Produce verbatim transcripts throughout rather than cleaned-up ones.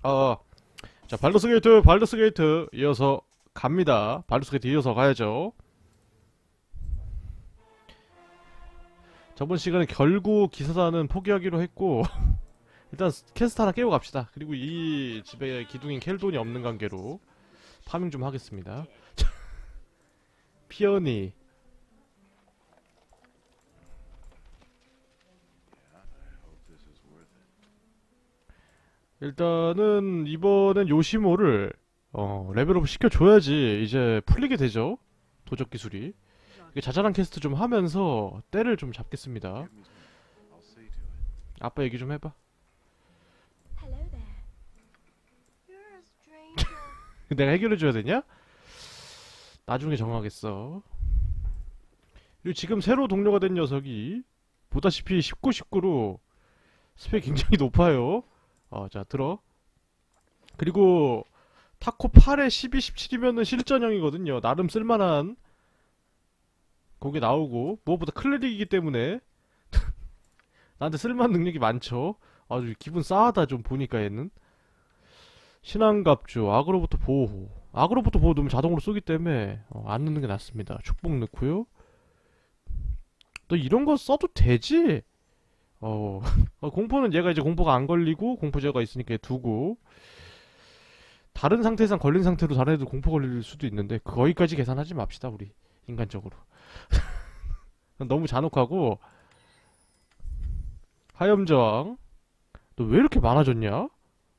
어, 자, 발더스 게이트, 발더스 게이트 이어서 갑니다. 발더스 게이트 이어서 가야죠. 저번 시간에 결국 기사단은 포기하기로 했고 일단 캐스트 하나 깨고 갑시다. 그리고 이 집에 기둥인 켈돈이 없는 관계로 파밍 좀 하겠습니다. 피어니. 일단은 이번엔 요시모를 어, 레벨업 시켜줘야지 이제 풀리게 되죠. 도적 기술이. 이게 자잘한 캐스트 좀 하면서 때를 좀 잡겠습니다. 아빠 얘기 좀 해봐. Hello there. You're a stranger. 내가 해결해줘야 되냐? 나중에 정하겠어. 그리고 지금 새로 동료가 된 녀석이 보다시피 십구, 십구로 스펙 굉장히 높아요. 어, 자, 들어. 그리고 타코 팔에 십이, 십칠이면은 실전형이거든요. 나름 쓸만한 거기 나오고, 무엇보다 클레릭이기 때문에 나한테 쓸만한 능력이 많죠. 아주 기분 싸하다 좀 보니까 얘는. 신앙갑주, 악으로부터 보호. 악으로부터 보호 넣으면 자동으로 쏘기 때문에 어, 안 넣는 게 낫습니다. 축복 넣고요. 너 이런 거 써도 되지? 어, 어, 공포는 얘가 이제 공포가 안 걸리고 공포제가 있으니까 얘 두고, 다른 상태상 걸린 상태로 다른 애들 공포 걸릴 수도 있는데 거기까지 계산하지 맙시다 우리 인간적으로. 너무 잔혹하고. 하염저항, 너 왜 이렇게 많아졌냐?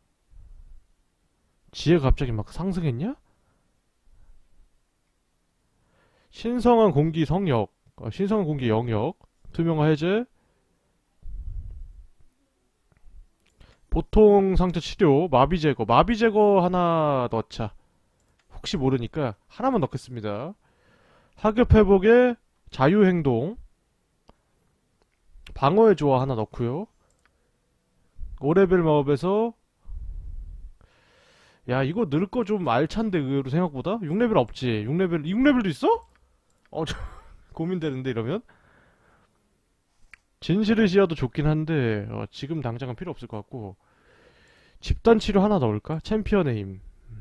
지혜가 갑자기 막 상승했냐? 신성한 공기 성역, 어, 신성한 공기 영역, 투명화 해제, 보통 상태 치료, 마비 제거, 마비 제거 하나 넣자. 혹시 모르니까 하나만 넣겠습니다. 하급 회복에 자유행동, 방어의 조화 하나 넣고요. 오 레벨 마법에서, 야 이거 넣을 거 좀 알찬데 의외로 생각보다. 육 레벨 없지. 육 레벨, 육 레벨도 있어? 어, 저 고민되는데 이러면. 진실의 시야도 좋긴 한데 어, 지금 당장은 필요 없을 것 같고, 집단 치료 하나 넣을까? 챔피언의 힘.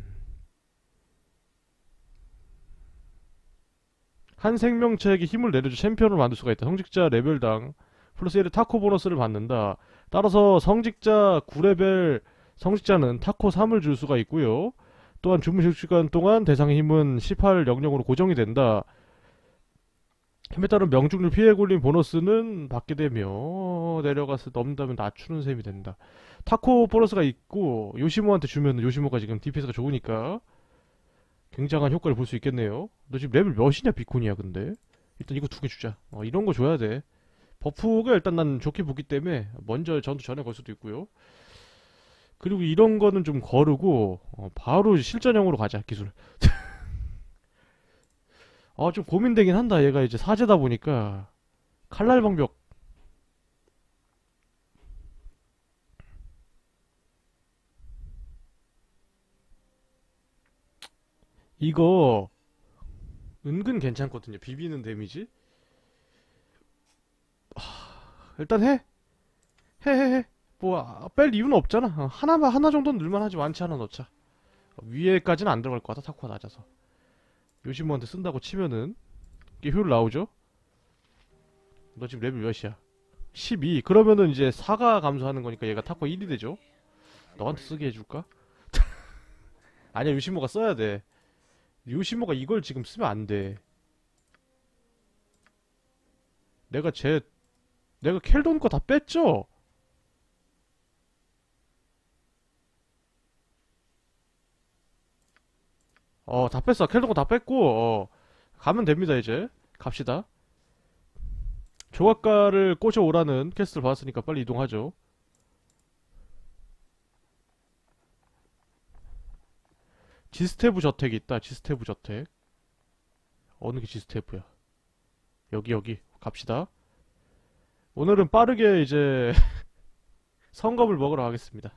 한 생명체에게 힘을 내려줘 챔피언을 만들 수가 있다. 성직자 레벨당 플러스 일의 타코 보너스를 받는다. 따라서 성직자 구 레벨 성직자는 타코 삼을 줄 수가 있고요. 또한 주무식 시간 동안 대상의 힘은 십팔 영영으로 고정이 된다. 힘에 따른 명중률 피해 굴림 보너스는 받게 되며 내려가서 넘는다면 낮추는 셈이 된다. 타코 보너스가 있고 요시모한테 주면 요시모가 지금 디피에스가 좋으니까 굉장한 효과를 볼 수 있겠네요. 너 지금 레벨 몇이냐 비콘이야 근데. 일단 이거 두 개 주자. 어, 이런 거 줘야 돼. 버프가 일단 난 좋게 보기 때문에 먼저 전투 전에 걸 수도 있고요. 그리고 이런 거는 좀 거르고 어, 바로 실전형으로 가자 기술. 아, 좀 고민되긴 한다. 얘가 이제 사제다 보니까. 칼날 방벽. 이거 은근 괜찮거든요. 비비는 데미지. 일단 해. 해, 해, 해. 뭐, 아, 뺄 이유는 없잖아. 어, 하나만, 하나 정도는 넣을만하지. 완치 하나 넣자. 어, 위에까지는 안 들어갈 것 같아. 타코가 낮아서. 요시모한테 쓴다고 치면은 이게 효율 나오죠? 너 지금 레벨 몇이야? 십이. 그러면은 이제 사가 감소하는 거니까 얘가 타코 일이 되죠? 너한테 쓰게 해줄까? 아니야, 요시모가 써야 돼. 요시모가 이걸 지금 쓰면 안 돼. 내가 제, 내가 켈돈 거 다 뺐죠? 어, 다 뺐어. 켈돈 거 다 뺐고, 어, 가면 됩니다, 이제. 갑시다. 조각가를 꼬셔오라는 퀘스트를 받았으니까 빨리 이동하죠. 지스테브 저택이 있다. 지스테브 저택. 어느 게 지스테브야? 여기, 여기. 갑시다. 오늘은 빠르게 이제 성검을 먹으러 가겠습니다.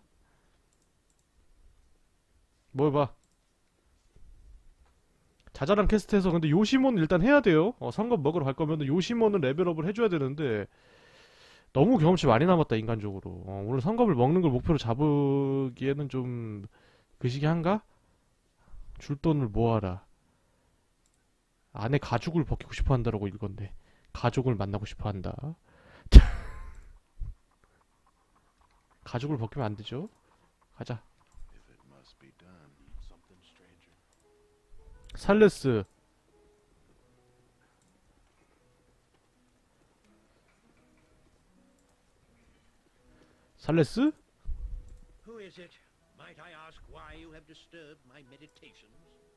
뭘 봐. 자잘한 퀘스트에서 근데 요시몬은 일단 해야 돼요. 어, 성검 먹으러 갈 거면 요시몬은 레벨업을 해줘야 되는데 너무 경험치 많이 남았다 인간적으로. 어, 오늘 성급을 먹는 걸 목표로 잡기에는 좀 그시기한가? 줄 돈을 모아라. 아내 가죽을 벗기고 싶어 한다라고 이건데 가족을 만나고 싶어 한다. 가죽을 벗기면 안 되죠. 가자. 살레스. 살레스? Who is it? Might I ask why you have disturbed my meditations?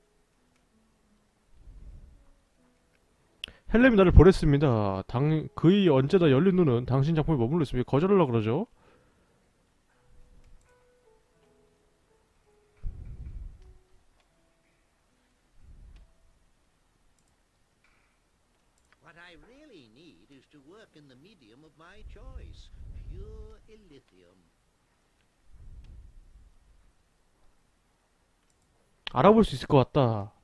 헬렘이 나를 보냈습니다. 당, 그의 언제나 열린 눈은 당신 작품에 머물러 있습니다. 거절하려고 그러죠. What I really need is to work in the medium of my choice, pure illithium. 알아볼 수 있을 것 같다.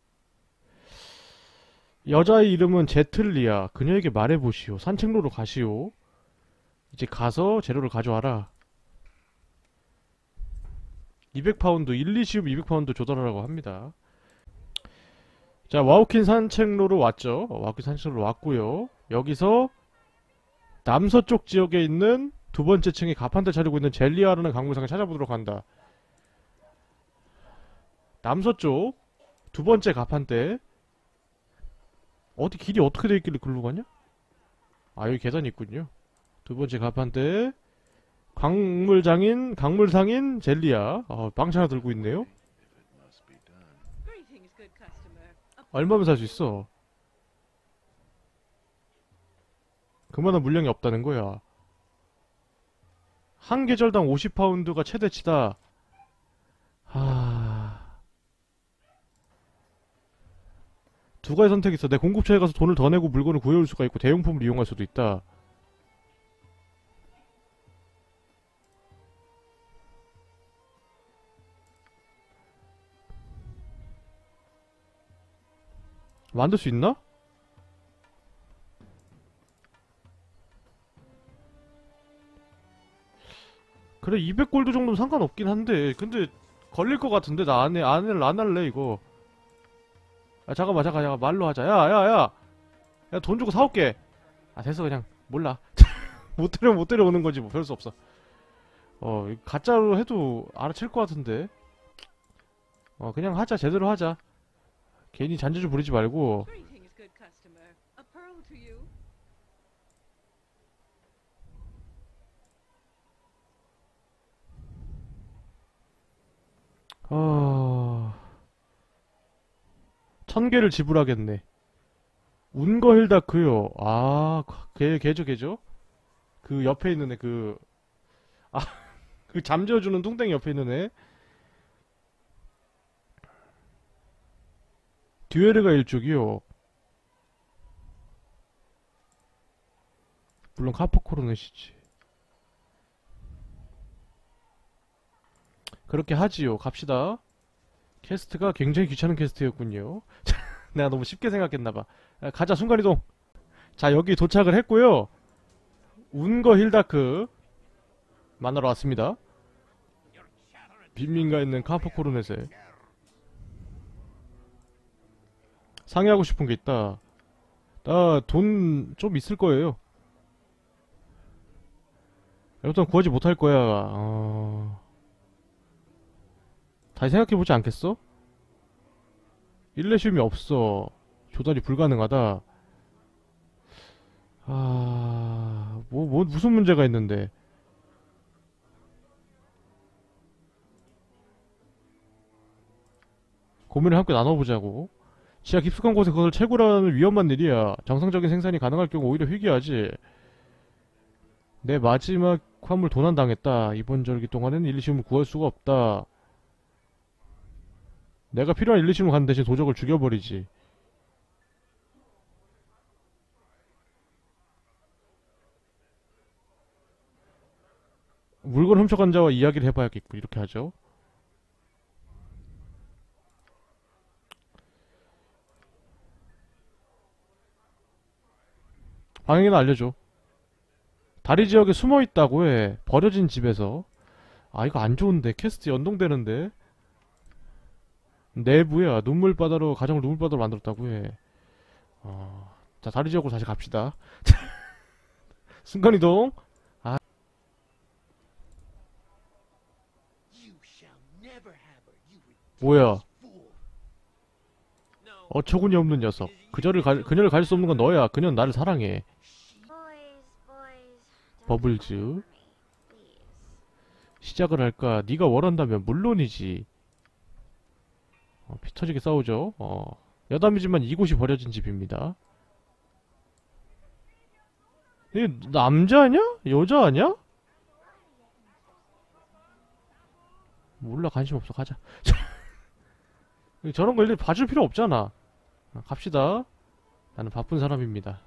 여자의 이름은 제틀리아. 그녀에게 말해보시오. 산책로로 가시오. 이제 가서 재료를 가져와라. 이백 파운드, 일리시움 이백 파운드 조달하라고 합니다. 자, 와우킨 산책로로 왔죠. 어, 와우킨 산책로로 왔고요. 여기서 남서쪽 지역에 있는 두 번째 층에 가판대 차리고 있는 젤리아라는 강물상을 찾아보도록 한다. 남서쪽 두 번째 가판대. 어디 길이 어떻게 돼 있길래 글로 가냐? 아, 여기 계단이 있군요. 두 번째 가판대. 강물장인, 강물상인 젤리아. 아, 빵차 하나 들고 있네요. Greetings, good customer. A 얼마면 살 수 있어? 그만한 물량이 없다는 거야. 한 계절당 오십 파운드가 최대치다. 하... 두 가지 선택이 있어. 내 공급처에 가서 돈을 더 내고 물건을 구해올 수가 있고 대용품을 이용할 수도 있다. 만들 수 있나? 그래, 이백 골드 정도면 상관없긴 한데 근데 걸릴 것 같은데 나 안해 안, 해, 안 할래 이거. 야, 잠깐만 잠깐 잠깐 말로 하자. 야 야 야 야 돈 주고 사올게. 아 됐어, 그냥 몰라. 못 때려 못 때려오는 거지 뭐. 별 수 없어. 어 이거 가짜로 해도 알아챌 것 같은데. 어 그냥 하자. 제대로 하자. 괜히 잔재주 부리지 말고. greetings, good customer. A pearl to you. 아... 천 개를 지불하겠네. 운거힐다크요. 아, 걔, 걔죠, 걔죠? 그 옆에 있는 애, 그, 아, 그 잠재워주는 뚱땡이 옆에 있는 애. 듀에르가 일족이요. 물론 카포코로넷이지. 그렇게 하지요. 갑시다. 퀘스트가 굉장히 귀찮은 퀘스트였군요. 내가 너무 쉽게 생각했나봐. 야, 가자, 순간이동. 자, 여기 도착을 했고요. 운거 힐다크 만나러 왔습니다. 빈민가 있는 카포코르넷에 상의하고 싶은 게 있다. 나 돈 좀 있을 거예요. 일단 구하지 못할 거야. 어... 다시 생각해보지 않겠어? 일레슘이 없어. 조달이 불가능하다. 아... 뭐, 뭐, 무슨 문제가 있는데. 고민을 함께 나눠보자고. 지하 깊숙한 곳에 그것을 채굴하는 위험한 일이야. 정상적인 생산이 가능할 경우 오히려 희귀하지. 내 마지막 화물 도난당했다. 이번 절기 동안은 일리시움을 구할 수가 없다. 내가 필요한 일리시움을 가는 대신 도적을 죽여버리지. 물건 훔쳐간 자와 이야기를 해봐야겠고. 이렇게 하죠. 방향이나 알려줘. 다리 지역에 숨어 있다고 해. 버려진 집에서. 아, 이거 안 좋은데. 캐스트 연동되는데. 내부야. 눈물바다로, 가정을 눈물바다로 만들었다고 해. 어, 자, 다리 지역으로 다시 갑시다. 순간이동. You shall never have her, you 뭐야. fool. 어처구니 없는 녀석. 그녀를 가, 그녀를 가질 수 없는 건 너야. 그녀는 나를 사랑해. Boys, boys. Don't 버블즈. fall for me, please. 시작을 할까? 네가 원한다면 물론이지. 어, 피 터지게 싸우죠. 어, 여담이지만 이곳이 버려진 집입니다. 이 남자 아냐? 여자 아냐? 몰라, 관심 없어. 가자. 저런 거 일일이 봐줄 필요 없잖아. 아, 갑시다. 나는 바쁜 사람입니다.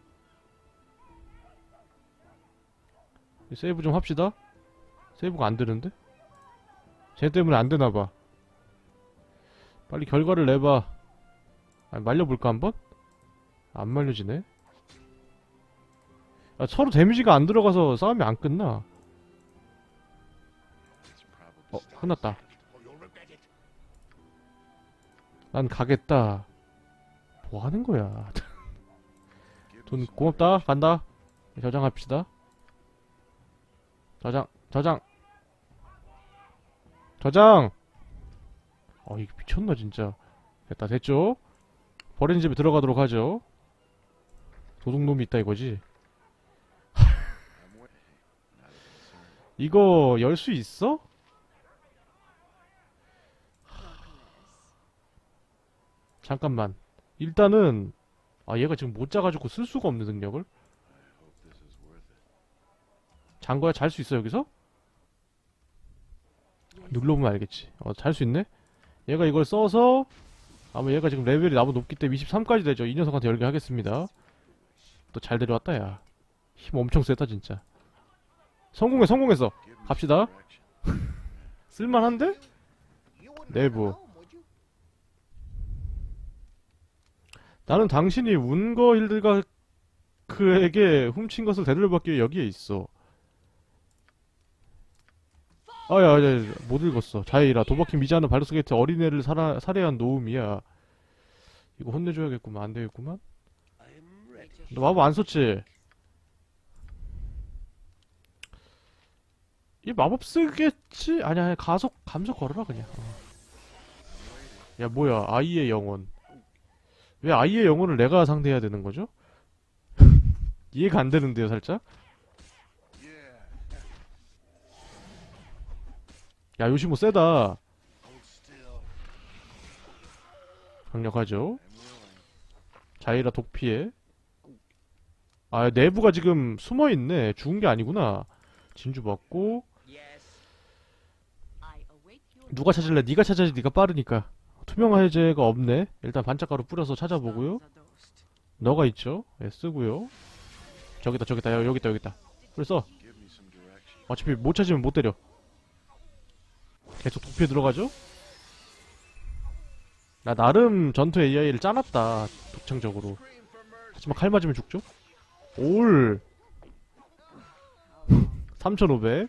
세이브 좀 합시다. 세이브가 안 되는데? 쟤 때문에 안 되나봐. 빨리 결과를 내봐. 아니, 말려볼까 한번? 안 말려지네. 아, 서로 데미지가 안 들어가서 싸움이 안 끝나. 어, 끝났다. 난 가겠다. 뭐 하는 거야? 돈 고맙다. 간다. 저장합시다. 저장, 저장, 저장. 어, 이거 미쳤나 진짜. 됐다, 됐죠? 버린 집에 들어가도록 하죠. 도둑놈이 있다 이거지. 이거 열 수 있어? 잠깐만. 일단은 아, 얘가 지금 못 자가지고 쓸 수가 없는 능력을. 잔 거야? 잘 수 있어 여기서? 눌러보면 알겠지. 어, 잘 수 있네? 얘가 이걸 써서 아마 얘가 지금 레벨이 나보다 높기 때문에 이십삼까지 되죠. 이 녀석한테 열게 하겠습니다. 또 잘 데려왔다 야. 힘 엄청 세다 진짜. 성공해 성공했어. 갑시다. 쓸만한데? You wouldn't 내부. run home, would you? 나는 당신이 운거 힐드가 그에게 훔친 것을 되돌려받기 위해 여기에 있어. 아야, 야, 야, 못 읽었어. 자이라, 도박팀 미자는 발로스 게이트 어린애를 살아, 살해한 노음이야. 이거 혼내줘야겠구만. 안 되겠구만. I'm ready. 너 마법 안 썼지? 이 마법 쓰겠지? 아니야, 아니야. 가속, 감속 걸어라, 그냥. 어. 야, 뭐야. 아이의 영혼. 왜 아이의 영혼을 내가 상대해야 되는 거죠? 이해가 안 되는데요, 살짝? 야, 요시모 세다. 강력하죠? 자이라 독피해. 아, 내부가 지금 숨어있네. 죽은 게 아니구나. 진주 먹고. I await your 누가 찾을래? 네가 찾아야지. 네가 빠르니까. 투명 해제가 없네. 일단 반짝가루 뿌려서 찾아보고요. 너가 있죠? 예, 쓰고요. 저기다, 저기다, 여, 여기다, 여기다. 그래서 어차피 못 찾으면 못 때려. 계속 도피에 들어가죠? 나 나름 전투 에이아이를 짜놨다. 독창적으로. 하지만 칼 맞으면 죽죠? 올 삼천오백.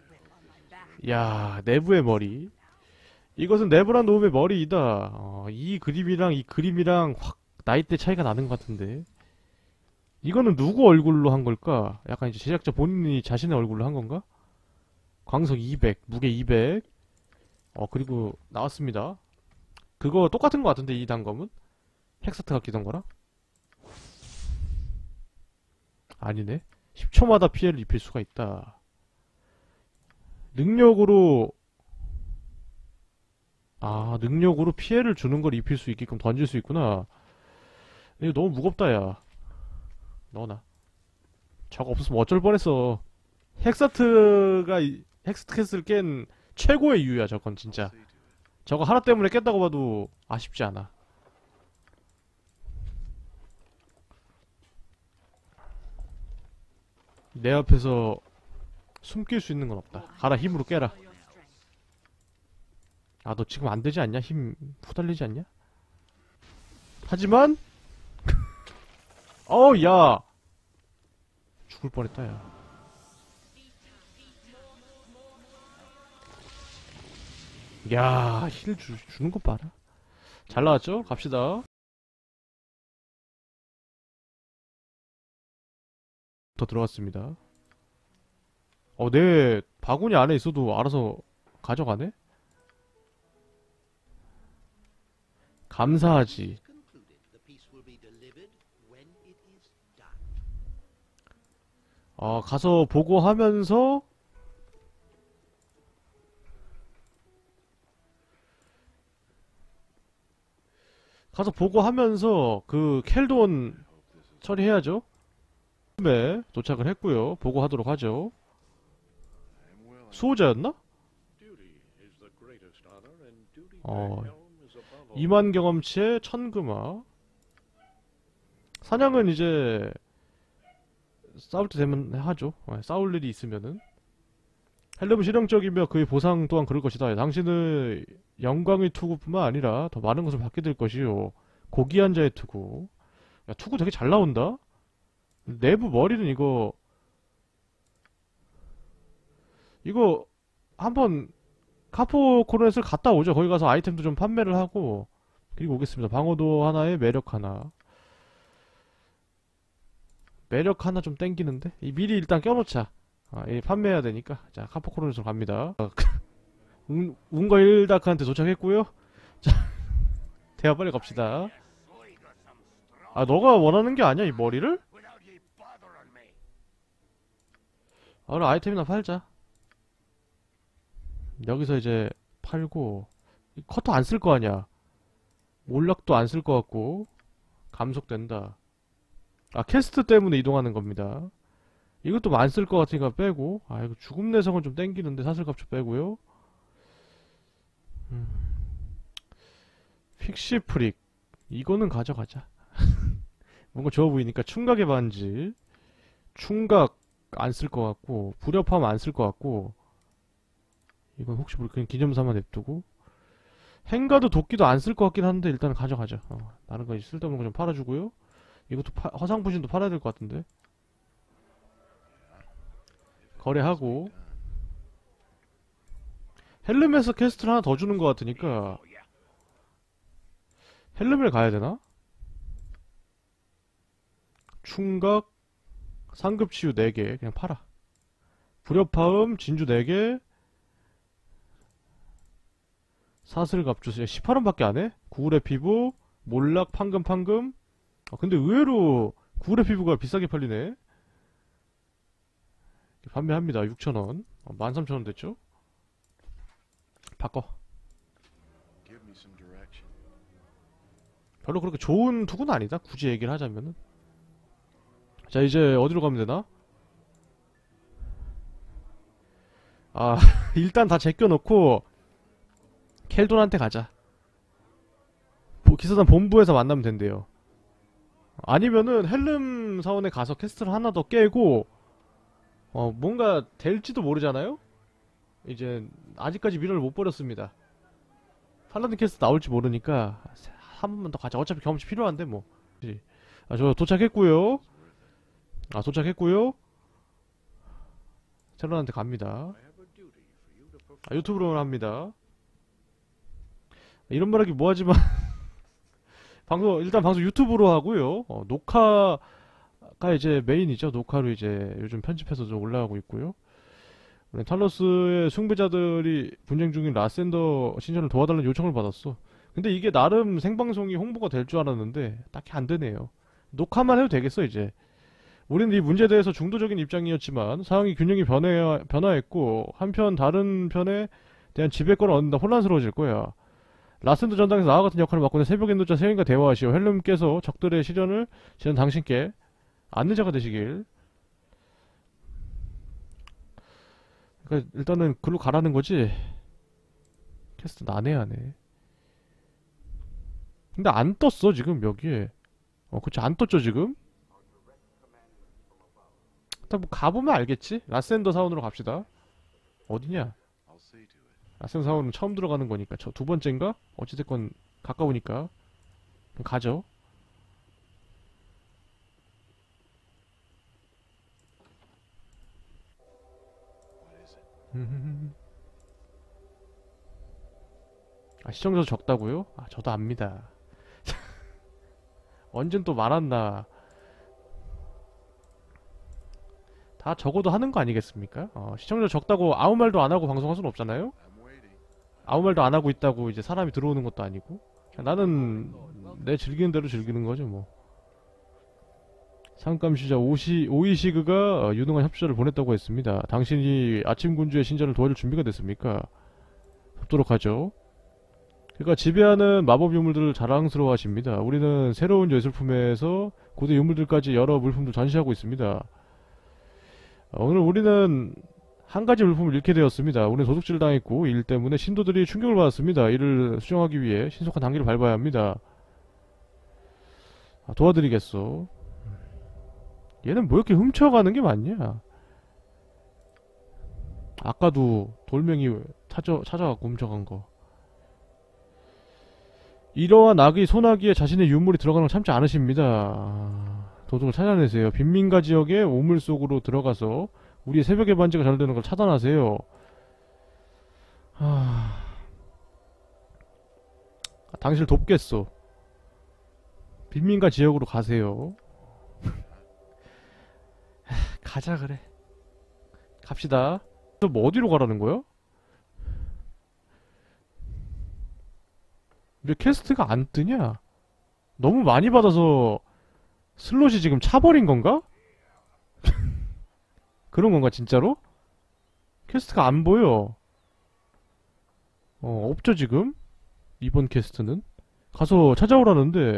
야, 내부의 머리. 이것은 네브란 놈의 머리이다. 어, 이 그림이랑 이 그림이랑 확 나이대 차이가 나는 것 같은데. 이거는 누구 얼굴로 한 걸까? 약간 이제 제작자 본인이 자신의 얼굴로 한 건가? 광석 이백, 무게 이백. 어, 그리고 나왔습니다. 그거 똑같은 것 같은데, 이 단검은? 헥사트가 끼던 거랑? 아니네. 십 초마다 피해를 입힐 수가 있다. 능력으로 아, 능력으로 피해를 주는 걸 입힐 수 있게끔 던질 수 있구나. 이거 너무 무겁다, 야. 넣어놔. 저거 없었으면 어쩔 뻔했어. 헥사트가, 이- 헥사트를 깬 최고의 이유야, 저건 진짜. 저거 하나 때문에 깼다고 봐도 아쉽지 않아. 내 앞에서 숨길 수 있는 건 없다. 가라, 힘으로 깨라. your strength. 아, 너 지금 안 되지 않냐? 힘 후달리지 않냐? 하지만 어우, 야, 죽을 뻔했다, 야. 야, 힐 주, 주는 것 봐라. 잘 나왔죠? 갑시다. 더 들어갔습니다. 어, 내 바구니 안에 있어도 알아서 가져가네? 감사하지. Concluded. The piece will be delivered when it is done. 어, 가서 보고하면서 가서 보고하면서 그 켈돈 처리해야죠. 네, 도착을 했고요. 보고하도록 하죠. 수호자였나? 어, 이만 경험치에 천금화. 사냥은 이제 싸울 때 되면 하죠. 어, 싸울 일이 있으면은. 헬름은 실용적이며 그의 보상 또한 그럴 것이다. 당신의 영광의 투구뿐만 아니라 더 많은 것을 받게 될 것이요. 고귀한 자의 투구. 야, 투구 되게 잘 나온다? 내부 머리는 이거 이거 한번 카포코르넷을 갔다 오죠. 거기 가서 아이템도 좀 판매를 하고 그리고 오겠습니다. 방어도 하나에 매력 하나. 매력 하나 좀 땡기는데? 이 미리 일단 껴놓자. 아, 이 판매해야 되니까. 자, 카포코르넷으로 갑니다. 어, 운, 운과 일다크한테 도착했고요. 자, 대화 빨리 갑시다. 아, 너가 원하는 게 아니야, 이 머리를? 아, 그럼 아이템이나 팔자. 여기서 이제 팔고 이 커터 안 쓸 거 아니야. 몰락도 안 쓸 거 같고 감속된다. 아, 캐스트 때문에 이동하는 겁니다. 이것도 안 쓸 거 같으니까 빼고. 아, 이거 죽음 내성은 좀 땡기는데 사슬갑주 빼고요. 음. 픽시 프릭 이거는 가져가자. 뭔가 좋아 보이니까 충각의 반지. 충각 안 쓸 거 같고 불협화음 안 쓸 거 같고 이건 혹시 모르 그냥 기념삼아 냅두고 행가도 도끼도 안 쓸 것 같긴 한데 일단은 가져가죠. 어, 다른 거 쓸데없는 거 좀 팔아주고요. 이것도 파, 허상부신도 팔아야 될 것 같은데 거래하고 헬름에서 퀘스트를 하나 더 주는 것 같으니까 헬름을 가야 되나? 충각 상급치유 네 개 그냥 팔아. 불협화음 진주 네 개 사슬갑주 십팔 원밖에 안 해? 구울의 피부 몰락 판금 판금. 아, 근데 의외로 구울의 피부가 비싸게 팔리네. 판매합니다. 육천 원. 어, 만 삼천 원 됐죠? 바꿔. 별로 그렇게 좋은 투구는 아니다. 굳이 얘기를 하자면은. 자, 이제 어디로 가면 되나? 아, 일단 다 제껴놓고 켈돈한테 가자. 보- 기사단 본부에서 만나면 된대요. 아니면은 헬름 사원에 가서 퀘스트를 하나 더 깨고 어 뭔가 될지도 모르잖아요? 이제 아직까지 미련을 못 버렸습니다. 팔라딘 퀘스트 나올지 모르니까 한 번만 더 가자. 어차피 경험치 필요한데 뭐. 아, 저 도착했고요. 아, 도착했고요. 텔런한테 갑니다. 아, 유튜브로 합니다. 이런 말 하기 뭐하지만 방송 일단 방송 유튜브로 하고요. 어, 녹화가 이제 메인이죠. 녹화로 이제 요즘 편집해서 좀 올라가고 있고요. 우리 탈러스의 숭배자들이 분쟁 중인 라센더 신전을 도와달라는 요청을 받았어. 근데 이게 나름 생방송이 홍보가 될 줄 알았는데 딱히 안 되네요. 녹화만 해도 되겠어 이제. 우리는 이 문제에 대해서 중도적인 입장이었지만 상황이 균형이 변해, 변화했고 한편 다른 편에 대한 지배권을 얻는다 혼란스러워질 거야. 라센더 전당에서 나와 같은 역할을 맡고 있는 새벽 인도자 세인과 대화하시오. 헬름께서 적들의 시련을 지는 당신께 안는 자가 되시길. 그러니까 일단은 글로 가라는 거지. 캐스트 난해하네. 근데 안 떴어 지금 여기에. 어 그치 안 떴죠 지금. 일단 뭐 가보면 알겠지. 라센더 사원으로 갑시다. 어디냐? 라센더 사원은 처음 들어가는 거니까 저 두 번째인가? 어찌됐건 가까우니까 그럼 가죠. 아, 시청자 수 적다고요? 아, 저도 압니다. 언젠 또 말았나. 다 적어도 하는 거 아니겠습니까? 어, 시청자 적다고 아무 말도 안 하고 방송할 수는 없잖아요? 아무 말도 안 하고 있다고 이제 사람이 들어오는 것도 아니고. 그냥 나는 내 즐기는 대로 즐기는 거죠, 뭐. 상감시자 오시, 오이시그가 어, 유능한 협조를 보냈다고 했습니다. 당신이 아침군주의 신전을 도와줄 준비가 됐습니까? 돕도록 하죠. 그러니까 지배하는 마법 유물들을 자랑스러워 하십니다. 우리는 새로운 예술품에서 고대 유물들까지 여러 물품들 전시하고 있습니다. 어, 오늘 우리는 한 가지 물품을 잃게 되었습니다. 우리는 도둑질을 당했고 이 일 때문에 신도들이 충격을 받았습니다. 이를 수정하기 위해 신속한 단계를 밟아야 합니다. 아, 도와드리겠소. 얘는 뭐 이렇게 훔쳐가는 게 맞냐? 아까도 돌멩이 찾아, 찾아갖고 훔쳐간 거. 이러한 악이 소나기에 자신의 유물이 들어가는 걸 참지 않으십니다. 아, 도둑을 찾아내세요. 빈민가 지역의 우물 속으로 들어가서 우리의 새벽의 반지가 잘되는 걸 차단하세요. 하... 아, 당신을 돕겠소. 빈민가 지역으로 가세요. 가자 그래. 갑시다. 뭐 어디로 가라는 거야? 왜 퀘스트가 안 뜨냐? 너무 많이 받아서 슬롯이 지금 차버린 건가? 그런 건가 진짜로? 퀘스트가 안 보여. 어, 없죠 지금? 이번 퀘스트는? 가서 찾아오라는데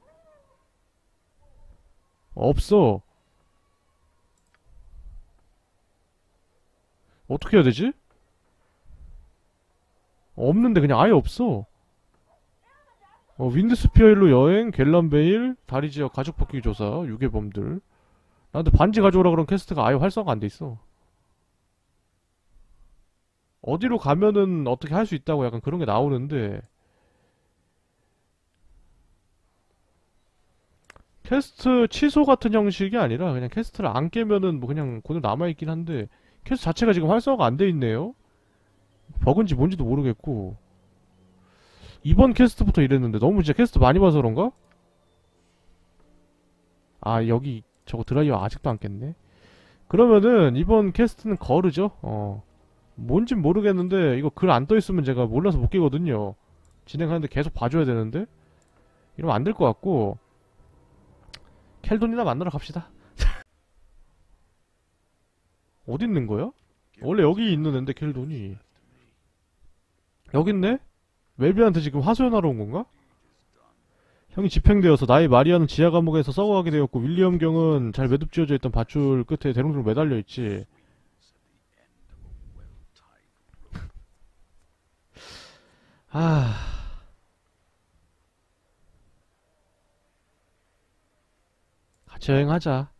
없어. 어떻게 해야 되지? 없는데 그냥 아예 없어. 어, 윈드스피어힐로 여행, 갤런베일, 다리지역 가족 복귀 조사, 유괴범들. 나한테 반지 가져오라 그런 퀘스트가 아예 활성화 안 돼 있어. 어디로 가면은 어떻게 할 수 있다고 약간 그런 게 나오는데 퀘스트 취소 같은 형식이 아니라 그냥 퀘스트를 안 깨면은 뭐 그냥 그대로 남아있긴 한데 퀘스트 자체가 지금 활성화가 안 돼 있네요. 버그인지 뭔지도 모르겠고 이번 퀘스트부터 이랬는데 너무 진짜 퀘스트 많이 봐서 그런가? 아 여기 저거 드라이어 아직도 안 깼네. 그러면은 이번 퀘스트는 거르죠. 어 뭔진 모르겠는데 이거 글 안 떠있으면 제가 몰라서 못 깨거든요. 진행하는데 계속 봐줘야 되는데 이러면 안 될 것 같고 켈돈이나 만나러 갑시다. 어디 있는 거야? 원래 여기 있는 앤데 켈돈이 여기 있네? 웰비한테 지금 하소연하러 온 건가? 형이 집행되어서 나의 마리아는 지하 감옥에서 썩어가게 되었고 윌리엄 경은 잘 매듭지어져 있던 밧줄 끝에 대롱대롱 매달려 있지. 아... 같이 여행하자.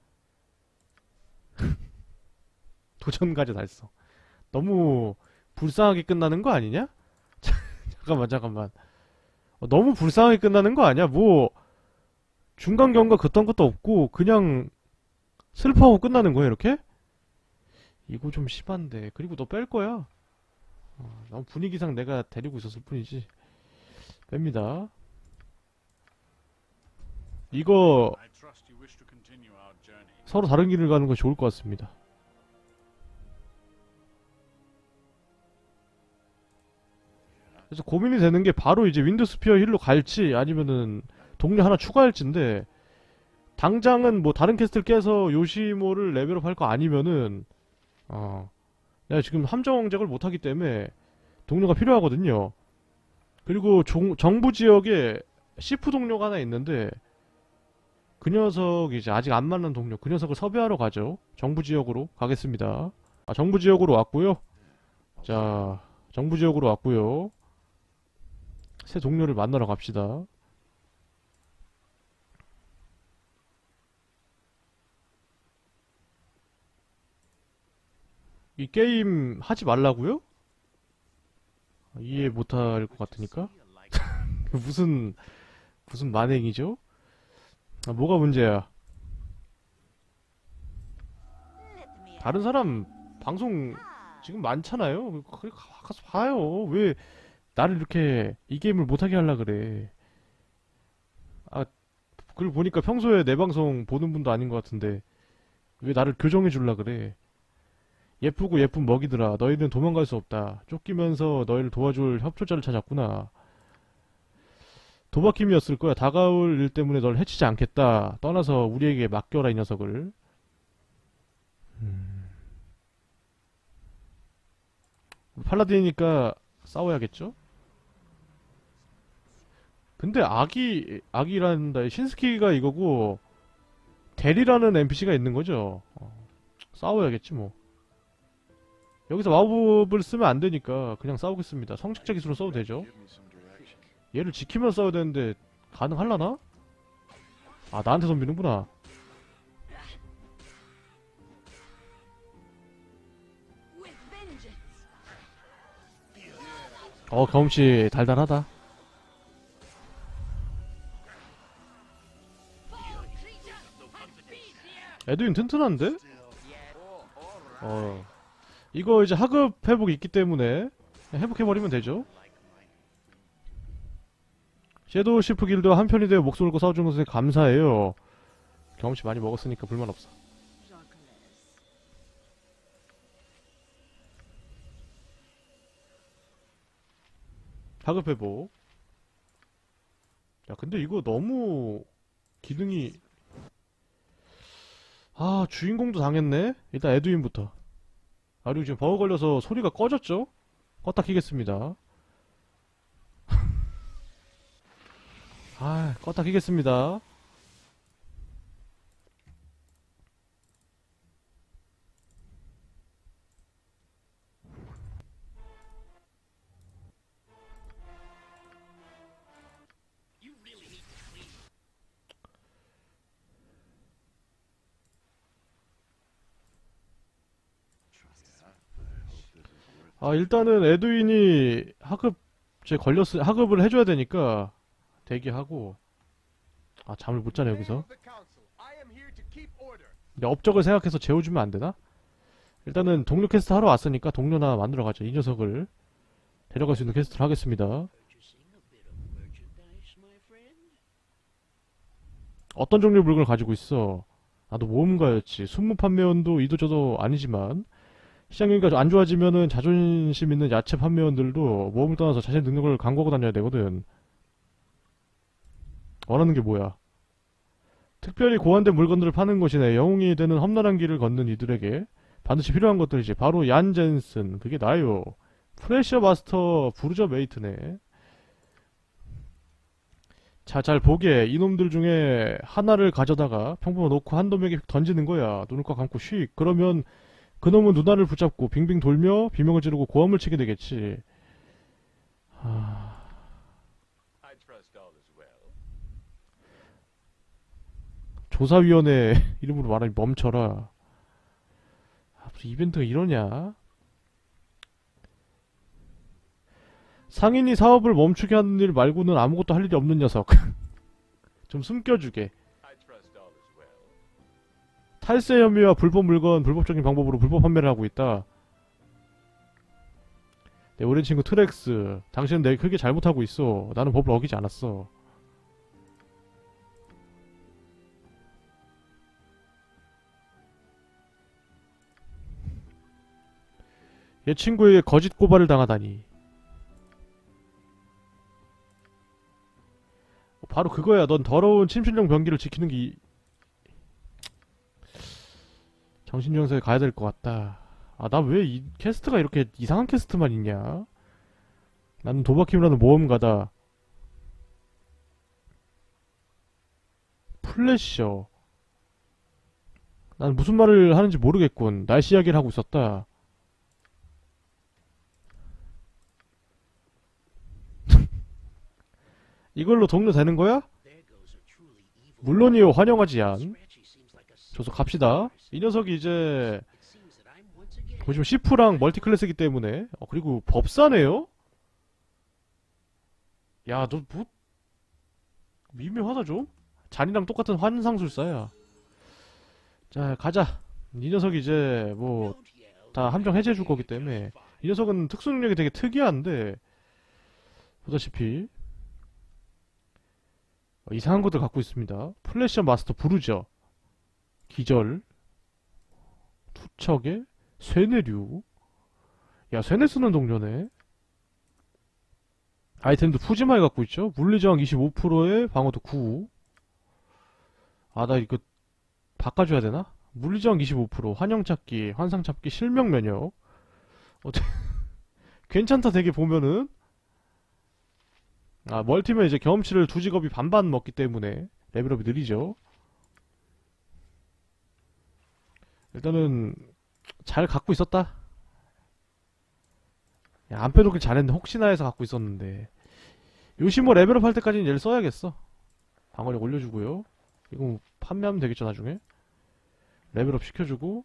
도전까지 다 했어. 너무 불쌍하게 끝나는 거 아니냐? 잠깐만 잠깐만 어, 너무 불쌍하게 끝나는 거 아니야? 뭐 중간 경과 그딴 것도 없고 그냥 슬퍼하고 끝나는 거야 이렇게? 이거 좀 심한데. 그리고 너 뺄 거야. 어, 너무 분위기상 내가 데리고 있었을 뿐이지. 뺍니다. 이거 서로 다른 길을 가는 거 좋을 것 같습니다. 그래서 고민이 되는 게 바로 이제 윈드스피어 힐로 갈지 아니면은 동료 하나 추가할지인데 당장은 뭐 다른 캐스트를 깨서 요시모를 레벨업 할 거 아니면은 어 내가 지금 함정작을 못하기 때문에 동료가 필요하거든요. 그리고 종, 정부 지역에 시프 동료가 하나 있는데 그 녀석이 이제 아직 안 만난 동료 그 녀석을 섭외하러 가죠. 정부 지역으로 가겠습니다. 아 정부 지역으로 왔고요. 자 정부 지역으로 왔고요. 새 동료를 만나러 갑시다. 이 게임 하지 말라고요? 이해 못할 것 같으니까? 무슨 무슨 만행이죠? 아, 뭐가 문제야? 다른 사람 방송 지금 많잖아요. 그래 가- 가서 봐요. 왜 나를 이렇게 이 게임을 못하게 하려 그래. 아, 그리고 보니까 평소에 내 방송 보는 분도 아닌 것 같은데 왜 나를 교정해 줄라 그래. 예쁘고 예쁜 먹이들아, 너희는 도망갈 수 없다. 쫓기면서 너희를 도와줄 협조자를 찾았구나. 도박힘이었을 거야. 다가올 일 때문에 널 해치지 않겠다. 떠나서 우리에게 맡겨라, 이 녀석을. 음. 팔라딘이니까 싸워야겠죠? 근데 아기, 아기란다. 신스키가 이거고, 델이라는 엔피씨가 있는 거죠. 어, 싸워야겠지, 뭐. 여기서 마법을 쓰면 안 되니까 그냥 싸우겠습니다. 성직자 기술로 써도 되죠. 얘를 지키면서 싸워야 되는데 가능할라나? 아, 나한테 덤비는구나. 어, 경험치 달달하다. 에드윈 튼튼한데? 어, 이거 이제 하급 회복이 있기 때문에 그냥 회복해버리면 되죠. 섀도우 시프 길드와 한편이 되어 목숨을 걸고 싸워주는 것에 감사해요. 경험치 많이 먹었으니까 불만 없어. 하급 회복. 야, 근데 이거 너무 기능이, 아, 주인공도 당했네. 일단 에드윈부터. 아, 그리고 지금 버그 걸려서 소리가 꺼졌죠? 껐다 키겠습니다. 아, 껐다 키겠습니다. 아, 일단은 에드윈이 하급, 제 걸렸으, 하급을 해줘야 되니까 대기하고. 아, 잠을 못 자네 여기서. 근데 업적을 생각해서 재워주면 안 되나? 일단은 동료 퀘스트 하러 왔으니까 동료나 만들어 가자. 이 녀석을 데려갈 수 있는 퀘스트를 하겠습니다. Purchasing a bit of merchandise, my friend? 어떤 종류의 물건을 가지고 있어? 나도 모험가였지. 순무 판매원도 이도저도 아니지만 시장 경기가 안 좋아지면은 자존심 있는 야채 판매원들도 모험을 떠나서 자신의 능력을 강구하고 다녀야 되거든. 원하는 게 뭐야? 특별히 고안된 물건들을 파는 곳이네. 영웅이 되는 험난한 길을 걷는 이들에게 반드시 필요한 것들이지. 바로 얀 젠슨. 그게 나요. 프레셔 마스터 부르저 메이트네. 자, 잘 보게. 이놈들 중에 하나를 가져다가 평범 놓고 한 놈에게 던지는 거야. 눈을 꽉 감고 휙. 그러면 그놈은 누나를 붙잡고 빙빙 돌며 비명을 지르고 고함을 치게 되겠지. 하... 조사위원회 이름으로 말하니 멈춰라. 아, 무슨 이벤트가 이러냐? 상인이 사업을 멈추게 하는 일 말고는 아무것도 할 일이 없는 녀석. 좀 숨겨주게. 탈세 혐의와 불법 물건, 불법적인 방법으로 불법 판매를 하고 있다. 내 오랜 친구 트렉스. 당신은 내게 크게 잘못하고 있어. 나는 법을 어기지 않았어. 얘 친구에게 거짓 고발을 당하다니. 바로 그거야. 넌 더러운 침실용 변기를 지키는 게 이... 정신병원에 가야 될 것 같다. 아, 나 왜 이 캐스트가 이렇게 이상한 캐스트만 있냐? 나는 도박힘이라는 모험가다. 플래셔. 난 무슨 말을 하는지 모르겠군. 날씨 이야기를 하고 있었다. 이걸로 동료 되는 거야? There goes a truly evil. 물론이요. 환영하지 얀. Scratchy seems like a 저서 갑시다. 이 녀석이 이제 It seems that I'm once again. 보시면 시프랑 멀티클래스이기 때문에 어, 그리고 법사네요? 야, 너 뭐 미묘하다 좀? 잔이랑 똑같은 환상술사야. 자, 가자. 이 녀석이 이제 뭐 Don't yell. 다 함정 해제해줄 거기 때문에 이 녀석은 특수 능력이 되게 특이한데 보다시피 어, 이상한 것들 갖고 있습니다. 플래셔 마스터 부르저, 기절, 투척에 쇠뇌류. 야, 쇠뇌 쓰는 동료네. 아이템도 푸짐하게 갖고 있죠. 물리저항 이십오 퍼센트에 방어도 구. 아, 나 이거 바꿔줘야 되나? 물리저항 이십오 퍼센트, 환영찾기, 환상찾기, 실명면역. 어때? 괜찮다 되게 보면은. 아, 멀티면 이제 경험치를 두 직업이 반반 먹기 때문에 레벨업이 느리죠. 일단은 잘 갖고 있었다. 야, 안 빼놓길 잘했는데 혹시나 해서 갖고 있었는데. 요시 뭐 레벨업 할 때까지는 얘를 써야겠어. 방어력 올려주고요. 이거 뭐 판매하면 되겠죠 나중에. 레벨업 시켜주고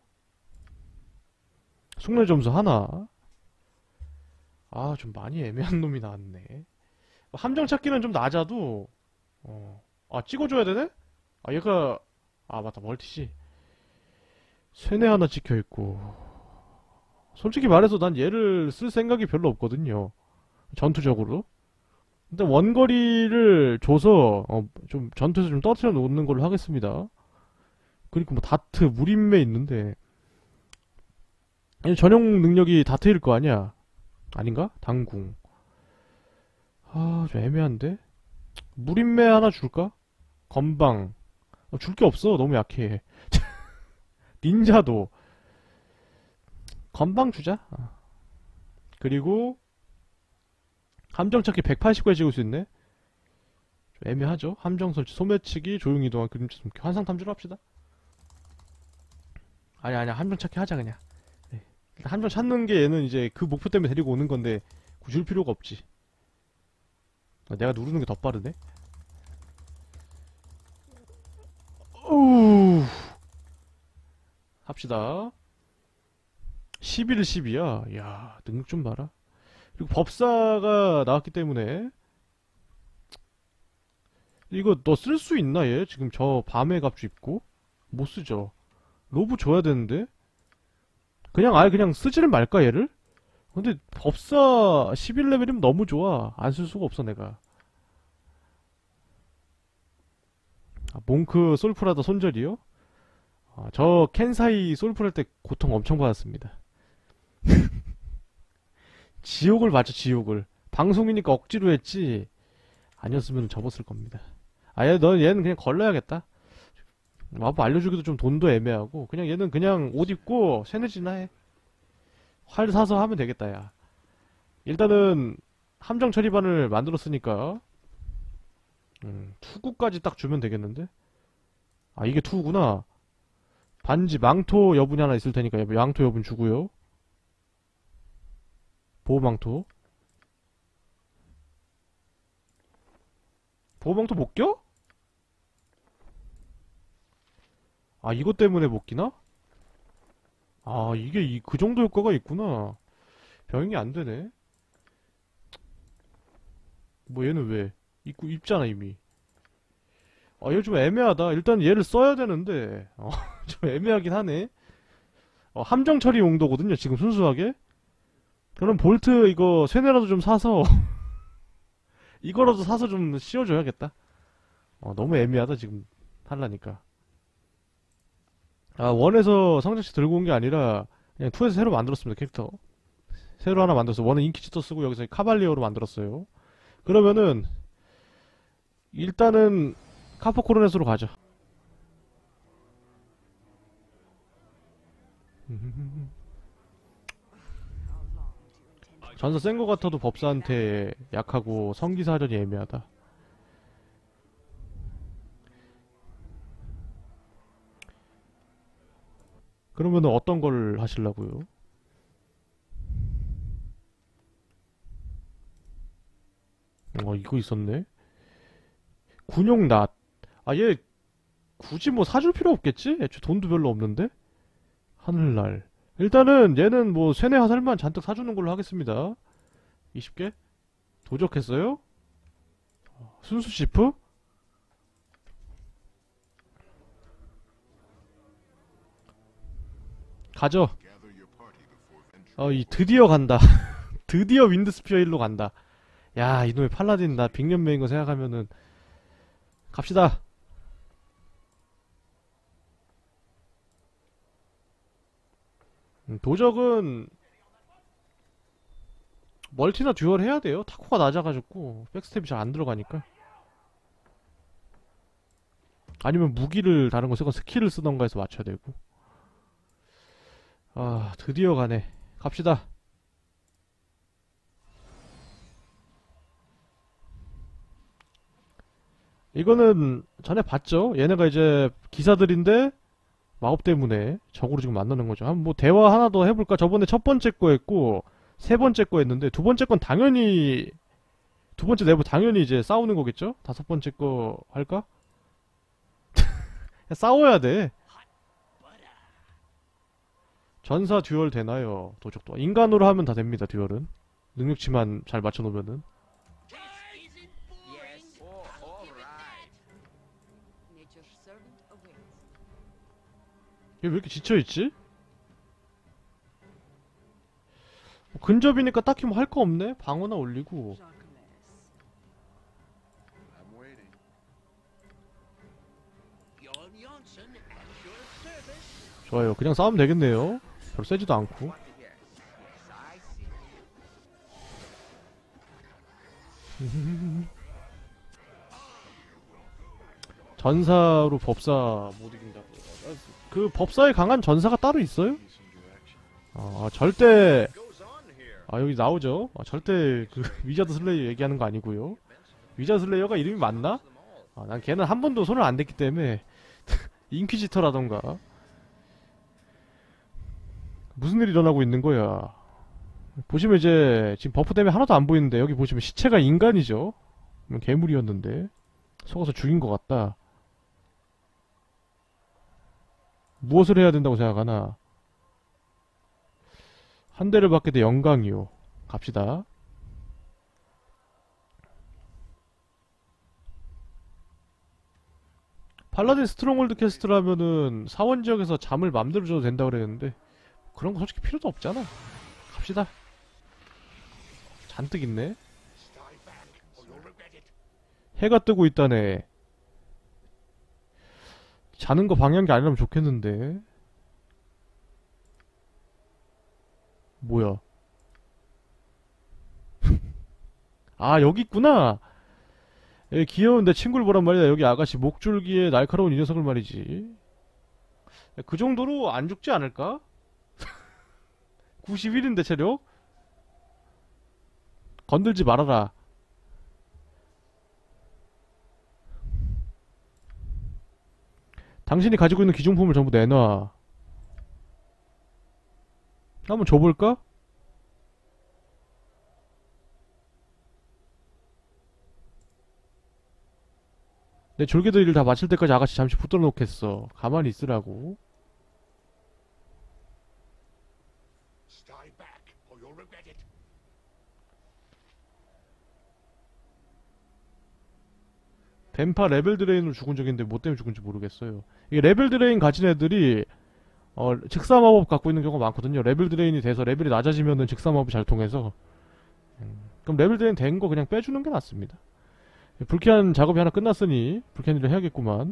숙련 점수 하나. 아, 좀 많이 애매한 놈이 나왔네. 함정 찾기는 좀 낮아도 어. 아, 찍어줘야 되네? 아, 얘가 아, 맞다, 멀티지. 쇠뇌 하나 찍혀있고. 솔직히 말해서 난 얘를 쓸 생각이 별로 없거든요, 전투적으로. 일단 원거리를 줘서 어, 좀 전투에서 좀 떨어뜨려 놓는 걸로 하겠습니다. 그리고 뭐 다트, 무림매 있는데 전용 능력이 다트일 거 아니야? 아닌가? 당궁. 아, 좀 애매한데? 무림매 하나 줄까? 건방. 어, 줄 게 없어. 너무 약해. 닌자도. 건방 주자. 아. 그리고 함정찾기 백팔십 개 찍을 수 있네? 좀 애매하죠? 함정 설치, 소매치기, 조용히 이동한 그림자 숨기. 환상 탐지로 합시다. 아니, 아니야. 함정 찾기 하자, 그냥. 네. 함정 찾는 게 얘는 이제 그 목표 때문에 데리고 오는 건데, 굳이 줄 필요가 없지. 아, 내가 누르는 게 더 빠르네? 어우. 합시다. 십일, 십이야. 야, 능력 좀 봐라. 그리고 법사가 나왔기 때문에. 이거 너 쓸 수 있나, 얘? 지금 저 밤의 갑주 입고? 못 쓰죠. 로브 줘야 되는데? 그냥 아예 그냥 쓰지를 말까, 얘를? 근데 법사 십일 레벨이면 너무 좋아. 안 쓸 수가 없어, 내가. 아, 몽크 솔프라다 손절이요? 아, 저 켄사이 솔프할 때 고통 엄청 받았습니다. 지옥을 봤죠, 지옥을. 방송이니까 억지로 했지. 아니었으면 접었을 겁니다. 아, 얘, 너, 얘는 그냥 걸러야겠다. 마법 알려주기도 좀 돈도 애매하고. 그냥 얘는 그냥 옷 입고 세뇌지나 해. 활 사서 하면 되겠다, 야. 일단은, 함정 처리반을 만들었으니까, 음, 투구까지 딱 주면 되겠는데? 아, 이게 투구구나. 반지, 망토 여분이 하나 있을 테니까, 망토 여분 주고요. 보호망토. 보호망토 못 껴? 아, 이것 때문에 못 끼나? 아, 이게 이, 그 정도 효과가 있구나. 병행이 안 되네. 뭐 얘는 왜? 입고, 입잖아, 이미. 아, 얘 좀 애매하다. 일단 얘를 써야 되는데, 어, 좀 애매하긴 하네. 어, 함정 처리 용도거든요, 지금 순수하게. 그럼 볼트 이거 쇠뇌라도 좀 사서, 이거라도 사서 좀 씌워줘야겠다. 어, 너무 애매하다, 지금, 하려니까. 아, 원에서 성적치 들고 온 게 아니라, 그냥 투에서 새로 만들었습니다, 캐릭터. 새로 하나 만들었어. 원은 인키지터 쓰고, 여기서 카발리오로 만들었어요. 그러면은, 일단은, 카포코르넷으로 가자. 전사 센 거 같아도 법사한테 약하고 성기사전이 애매하다. 그러면은 어떤 걸 하시려고요? 어, 이거 있었네. 군용낫. 아, 얘 굳이 뭐 사줄 필요 없겠지? 애초에 돈도 별로 없는데? 하늘날. 일단은 얘는 뭐 쇠뇌 화살만 잔뜩 사주는 걸로 하겠습니다. 이십 개? 도적했어요? 순수 시프? 가죠. 어, 이 드디어 간다. 드디어 윈드스피어 일로 간다. 야, 이놈의 팔라딘 나 빅년매인 거 생각하면은 갑시다. 음, 도적은 멀티나 듀얼 해야 돼요. 타코가 낮아가지고 백스텝이 잘 안 들어가니까. 아니면 무기를 다른 거 쓰건 스킬을 쓰던가 해서 맞춰야 되고. 아, 드디어 가네. 갑시다. 이거는 전에 봤죠? 얘네가 이제 기사들인데 마법 때문에 적으로 지금 만나는 거죠. 한번 뭐 대화 하나 더 해볼까? 저번에 첫 번째 거 했고 세 번째 거 했는데 두 번째 건 당연히 두 번째 내부 당연히 이제 싸우는 거겠죠? 다섯 번째 거 할까? 싸워야 돼. 전사 듀얼 되나요? 도적도 인간으로 하면 다 됩니다. 듀얼은 능력치만 잘 맞춰놓으면은. Yes. Oh, all right. Nature's servant awaits. 얘 왜 이렇게 지쳐있지? 뭐 근접이니까 딱히 뭐 할 거 없네? 방어나 올리고. Jacques. I'm waiting. Jon Johnson at your service. 좋아요. 그냥 싸우면 되겠네요. 별로 세지도 않고. What to hear? Yes, I see. 전사로 법사 못 이긴다고. 그 법사에 강한 전사가 따로 있어요? Need some direction. 아, 절대 Goes on here. 아 여기 나오죠. 아, 절대 그 위자드 슬레이어 얘기하는 거 아니고요. 위자드 슬레이어가 이름이 맞나? 아, 난 걔는 한 번도 손을 안 댔기 때문에 인퀴지터라던가 무슨 일이 일어나고 있는 거야. 보시면 이제 지금 버프 때문에 하나도 안 보이는데 여기 보시면 시체가 인간이죠. 그럼 괴물이었는데 속아서 죽인 것 같다. 무엇을 해야 된다고 생각하나? 한 대를 받게 돼 영광이요. 갑시다. 팔라딘 스트롱홀드 캐스트라면은 사원 지역에서 잠을 맘대로 줘도 된다고 그랬는데 그런 거 솔직히 필요도 없잖아. 갑시다. 잔뜩 있네. Stay back, or you'll regret it. 해가 뜨고 있다네. 자는 거 방해한 게 아니라면 좋겠는데. 뭐야? 아, 여기 있구나. 에, 귀여운 내 친구를 보란 말이야. 여기 아가씨 목줄기에 날카로운 이 녀석을 말이지. 야, 그 정도로 안 죽지 않을까? 구십일인데 체력? 건들지 말아라. 당신이 가지고 있는 기중품을 전부 내놔. 한번 줘볼까? 내 졸개들 일 다 마칠 때까지 아가씨 잠시 붙들어 놓겠어. 가만히 있으라고. Stay back, or you'll regret it. 뱀파 레벨 드레인으로 죽은 적인데 뭐 때문에 죽은지 모르겠어요. 이게 레벨 드레인 가진 애들이 어, 즉사 마법 갖고 있는 경우가 많거든요. 레벨 드레인이 돼서 레벨이 낮아지면은 즉사 마법이 잘 통해서. 음, 그럼 레벨 드레인 된 거 그냥 빼주는 게 낫습니다. 불쾌한 작업이 하나 끝났으니 불쾌한 일을 해야겠구만.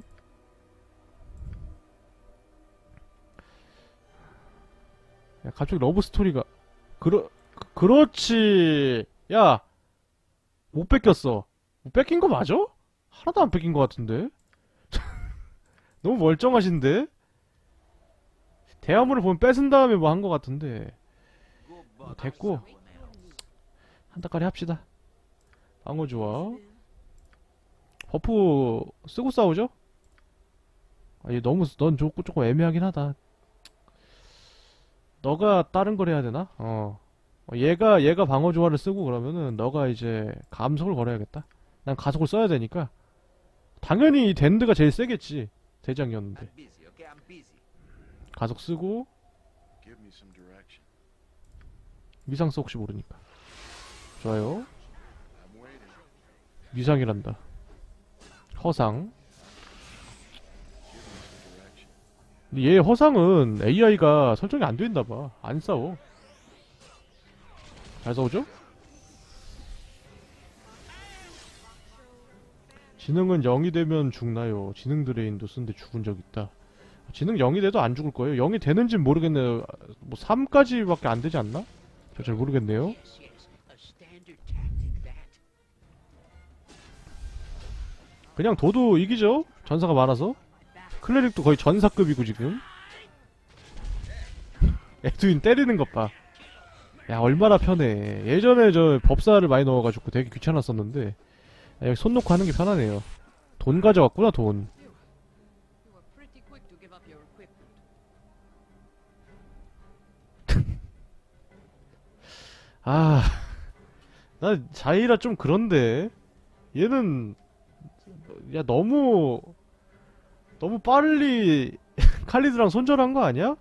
야, 갑자기 러브 스토리가 그러 그- 그렇지. 야, 못 뺏겼어. 못 뺏긴 거 맞아? 하나도 안 뺏긴 거 같은데. 너무 멀쩡하신데. 대화물을 보면 뺏은 다음에 뭐 한 거 같은데. Go 뭐 bother 됐고 someone else. 한 닦아리 합시다. 방어 좋아. 버프 쓰고 싸우죠? 아, 얘 너무 넌 조금 조금 애매하긴 하다. 너가 다른 걸 해야 되나? 어. 어, 얘가 얘가 방어 조화를 쓰고 그러면은 너가 이제 감속을 걸어야겠다. 난 가속을 써야 되니까. 당연히 댄드가 제일 세겠지. 대장이었는데. I'm busy, okay? I'm busy. 가속 쓰고 Give me some direction. 위상 써 혹시 모르니까. 좋아요. I'm waiting. 위상이란다. 허상. Give me some direction. 근데 얘 허상은 에이아이가 설정이 안 돼있나봐. 안 싸워. 잘 싸우죠? 지능은 영이 되면 죽나요? 지능 드레인도 쓴데 죽은 적 있다. 지능 영이 돼도 안 죽을 거예요. 영이 되는진 모르겠네요. 뭐 삼까지밖에 안 되지 않나? 저 잘 모르겠네요. Yes, yes. A standard tactic, that. 그냥 도도 이기죠? 전사가 많아서. 클레릭도 거의 전사급이고 지금. 에드윈 때리는 것 봐. 야, 얼마나 편해. 예전에 저 법사를 많이 넣어가지고 되게 귀찮았었는데 야, 여기 손 놓고 하는 게 편하네요. 돈 가져왔구나, 돈. You were pretty quick to give up your equipment. 아, 나 자이라 좀 그런데 얘는 야 너무 너무 빨리 칼리드랑 손절한 거 아니야?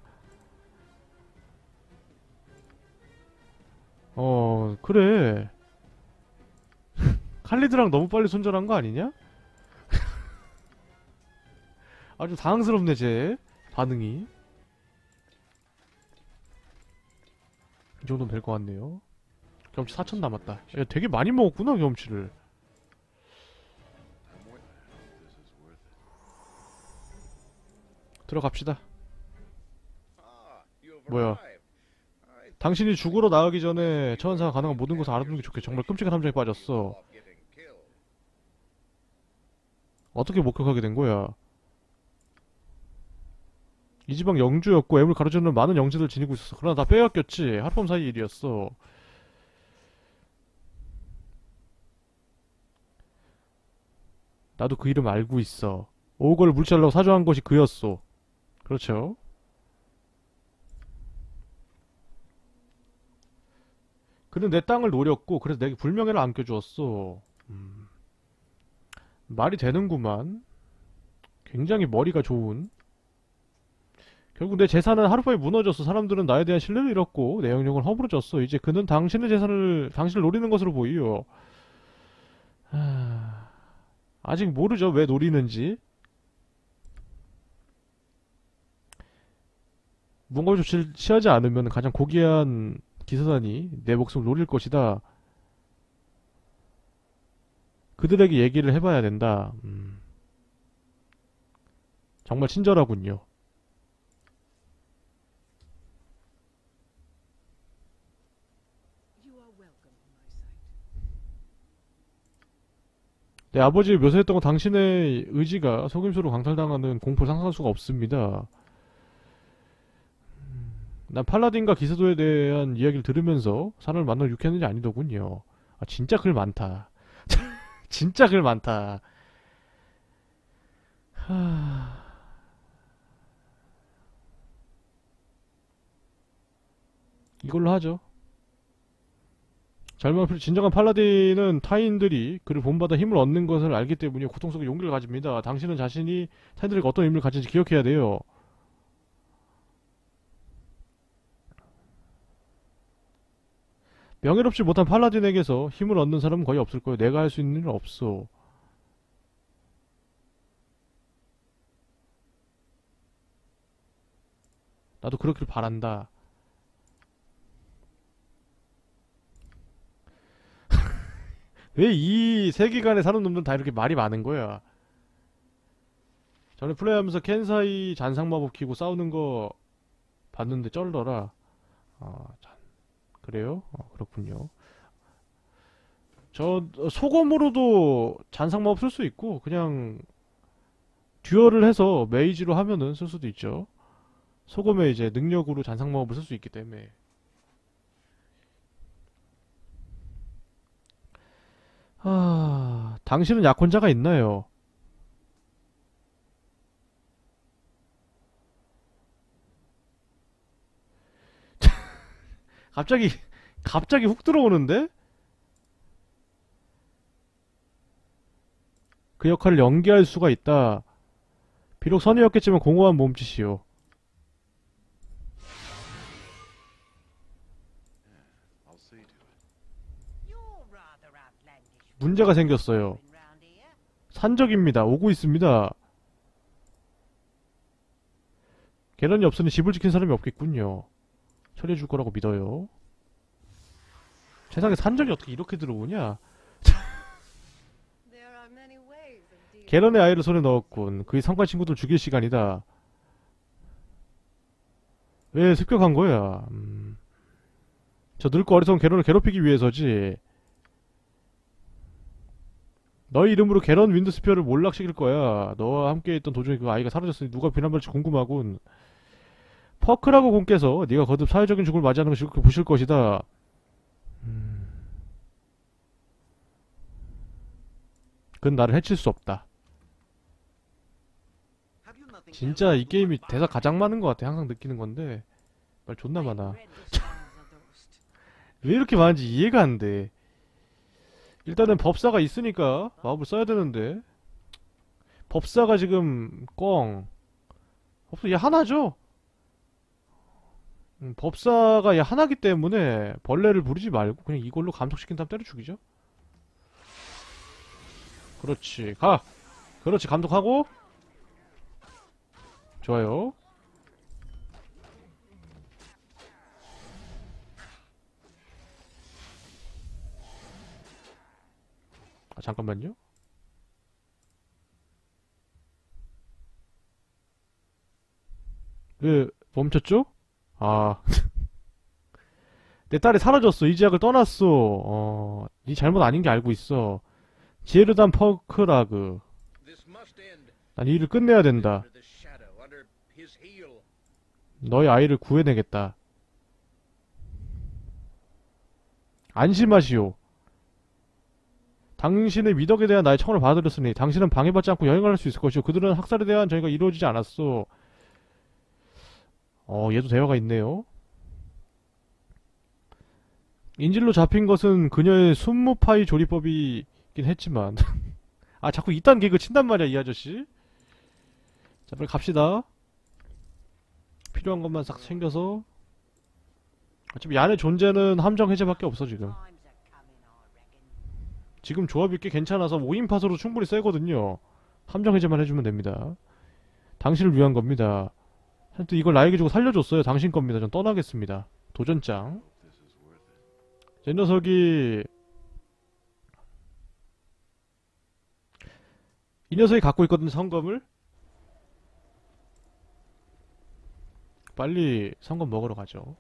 어, 그래. 칼리드랑 너무 빨리 손절한 거 아니냐? 아주 당황스럽네, 쟤 반응이. 이 정도면 될 것 같네요. 경험치 사천 남았다. 야, 되게 많이 먹었구나, 경험치를. 들어갑시다. Ah, you've 뭐야? arrived. I 당신이 죽으러 나가기 전에 천사가 가능한 모든 것을 알아두는 게 좋겠. 정말 끔찍한 함정에 빠졌어. of getting killed. 어떻게 목격하게 된 거야? 이 지방 영주였고 애물 가로지르는 많은 영지를 지니고 있었어. 그러나 다 빼앗겼지. 하룻밤 사이 일이었어. 나도 그 이름 알고 있어. 오거를 물리치려고 사주한 것이 그였소. 그렇죠. 그는 내 땅을 노렸고 그래서 내게 불명예를 안겨주었어. 음. 말이 되는구만. 굉장히 머리가 좋은. 결국 내 재산은 하룻밤에 무너졌어. 사람들은 나에 대한 신뢰를 잃었고 내 영역은 허물어졌어. 이제 그는 당신의 재산을 당신을 노리는 것으로 보이요. 하... 아직 모르죠. 왜 노리는지. 뭔가 조치를 취하지 않으면 가장 고귀한 기사단이 내 목숨을 노릴 것이다. 그들에게 얘기를 해봐야 된다. 음. 정말 친절하군요. You are welcome on my side. 내 아버지 묘사했던 건 당신의 의지가 속임수로 강탈당하는 공포를 상상할 수가 없습니다. 음, 난 팔라딘과 기사도에 대한 이야기를 들으면서 사람을 만나러 유쾌한 일이 아니더군요. 아, 진짜 글 많다. 진짜 글 많다. 하... 이걸로 하죠. 젊은 필- 진정한 팔라딘은 타인들이 그를 본받아 힘을 얻는 것을 알기 때문에 고통 속에 용기를 가집니다. 당신은 자신이 타인들에게 어떤 의미를 가진지 기억해야 돼요. 명예롭지 못한 팔라딘에게서 힘을 얻는 사람은 거의 없을 거예요. 내가 할 수 있는 일은 없어. 나도 그렇길 바란다. 왜 이 세계관에 사는 놈들은 다 이렇게 말이 많은 거야? 전에 플레이하면서 켄사이 잔상마법 키고 싸우는 거 봤는데 쩔더라. 아, 참. 그래요? 어, 그렇군요. 저 어, 소검으로도 잔상마법 쓸 수 있고 그냥 듀얼을 해서 메이지로 하면은 쓸 수도 있죠. 소검에 이제 능력으로 잔상마법을 쓸 수 있기 때문에. 아, 당신은 약혼자가 있나요? 갑자기 갑자기 훅 들어오는데? 그 역할을 연기할 수가 있다. 비록 선의였겠지만 공허한 몸짓이요. I'll see to it. You're rather outlandish. 문제가 생겼어요. round here. 산적입니다. 오고 있습니다. 계란이 없으니 집을 지킨 사람이 없겠군요. 처리해줄 거라고 믿어요. 세상에 산적이 어떻게 이렇게 들어오냐? There are many ways of dealing. 게런의 아이를 손에 넣었군. 그의 상관 친구들 죽일 시간이다. 왜 습격한 거야? 음. 저 늙고 어리석은 게런을 괴롭히기 위해서지. 너희 이름으로 게런 윈드스피어를 몰락시킬 거야. 너와 함께 있던 도중에 그 아이가 사라졌으니 누가 비난받을지 궁금하군. 퍼크라고 공께서 네가 거듭 사회적인 죽음을 맞이하는 것을 그렇게 보실 것이다. 음. 그건 나를 해칠 수 없다. Have you nothing 진짜 else 이 to 게임이 advise? 대사 가장 많은 것 같아. 항상 느끼는 건데 말 존나 I 많아. read the songs of those. 왜 이렇게 많은지 이해가 안 돼. 일단은 법사가 있으니까 마법을 써야 되는데 법사가 지금 꽝. 법사 얘 하나죠? 음, 법사가 얘 하나기 때문에 벌레를 부리지 말고 그냥 이걸로 감속시킨 다음 때려 죽이죠. 그렇지. 가! 그렇지. 감독하고 좋아요. 아, 잠깐만요. 왜 멈췄죠? 아. 내 딸이 사라졌어. 이 지역을 떠났어. 어, 네 잘못 아닌 게 알고 있어. 제르단 퍼크라그. This must end. 난 이 일을 끝내야 된다. Under the shadow, under his heel. 너희 아이를 구해내겠다. 안심하시오. 당신의 미덕에 대한 나의 청을 받아들였으니 당신은 방해받지 않고 여행을 할 수 있을 것이오. 그들은 학살에 대한 저희가 이루어지지 않았어. 어, 얘도 대화가 있네요. 인질로 잡힌 것은 그녀의 순무파이 조리법이긴 했지만 아, 자꾸 이딴 개그 친단 말이야, 이 아저씨. 자, 빨리 갑시다. 필요한 것만 싹 챙겨서. 어차피 이 안의 존재는 함정 해제밖에 없어 지금. Times are coming, I reckon. 지금 조합이 꽤 괜찮아서 오 인팟으로 충분히 세거든요. 함정 해제만 해주면 됩니다. 당신을 위한 겁니다. 하여튼 이걸 나에게 주고 살려줬어요. 당신 겁니다. 전 떠나겠습니다. 도전장. 자, 이 녀석이 이 녀석이 갖고 있거든, 성검을. 빨리 성검 먹으러 가죠.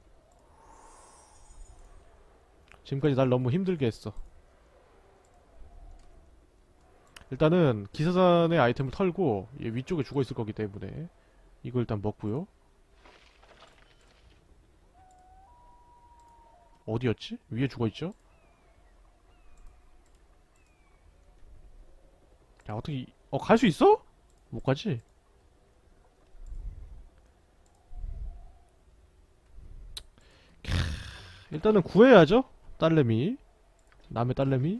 지금까지 날 너무 힘들게 했어. 일단은 기사단의 아이템을 털고 얘 위쪽에 죽어있을 거기 때문에 이거 일단 먹고요. 어디였지? 위에 죽어있죠? 야, 어떻게 이- 어, 갈 수 있어? 못 가지? 캬, 일단은 구해야죠. 딸내미, 남의 딸내미.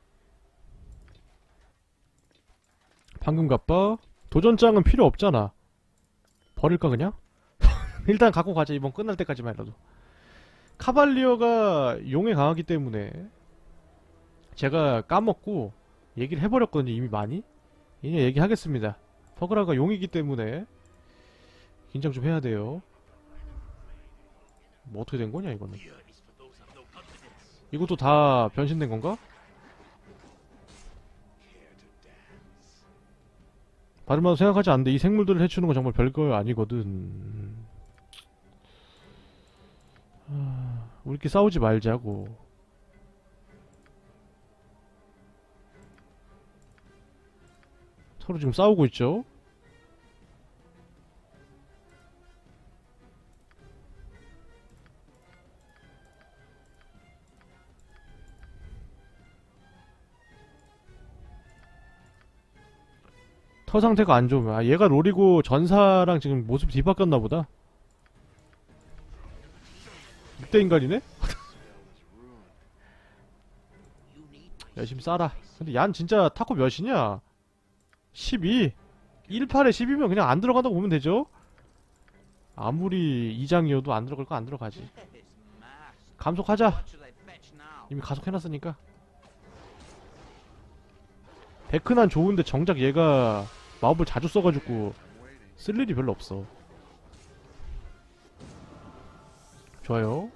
방금 갑바. 도전장은 필요 없잖아. 버릴까 그냥? 일단 갖고 가자. 이번 끝날 때까지만이라도. 카발리어가 용에 강하기 때문에 제가 까먹고 얘기를 해버렸거든요. 이미 많이. 이제 얘기하겠습니다. 퍼그라가 용이기 때문에 긴장 좀 해야 돼요. 뭐 어떻게 된 거냐 이거는. 이것도 다 변신된 건가? 바르마도 생각하지 않는데 이 생물들을 해치우는 건 정말 별거 아니거든. 아, 우리끼리 싸우지 말자고. 서로 지금 싸우고 있죠? 터 상태가 안 좋으면 아, 얘가 롤이고 전사랑 지금 모습이 뒤바뀌었나 보다. 늑대 인간이네? You need my 열심히 싸라. 근데 얀 진짜 타코 몇이냐? 십이. 십팔에 십이면 그냥 안 들어간다고 보면 되죠? 아무리 이 장이어도 안 들어갈 거 안 들어가지. Yes, master. 감속하자. What shall I fetch now? 이미 가속해놨으니까. 베크난 좋은데 정작 얘가 마법을 자주 써가지고 쓸 일이 별로 없어. 좋아요.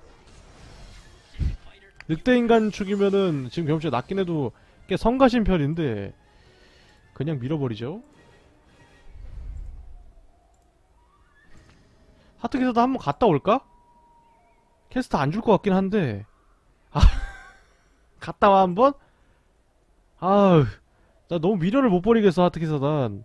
늑대인간 축이면은 지금 경험치가 낮긴 해도 꽤 성가신 편인데 그냥 밀어버리죠. 하트기사도 한번 갔다 올까? 캐스트 안 줄 것 같긴 한데. 아, 갔다 와 한번? 아우, 나 너무 미련을 못 버리겠어 하트기사단.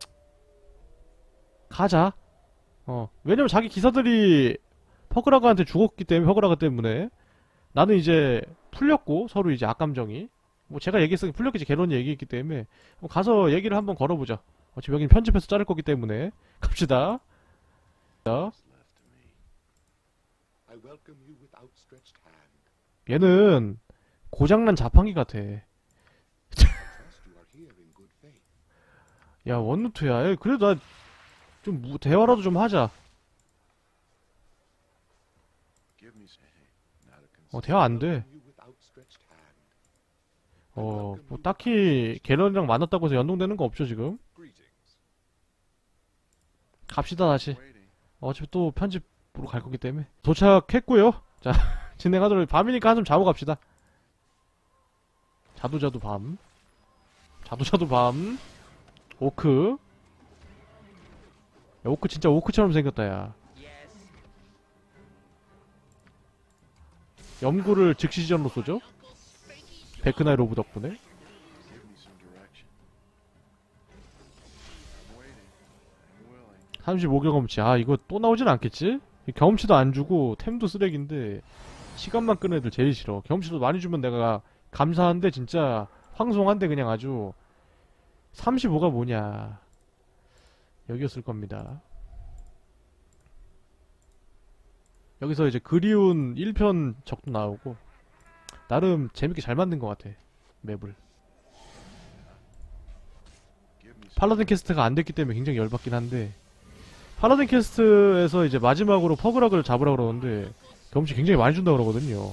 가자. 어, 왜냐면 자기 기사들이 퍼그라가한테 죽었기 때문에, 퍼그라가 때문에. 나는 이제 풀렸고, 서로 이제 악감정이. 뭐 제가 얘기했으니 풀렸겠지, 개론이 얘기했기 때문에. 가서 얘기를 한번 걸어보자. 어차피 여기는 편집해서 자를 거기 때문에. 갑시다. 자, I welcome you with outstretched hand. 얘는 고장난 자판기 같아. Trust you are here in good faith. 야, 원루트야. 야, 그래도 나 좀 대화라도 좀 하자. 어, 대화 안 돼. Welcome you with outstretched hand. 어, 뭐 딱히 갤런이랑 만났다고 해서 연동되는 거 없죠, 지금? 갑시다, 다시. 어차피 또 편집으로 갈 거기 때문에. 도착했고요. 자, 진행하도록. 밤이니까 한숨 자고 갑시다. 자두자두 밤. 자두자두 밤. 오크. 야, 오크 진짜 오크처럼 생겼다, 야. 염구를 즉시 지전으로 쏘죠? 베크나이 로브 덕분에. 삼십오 경험치. 아, 이거 또 나오진 않겠지? 경험치도 안 주고 템도 쓰레기인데 시간만 끄는 애들 제일 싫어. 경험치도 많이 주면 내가 감사한데 진짜 황송한데 그냥 아주. 삼십오가 뭐냐. 여기였을 겁니다. 여기서 이제 그리운 일 편 적도 나오고 나름 재밌게 잘 만든 것 같아, 맵을. 팔라딘 캐스트가 안 됐기 때문에 굉장히 열받긴 한데, 팔라딘 캐스트에서 이제 마지막으로 퍼그락을 잡으라 그러는데 경험치 굉장히 많이 준다 그러거든요.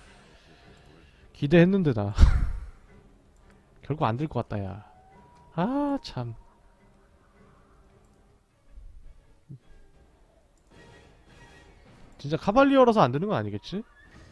기대했는데 나 결국 안 될 것 같다, 야. 아, 참. 진짜 카발리어라서 안 되는 건 아니겠지?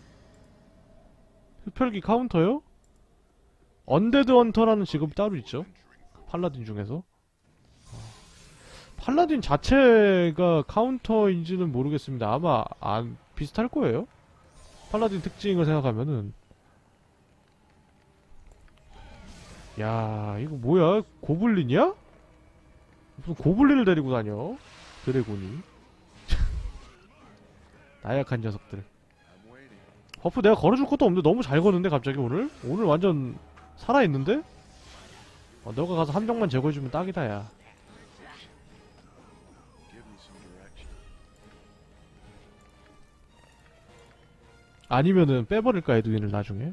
흡혈기 카운터요? 언데드 헌터라는 직업이 따로 있죠. 팔라딘 중에서. 어. 팔라딘 자체가 카운터인지는 모르겠습니다. 아마 안 비슷할 거예요. 팔라딘 특징을 생각하면은. 야, 이거 뭐야? 고블린이야? 무슨 고블린을 데리고 다녀? 드래곤이. 나약한 녀석들. 버프 내가 걸어줄 것도 없는데 너무 잘 거는데 갑자기 오늘? 오늘 완전 살아있는데? 어, 너가 가서 함정만 제거해주면 딱이다, 야. 아니면은 빼버릴까, 에드윈을 나중에?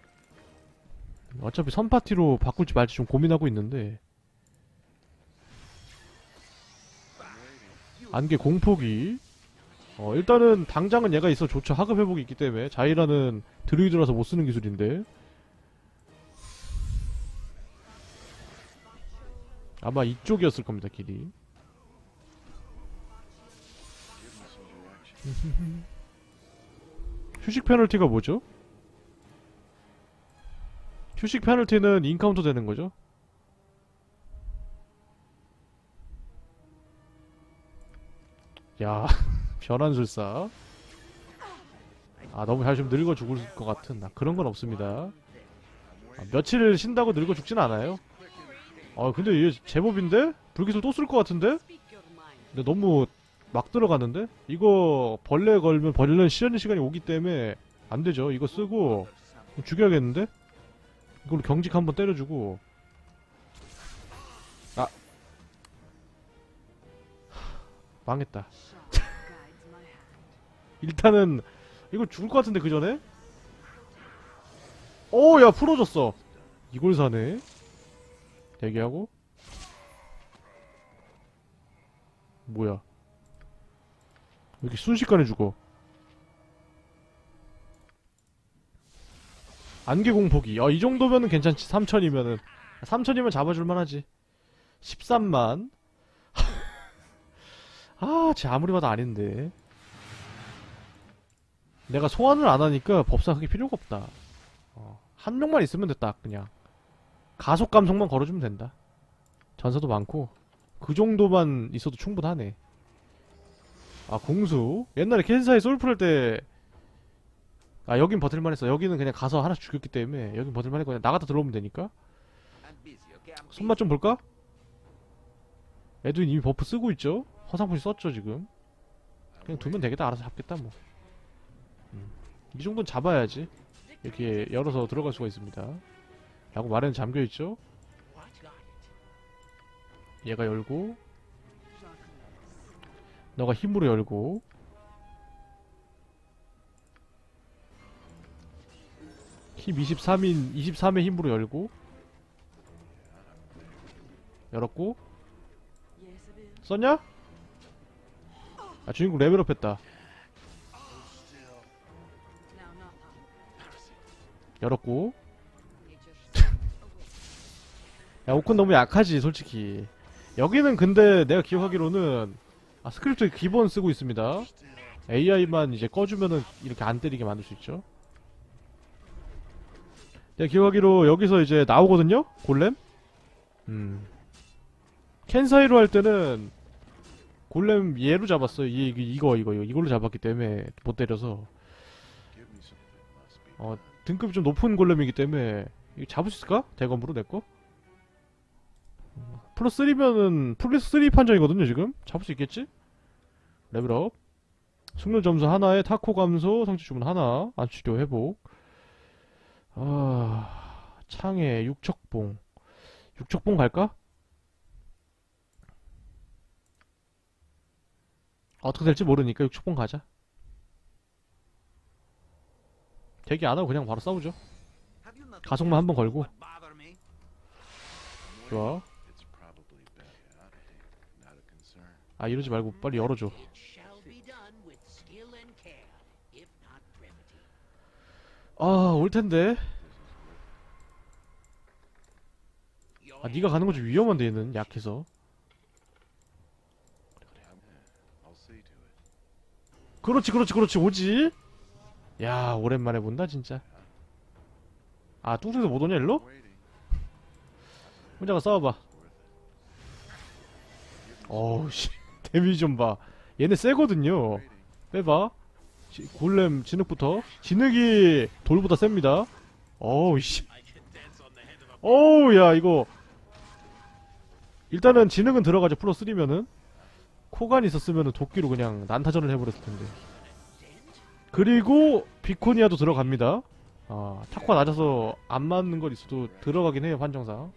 어차피 선파티로 바꿀지 말지 좀 고민하고 있는데. 안개 공포기. 어, 일단은 당장은 얘가 있어 좋죠. 하급 회복이 있기 때문에. 자이라는 드루이드라서 못 쓰는 기술인데. 아마 이쪽이었을 겁니다, 길이. 휴식 페널티가 뭐죠? 휴식 페널티는 인카운터 되는 거죠? 야, 변환술사. 아, 너무 잘 좀 늙어 죽을 것 같은. 아, 그런 건 없습니다. 아, 며칠 쉰다고 늙어 죽진 않아요. 아, 근데 얘 제법인데? 불기술 또 쓸 것 같은데? Speak your mind. 근데 너무 막 들어가는데? 이거 벌레 걸면 벌레는 시련의 시간이 오기 때문에 안 되죠. 이거 쓰고 죽여야겠는데? 이걸로 경직 한번 때려주고. 아, 망했다. Guides my hand. 일단은 이거 죽을 것 같은데 그 전에? 오, 야, 풀어졌어. 이걸 사네. 대기하고. 뭐야? 왜 이렇게 순식간에 죽어? 안개 공포기. 아, 이 정도면은 괜찮지. 삼천이면은. 삼천이면 잡아줄만 하지. 십삼만. 아, 쟤 아무리 봐도 아닌데. 내가 소환을 안 하니까 법사하기 필요가 없다. 어, 한 명만 있으면 됐다, 그냥. 가속 감속만 걸어주면 된다. 전사도 많고 그 정도만 있어도 충분하네. 아 공수 옛날에 켄사이 솔플 할 때 아 여긴 버틸만 했어. 여기는 그냥 가서 하나씩 죽였기 때문에 여긴 버틸만 했고 그냥 나갔다 들어오면 되니까. 손맛 좀 볼까? 에드윈 이미 버프 쓰고 있죠? 허상포시 썼죠 지금. 그냥 두면 되겠다. 알아서 잡겠다 뭐. 음. 이 정도는 잡아야지 이렇게 열어서 들어갈 수가 있습니다 라고 말에는 잠겨있죠. 얘가 열고 너가 힘으로 열고 힘 이십삼인 이십삼의 힘으로 열고 열었고 Yes, it is. 썼냐? 아 주인공 레벨업 했다. Now, not that. 열었고 It just away. 야 오콘 너무 약하지 솔직히. 여기는 근데 내가 기억하기로는 아 스크립트 기본 쓰고 있습니다. 에이아이만 이제 꺼주면은 이렇게 안 때리게 만들 수 있죠. 내가 기억하기로 여기서 이제 나오거든요? 골렘? 음 켄사이로 할 때는 골렘 얘로 잡았어요. 이, 이- 이거 이거 이거 이걸로 잡았기 때문에 못 때려서 어 등급이 좀 높은 골렘이기 때문에 이거 잡을 수 있을까? 대검으로 내꺼? 플러스 삼이면은 플러스 삼 판정이거든요 지금? 잡을 수 있겠지? 레벨업 숙련 점수 하나에 타코 감소 성취 주문 하나 안치료 회복 아... 창에 육척봉 육척봉 갈까? 어떻게 될지 모르니까 육척봉 가자. 대기 안하고 그냥 바로 싸우죠. 가속만 한번 걸고 좋아. 아 이러지 말고 빨리 열어줘. It shall be done with skill and care, if not brevity. 아 올텐데. 아 니가 가는 건 좀 위험한데 얘는 약해서. 그렇지 그렇지 그렇지 오지. 야 오랜만에 본다 진짜. 아 뚱뚱해서 못 오냐 일로? 혼자가 싸워봐. 어우 씨 데미지 좀 봐. 얘네 세거든요. 빼봐. 지, 골렘 진흙부터. 진흙이 돌보다 셉니다. 어우 씨. 어우 야 이거 일단은 진흙은 들어가죠. 플러스 삼이면은 코간 있었으면은 도끼로 그냥 난타전을 해버렸을 텐데. 그리고 비코니아도 들어갑니다. 아 타코가 낮아서 안 맞는 걸 있어도 들어가긴 해요 판정상.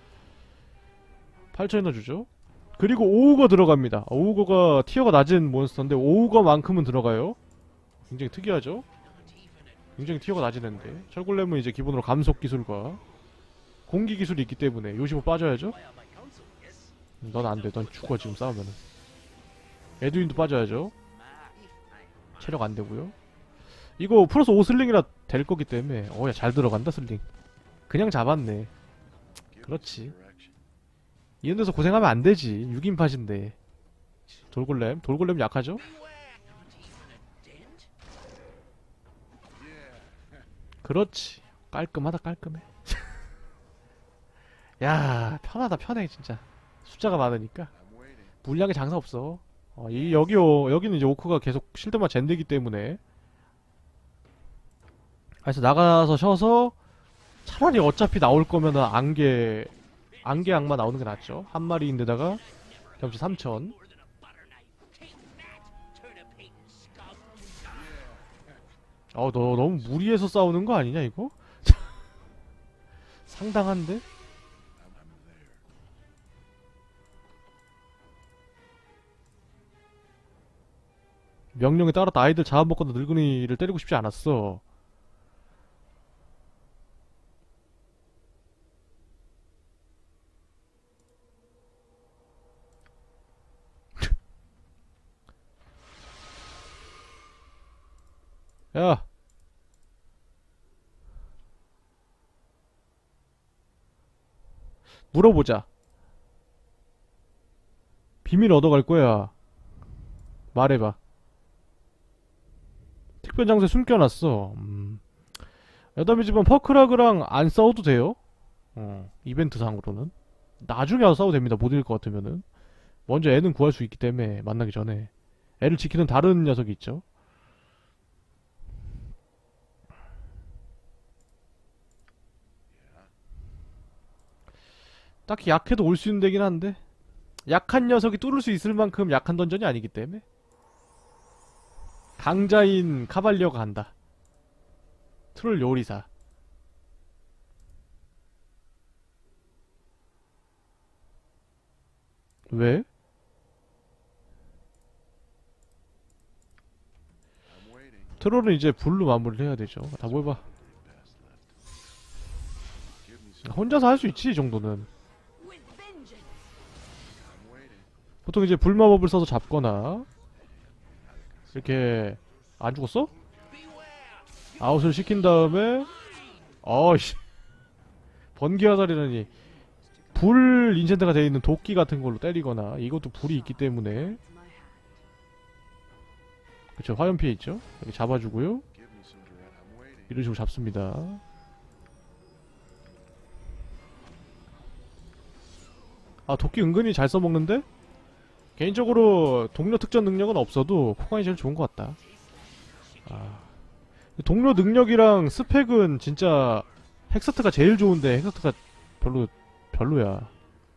팔천이나 주죠. 그리고 오우거 들어갑니다. 오우거가 티어가 낮은 몬스터인데 오우거만큼은 들어가요. 굉장히 특이하죠. 굉장히 티어가 낮은 앤데 철골렘은 이제 기본으로 감속 기술과 공기 기술이 있기 때문에 요시모 빠져야죠. 넌 안돼. 넌 죽어 지금 싸우면은. 에드윈도 빠져야죠. 체력 안되고요. 이거 플러스 오 슬링이라 될 거기 때문에 어야 잘 들어간다 슬링. 그냥 잡았네. 그렇지. 이런 데서 고생하면 안 되지. 육 인팟인데. 돌골렘. 돌골렘 약하죠? 그렇지. 깔끔하다 깔끔해. 야 편하다 편해 진짜. 숫자가 많으니까. 물량에 장사 없어. 어, 이 여기요 여기는 이제 오크가 계속 실드만 젠되기 때문에. 그래서 나가서 쉬어서 차라리 어차피 나올 거면은 안개 안개 악마 나오는 게 낫죠. 한 마리인데다가 경치 삼천. 어, 너 너무 무리해서 싸우는 거 아니냐 이거? 상당한데? 명령에 따라 아이들 잡아먹거나 늙은이를 때리고 싶지 않았어. 야! 물어보자. 비밀 얻어갈 거야. 말해봐. 특별 장소에 숨겨놨어. 음. 여담이지만 퍼크라그랑 안 싸워도 돼요. 어, 이벤트 상으로는. 나중에 와서 싸워도 됩니다. 못 이길 것 같으면은. 먼저 애는 구할 수 있기 때문에 만나기 전에 애를 지키는 다른 녀석이 있죠. 딱히 약해도 올 수 있는 데긴 한데 약한 녀석이 뚫을 수 있을 만큼 약한 던전이 아니기 때문에 강자인 카발리어가 간다. 트롤 요리사. 왜? 트롤은 이제 불로 마무리를 해야 되죠. 다 모여봐. 혼자서 할 수 있지 이 정도는. With vengeance. 보통 이제 불마법을 써서 잡거나 이렇게 안 죽었어? 아웃을 시킨 다음에 어이씨 번개화살이라니 불 인챈트가 되어 있는 도끼 같은 걸로 때리거나 이것도 불이 있기 때문에 My hand. 그쵸 화염 피해 있죠? 이렇게 잡아주고요 이런 식으로 잡습니다. 아 도끼 은근히 잘 써먹는데? 개인적으로 동료 특전 능력은 없어도 코간이 제일 좋은 것 같다. 아, 동료 능력이랑 스펙은 진짜 헥서트가 제일 좋은데 헥서트가 별로 별로야.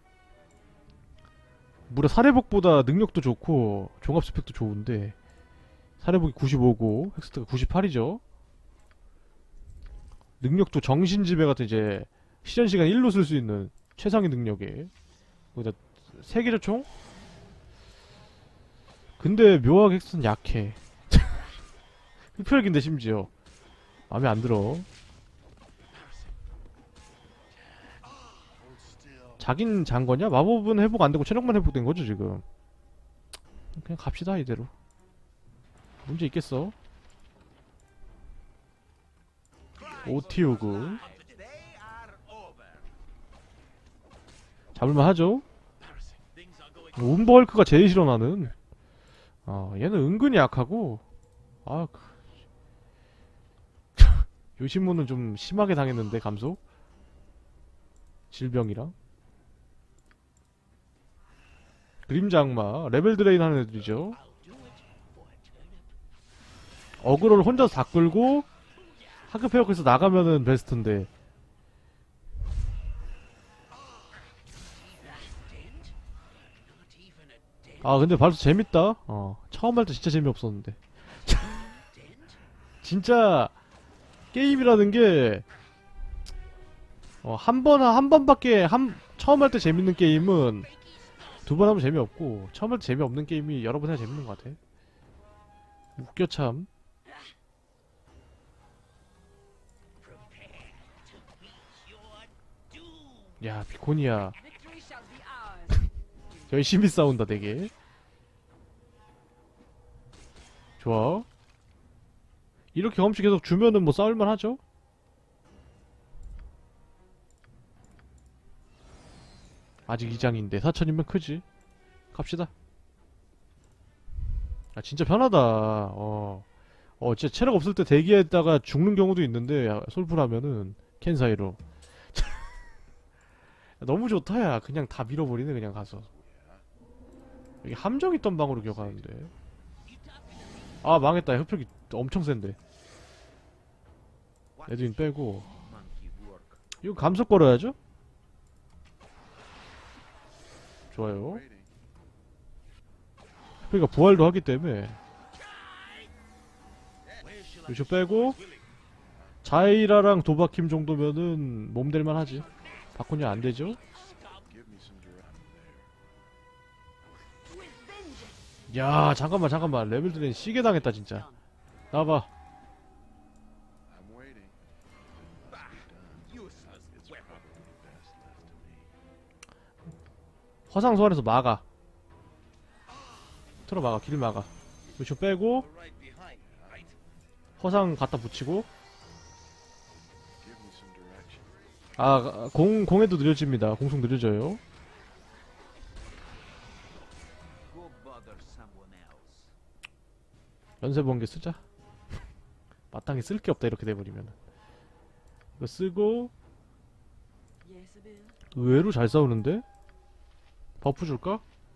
무려 사례복보다 능력도 좋고 종합 스펙도 좋은데 사례복이 구십오고 헥서트가 구십팔이죠. 능력도 정신지배 같은 이제 시전시간 일로 쓸 수 있는 최상위 능력에 거기다 세 개죠 총? 근데 묘하게 헥서트는 약해. 흡혈기인데 심지어 마음에 안 들어. 자긴 잔 거냐? 마법은 회복 안 되고 체력만 회복된 거죠 지금. 그냥 갑시다 이대로. 문제 있겠어? 오티오그 잡을만 하죠? 움버헐크가 제일 싫어 나는. 어, 얘는 은근히 약하고 아 그... 요시무는 좀 심하게 당했는데 감속? 질병이랑 그림자 악마 레벨 드레인 하는 애들이죠. 어그로를 혼자서 다 끌고 하급 회복해서 나가면은 베스트인데 아 근데 발도 재밌다. 어 처음 할 때 진짜 재미없었는데 진짜 게임이라는 게 어, 한 번, 한 번밖에 한 처음 할 때 재밌는 게임은 두 번 하면 재미없고 처음 할 때 재미없는 게임이 여러 번 해야 재밌는 것 같아. 웃겨 참. 야 비코니아 Victory shall be ours. 열심히 싸운다 되게. 좋아. 이렇게 경험치 계속 주면은 뭐 싸울만 하죠? 아직 이 장인데 사천이면 크지. 갑시다. 아 진짜 편하다. 어. 어 진짜 체력 없을 때 대기했다가 죽는 경우도 있는데 야, 솔플하면은 캔 사이로 너무 좋다 야. 그냥 다 밀어버리네 그냥 가서. 여기 함정 있던 방으로 기억하는데. 아 망했다. 흡혈기 엄청 센데. 에드윈 빼고 이거 감속 걸어야죠? 좋아요. 흡혈기가 부활도 하기 때문에 요쇼 빼고 자이라랑 도박힘 정도면은 몸될만 하지. 바꾸냐 안되죠? With vengeance. 야 잠깐만 잠깐만 레벨 드레인 시계 당했다 진짜. 나와봐. 화상 소환해서 막아. 틀어 막아. 길 막아. 요쇼 빼고 화상 갖다 붙이고. 아 공, 공에도 느려집니다. 공속 느려져요. 연쇄번개 쓰자. 마땅히 쓸 게 없다 이렇게 돼버리면. 이거 쓰고 Yes, it is. 의외로 잘 싸우는데? 버프 줄까?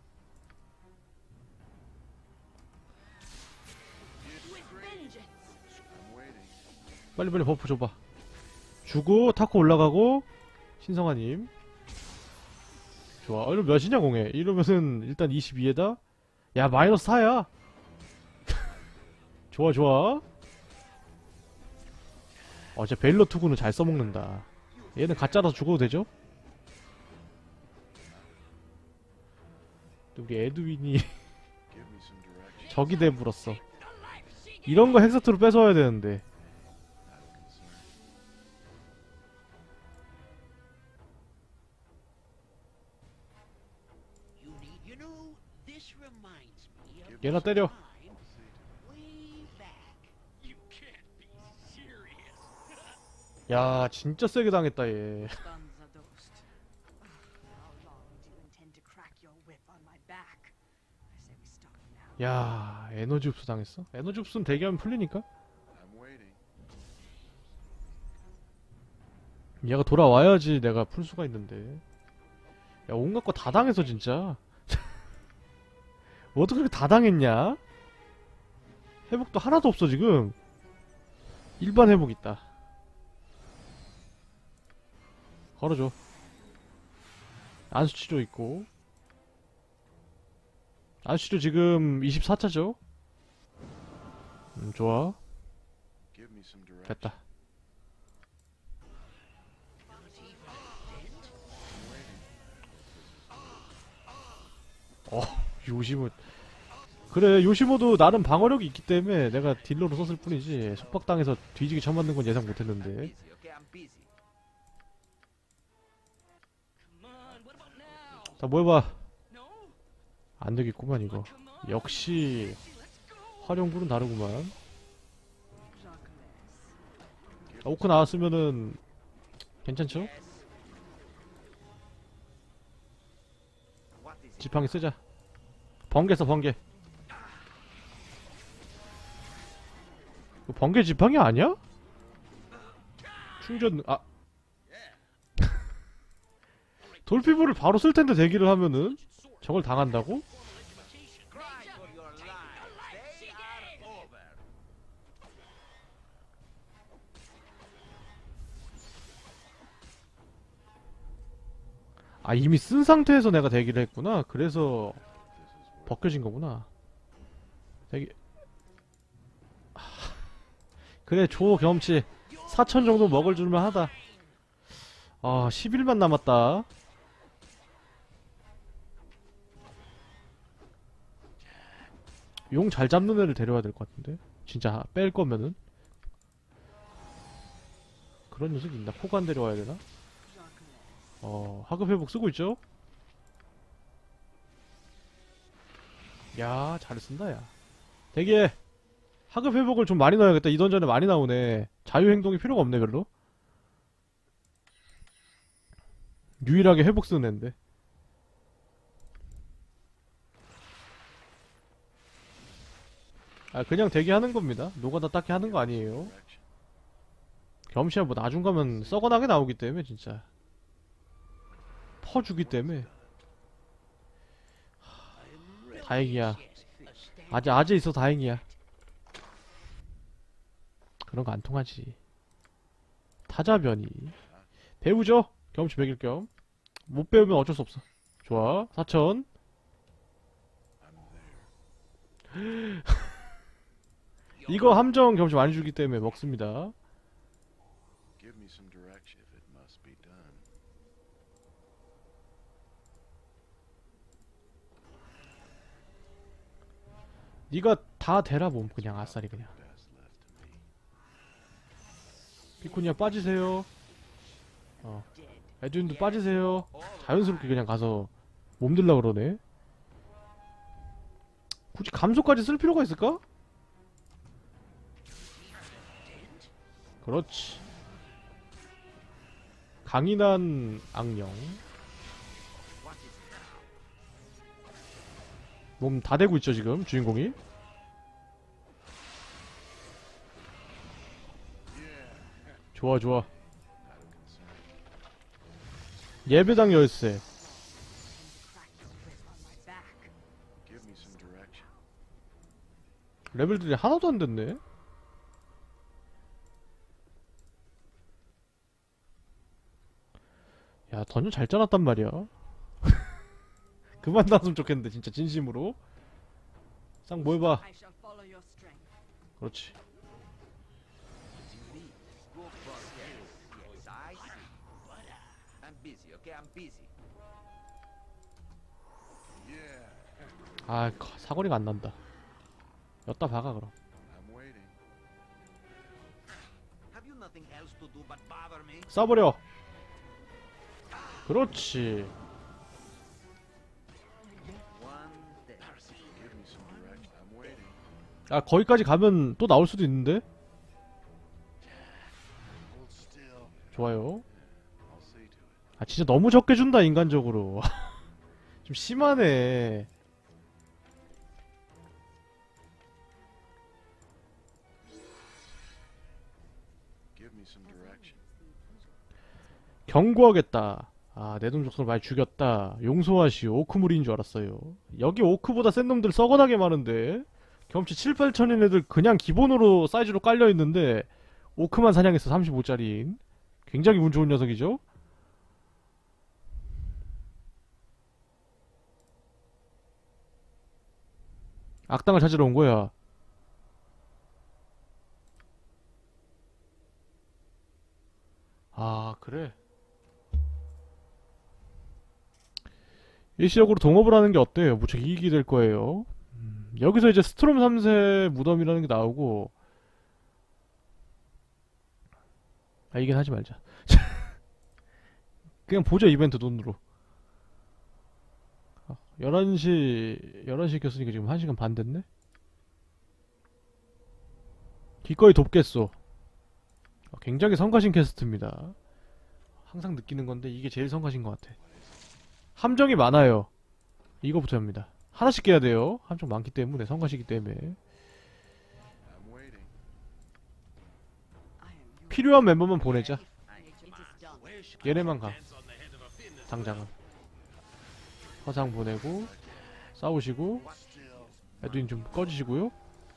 With vengeance. 빨리 빨리 버프 줘봐. 주고 타코 올라가고 신성아님. 좋아. 어, 이러면 몇이냐 공에? 이러면은 일단 이십이에다 야 마이너스 사야. 좋아 좋아. 어 진짜 베일러 투구는 잘 써먹는다. 얘는 가짜라서 죽어도 되죠? 근데 우리 에드윈이 적이 돼버렸어. 이런거 헥사트로 뺏어와야 되는데. You need, you know, this reminds me of 얘나 some 때려. time way back. You can't be serious. 야 진짜 세게 당했다 얘. Stanza Dost. How long do you intend to crack your whip on my back? I say we stop now. 야 에너지 흡수 당했어? 에너지 흡수는 대기하면 풀리니까? 얘가 돌아와야지 내가 풀 수가 있는데. 야 온갖 거 다 당해서 진짜. 어떻게 그렇게 다 당했냐? 회복도 하나도 없어 지금. 일반 회복 있다. 걸어줘. 안수치료 있고. 안수치료 지금 이십사 차죠? 음 좋아. 됐다. 어, 요시모. 그래, 요시모도 나름 방어력이 있기 때문에 내가 딜러로 썼을 뿐이지. 속박당해서 뒤지기 처음 맞는 건 예상 못했는데. busy, okay? I'm busy. Come on, what about now? 자, 뭐 해봐. No? 안 되겠구만, 이거. Come on. 역시, Let's go. 활용불은 다르구만. Jacques. 아, 오크 나왔으면은, 괜찮죠? What is it? 지팡이 쓰자. 번개 써, 번개. 이거 번개 지팡이 아니야? 충전, 아. 돌피부를 바로 쓸 텐데 대기를 하면은 저걸 당한다고? Cry for your life. They are over. 아 이미 쓴 상태에서 내가 대기를 했구나. 그래서 벗겨진 거구나. 대기. 하... 그래 줘 경험치 사천 정도 먹을 줄만 하다. 아 십 일만 남았다. 용 잘 잡는 애를 데려와야 될 것 같은데. 진짜 뺄 거면은. 그런 녀석이 있나? 포관 데려와야 되나? 어, 하급 회복 쓰고 있죠? 야, 잘 쓴다, 야. 되게, 하급 회복을 좀 많이 넣어야겠다. 이 던전에 많이 나오네. 자유행동이 필요가 없네, 별로. 유일하게 회복 쓰는 앤데. 아, 그냥 대기하는 겁니다. 노가다 딱히 하는 거 아니에요. 겸시야 뭐 나중 가면 썩어나게 나오기 때문에, 진짜. 퍼주기 때문에. 다행이야. 아재, 아재 있어 다행이야. 그런 거 안 통하지. 타자변이. 배우죠? 경험치 매길 겸. 못 배우면 어쩔 수 없어. 좋아. 사천. 이거 함정 경험치 많이 주기 때문에 먹습니다. Give me some direction if it must be done. 니가 다 대라 몸 그냥 아싸리 그냥. Best left to me. 피코니아 빠지세요. 어. 에드윈도 빠지세요. 자연스럽게 그냥 가서 몸들라 그러네. 굳이 감소까지 쓸 필요가 있을까? 그렇지. 강인한 악령. 몸 다 대고 있죠 지금 주인공이. 좋아 좋아. 예배당 열쇠. 레벨들이 하나도 안 됐네. 야, 던전 잘 짜놨단 말이야. 그만 나왔으면 좋겠는데 진짜 진심으로. 싹 모여봐. I shall follow your strength. 그렇지. Indeed. Go boss, yes. Yes, I see. I'm busy, okay? I'm busy. Yeah, 아, 거- 사거리가 안 난다. 엿다 박아 그럼. I'm waiting. Have you nothing else to do but bother me? 쏴버려. 그렇지. One day. Give me some direction. I'm waiting. 아, 거기까지 가면 또 나올 수도 있는데. Hold still. 좋아요. I'll see to it. 아, 진짜 너무 적게 준다 인간적으로. 좀 심하네. Give me some direction. 경고하겠다. 아, 내동족성을 많이 죽였다. 용서하시오. 오크물인 줄 알았어요. 여기 오크보다 센 놈들 썩어나게 많은데 경험치 칠, 팔천인 애들 그냥 기본으로 사이즈로 깔려있는데 오크만 사냥했어. 삼십오짜리인. 굉장히 운 좋은 녀석이죠? 악당을 찾으러 온 거야. 아, 그래. 일시적으로 동업을 하는 게 어때요? 무척 이익이 될 거예요. 음, 여기서 이제 스트롬 삼 세 무덤이라는 게 나오고, 아, 이긴 하지 말자. 그냥 보자, 이벤트 돈으로. 아, 열한 시, 열한 시 켰으니까 지금 한 시간 반 됐네? 기꺼이 돕겠소. 아, 굉장히 성가신 캐스트입니다. 항상 느끼는 건데, 이게 제일 성가신 것 같아. 함정이 많아요. 이거부터 합니다. 하나씩 깨야 돼요. 함정 많기 때문에, 성가시기 때문에. I'm waiting. I am your 필요한 member만 보내자. It is done. 얘네만 가. 당장은. 화상 보내고, 싸우시고, Still. 에드윈 좀 꺼주시고요.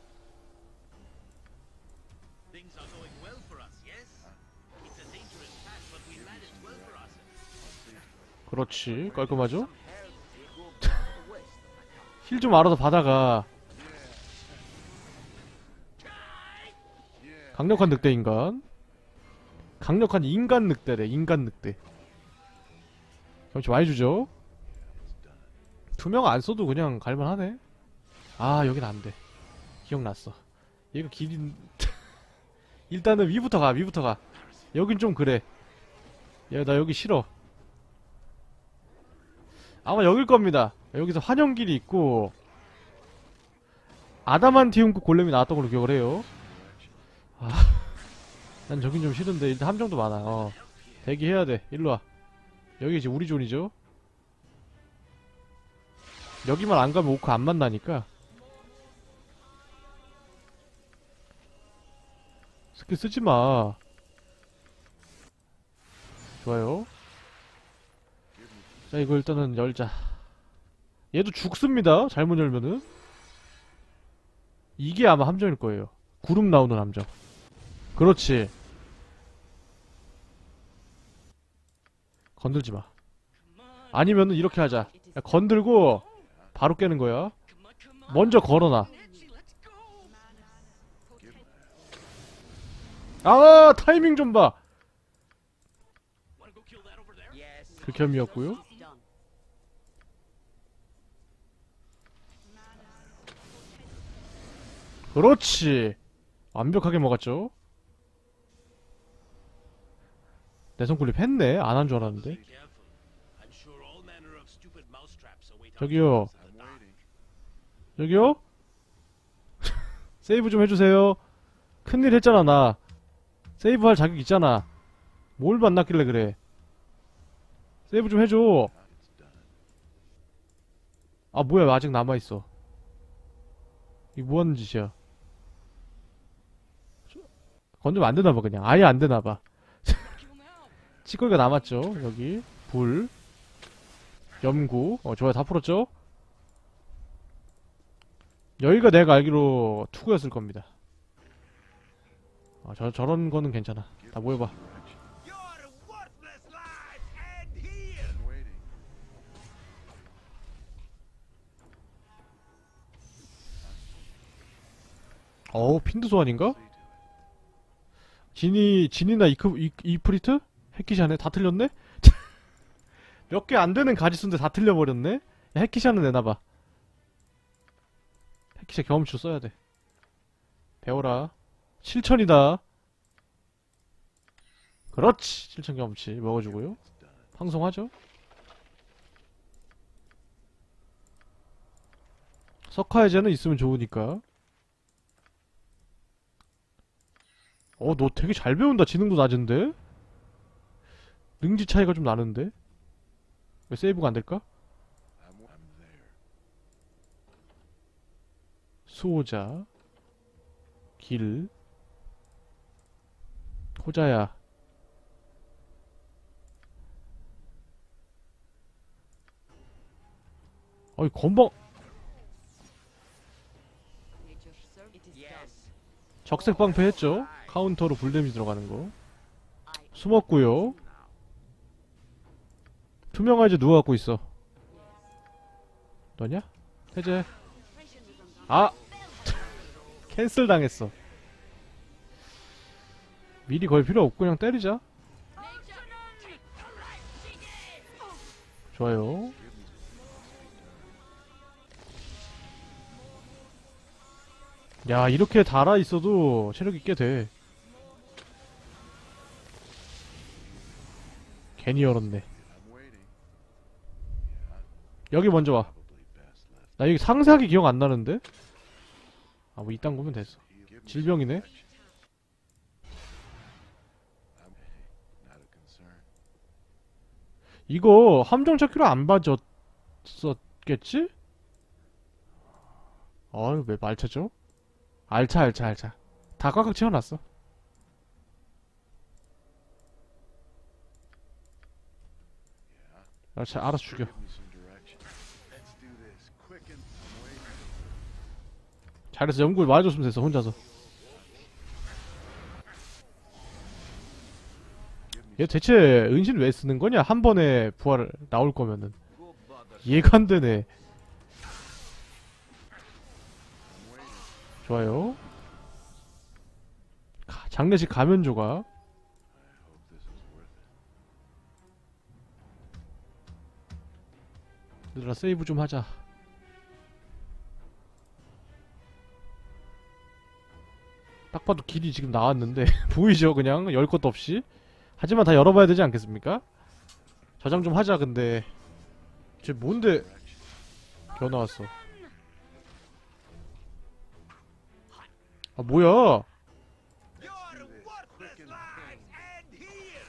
Things are going well for us, yes? It's a dangerous path, but we managed well for us. 그렇지. 깔끔하죠? Help. Go back to the west. 힐 좀 알아서 받아가. Yeah. 강력한 늑대 인간. 강력한 인간 늑대래. 인간 늑대. 경치 많이 주죠? 투명 안 써도 그냥 갈만하네. 아, 여긴 안 돼. 기억났어. 얘가 길인. 일단은 위부터 가, 위부터 가. 여긴 좀 그래. 야, 나 여기 싫어. 아마 여길 겁니다. 여기서 환영길이 있고, 아다만티움급 골렘이 나왔던 걸로 기억을 해요. 아, 난 저긴 좀 싫은데, 일단 함정도 많아. 어. 대기해야 돼. 일로 와. 여기 이제 우리 존이죠? 여기만 안 가면 오크 안 만나니까. 스킬 쓰지 마. 좋아요. 자, 이거 일단은 열자. 얘도 죽습니다. 잘못 열면은. 이게 아마 함정일 거예요. 구름 나오는 함정. 그렇지. 건들지 마. 아니면은 이렇게 하자. 야, 건들고 바로 깨는 거야. 먼저 걸어놔. 아, 타이밍 좀 봐. Yes. 극혐이었고요. It's done. 그렇지. 완벽하게 먹었죠. 내 손굴립 했네. 안 한 줄 알았는데. I'm sure all manner of stupid mousetraps await our 저기요. I'm waiting. 여기요? 세이브 좀 해주세요. 큰일 했잖아 나. 세이브 할 자격 있잖아. 뭘 만났길래 그래. 세이브 좀 해줘. Now it's done. 아 뭐야 아직 남아있어. 이 뭐하는 짓이야. 건드면 안되나봐 그냥. 아예 안되나봐. 찌꺼기가 남았죠. 여기 불 염구. 어 좋아요 다 풀었죠. 여기가 내가 알기로 투구였을 겁니다. 아, 저, 저런 거는 괜찮아. 다 모여봐. Your worthless lives end here! I'm waiting. 어우, 핀드 소환인가? 진이, 진이나 이크, 이, 이프리트? 해키샤네? 다 틀렸네? 몇 개 안 되는 가지수인데 다 틀려버렸네? 야, 해키샤는 내놔봐. 해키샤 경험치로 써야 돼. 배워라. 칠천이다. 그렇지! 칠천 경험치 먹어주고요. 방송하죠? 석화해제는 있으면 좋으니까. 어, 너 되게 잘 배운다. 지능도 낮은데? 능지 차이가 좀 나는데? 왜 세이브가 안 될까? I'm, I'm there. 수호자. 길. 호자야. 어이, 건방, Nature's servant. It is Yes. 적색 방패 했죠? 카운터로 불데미지 들어가는 거. 숨었고요. 투명화제 누가 갖고 있어? 너냐? 해제. 아! 캔슬 당했어. 미리 걸 필요 없고 그냥 때리자. 좋아요. 야, 이렇게 달아 있어도 체력이 꽤 돼. 괜히 열었네. I'm waiting. 여기 먼저 와. Probably best left. 나 여기 상세하게 기억 안 나는데? 아, 뭐 이딴 거면 됐어. Give me 질병이네? some direction. I'm not a concern. 이거 함정 찾기로 안 봐줬었겠지? 어휴, 왜 말차죠? 알차, 알차, 알차. 다 꽉꽉 채워놨어. 알차, 알아서 죽여. Give me some direction. Let's do this. Quick and I'm waiting. 잘해서 연구를 말해줬으면 됐어, 혼자서. 얘 대체 은신 왜 쓰는 거냐? 한 번에 부활 나올 거면은. Go bother. 이해가 안 되네. I'm waiting. 좋아요. 가- 장례식 가면 조각. I hope this is worth it. 얘들아, 세이브 좀 하자. 딱 봐도 길이 지금 나왔는데 보이죠? 그냥 열 것도 없이. 하지만 다 열어봐야 되지 않겠습니까? 저장 좀 하자. 근데 쟤 뭔데 겨 나왔어? 아, 뭐야? Your worthless lives end here!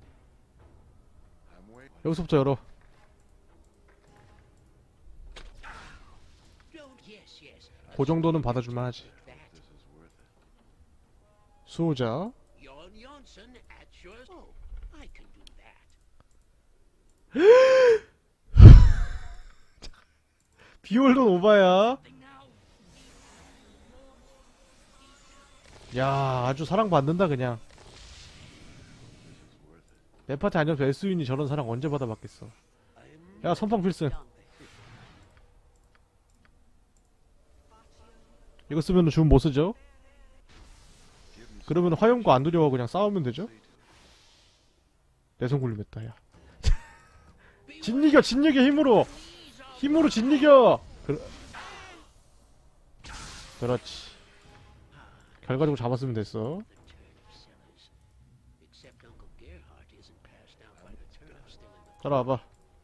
I'm waiting. 여기서부터 열어. Don't, yes, yes. 그 정도는 받아줄만 하지. This is worth it. 수호자. Jon Johnson at your... Oh, I can do that. 비올돈 오바야. 야, 아주 사랑받는다 그냥. 내 파티 아니어도 에스윈이 저런 사랑 언제 받아봤겠어. 야, 선빵 필승. 이거 쓰면 주문 못 쓰죠? 그러면 화염과 안 두려워 그냥 싸우면 되죠? 내손 굴림했다, 야. 진이겨, 진이겨, 힘으로! 힘으로 진이겨! 그... 그렇지. 결과적으로 잡았으면 됐어. Except Uncle Gerhardt isn't passed out by the turf still in the... 따라와봐.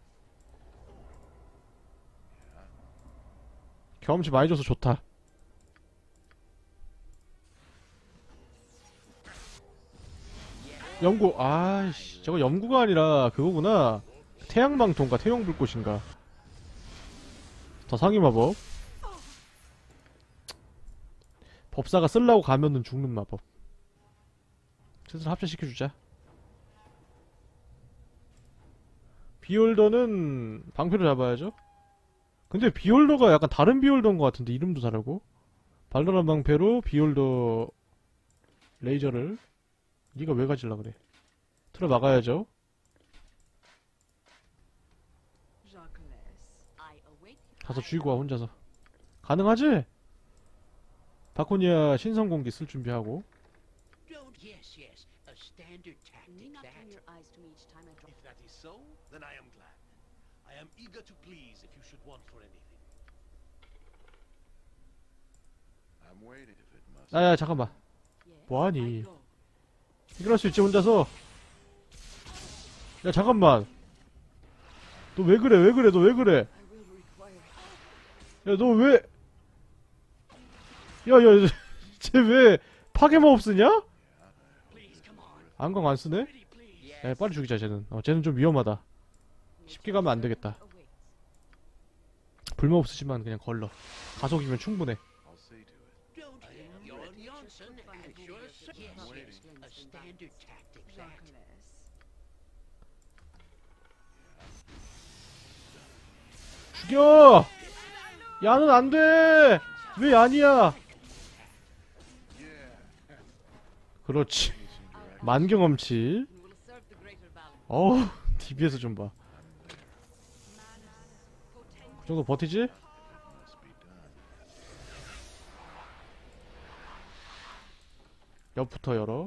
경험치 많이 줘서 좋다. 염구, 아이씨, 저거 염구가 아니라 그거구나. 태양망토인가 태용불꽃인가. 더 상위 마법. 법사가 쓸라고 가면은 죽는 마법. 슬슬 합체시켜주자. 비올더는 방패로 잡아야죠. 근데 비올더가 약간 다른 비올더인 것 같은데 이름도 다르고. 발랄한 방패로 비올더 레이저를 니가 왜 가질라 그래. 틀어 막아야죠. Jacques, I await 가서 죽이고 와 혼자서. 가능하지? 바코니아 신성공기 쓸 준비하고. Don't. Yes, yes. A standard tactic, Do not turn that. your eyes to me each time I drop. If that is so, then I am glad. I am eager to please if you should want for anything. I'm waiting if it must. 야야 잠깐만. Yes, 뭐하니? I go. 해결할 수 있지 혼자서. 야 잠깐만. 너 왜 그래 왜 그래 너 왜 그래. I will require. 야 너 왜. 야야 쟤 왜 파괴마법 쓰냐? Please, come on. 안광 안 쓰네? Pretty please. 야 빨리 죽이자 쟤는. 어 쟤는 좀 위험하다. 쉽게 가면 안 되겠다. Awaits. 불마법 쓰지만 그냥 걸러. 가속이면 충분해. I'll see to it. Don't. Jon Janssen has your s- Yes, yes. A standard tactic, that. Jacques. 죽여! 야는 안 돼! 왜 야니야? 그렇지. 만경험치. We will serve the greater value. 어우, 디비에스 좀 봐. 그 정도 버티지? Must be done. 옆부터 열어.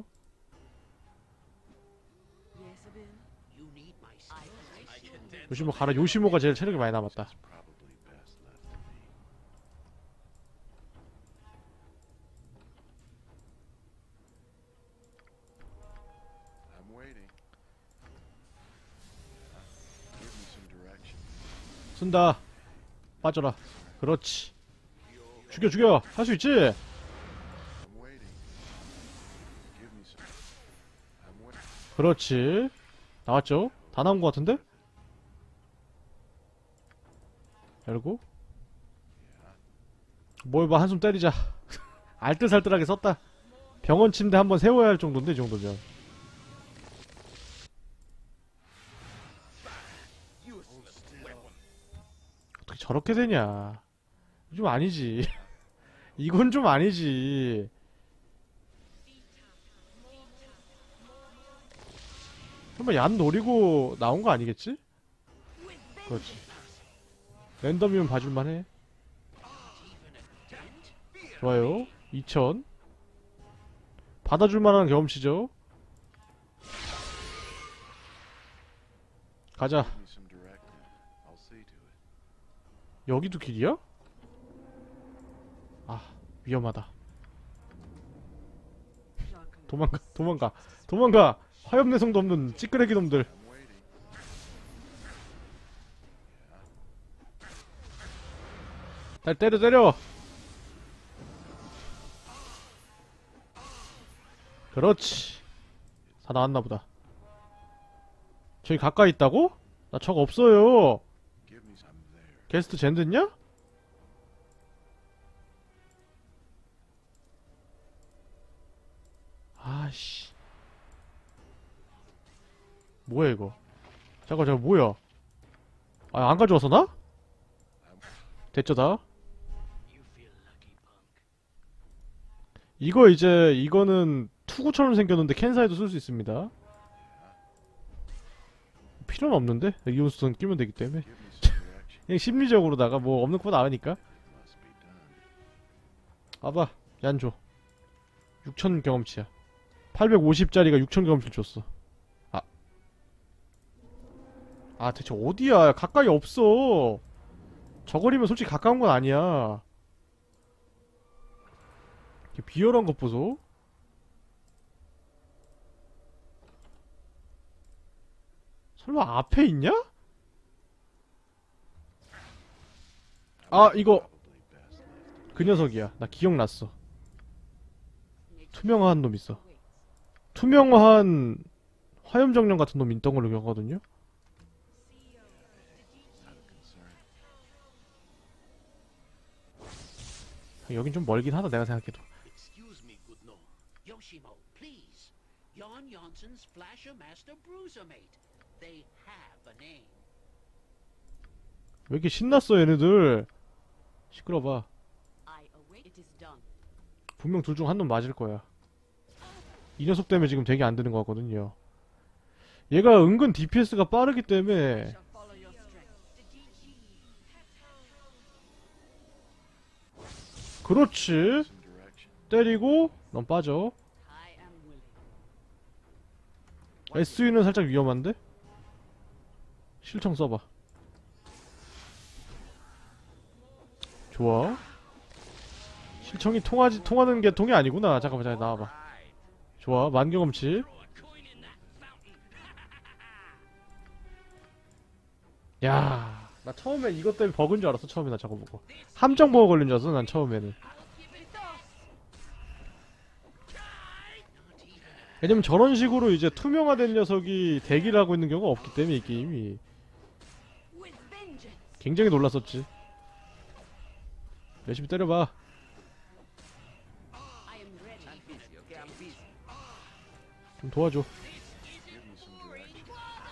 Yes, Abin. You need my skill. I can dance. 요시모 가라. 요시모가 제일 체력이 많이 남았다. It's probably best left to me. I'm waiting. Give me some direction. 쓴다. 빠져라. 그렇지. 죽여 죽여. 할 수 있지? I'm waiting. Give me some. I'm waiting. 그렇지. 나왔죠? 다 나온 것 같은데? 열고. 뭘 봐, 한숨 때리자. 알뜰살뜰하게 썼다. 병원 침대 한번 세워야 할 정도인데, 이 정도면. 어떻게 저렇게 되냐. 좀 아니지. 이건 좀 아니지. 설마 얀 노리고 나온 거 아니겠지? 그렇지. 랜덤이면 봐줄만해. 좋아요. 이천. 받아줄만한 경험치죠. 가자. Give me some directive. I'll see to it. 여기도 길이야? 아, 위험하다. Jacques. 도망가, 도망가, 도망가! 화염내성도 없는 찌끄레기 놈들. I'm waiting. 날 때려, 때려! 그렇지. 다 나왔나 보다. 저기 가까이 있다고? 나 적 없어요. Give me some there. 게스트 젠 됐냐? 아씨. 뭐야 이거? 잠깐 잠깐 뭐야? 아 안 가져와서 나? 됐죠 다? You feel lucky, punk. 이거 이제 이거는 투구처럼 생겼는데 캔사에도 쓸 수 있습니다. 필요는 없는데 이온스톤 끼면 되기 때문에 Give me some direction. 그냥 심리적으로다가 뭐 없는 거 나으니까. Must be done. 봐봐 얀 줘. 육천 경험치야. 팔백오십짜리가 육천 경험치 줬어. 아. 아 대체 어디야? 가까이 없어. 저거리면 솔직히 가까운 건 아니야. 이렇게 비열한 것 보소. 설마 앞에 있냐? 아 이거 Probably best left. 그 녀석이야. 나 기억났어. 투명한 놈 있어. 투명한 화염정령 같은 놈 있던 걸로 기억하거든요. Out of concern. 여긴 좀 멀긴 하다 내가 생각해도. Excuse me, good gnome. Yoshimo, please. Jon Janssen's Flasher Master Bruiser Mate. They have a name. 왜 이렇게 신났어 얘네들. 시끄러봐. I await. It is done. 분명 둘 중 한 놈 맞을 거야. 이 녀석 때문에 지금 되게 안 되는 거 같거든요. 얘가 은근 디피에스가 빠르기 때문에 Shall follow your strength. 그렇지. Some direction. 때리고 넌 빠져. I am willing. 에스유는 살짝 위험한데? 실청 써봐. 좋아. 실청이 통하지 통하는 게 통이 아니구나. 잠깐만, 자 나와봐. 좋아, 만경험치. 야, 나 처음에 이것 때문에 버그인 줄 알았어. 처음에 나 저거 보고 함정 버그 걸린 줄 알았어. 난 처음에는. 왜냐면 저런 식으로 이제 투명화된 녀석이 대기를 하고 있는 경우가 없기 때문에 이 게임이 With vengeance. 굉장히 놀랐었지. 열심히 때려봐. I am ready. I'm busy, okay? I'm busy. 좀 도와줘. Give me some direction.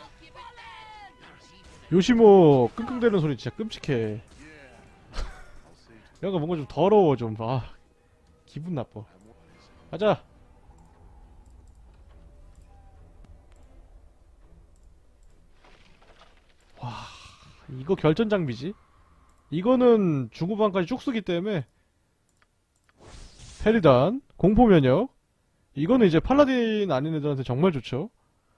요시모 끙끙대는 소리 진짜 끔찍해. Yeah. I'll see to 약간 뭔가 좀 더러워 좀. 아, 기분 나빠. I'm wise. 가자. 와, 이거 결전 장비지? 이거는 중후반까지 쭉 쓰기 때문에. 페리단 공포 면역. 이거는 이제 팔라딘 아닌 애들한테 정말 좋죠.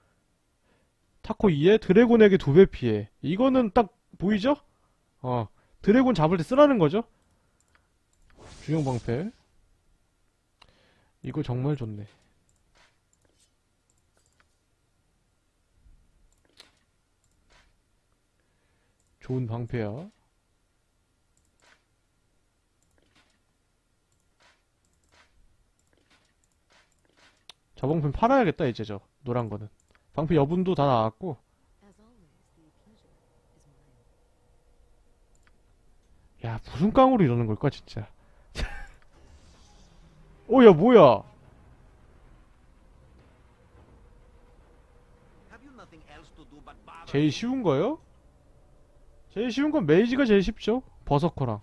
타코 이에 드래곤에게 두 배 피해. 이거는 딱 보이죠? 어, 드래곤 잡을 때 쓰라는 거죠. 주용 방패. 이거 정말 좋네. 좋은 방패야. 저 방패 팔아야겠다 이제. 저 노란 거는 방패 여분도 다 나왔고. As always, the pleasure is mine. 야, 무슨 깡으로 이러는 걸까 진짜. 어, 야 뭐야. Have you nothing else to do but bother 제일 쉬운 거요? 제일 쉬운 건 메이지가 제일 쉽죠. 버서커랑.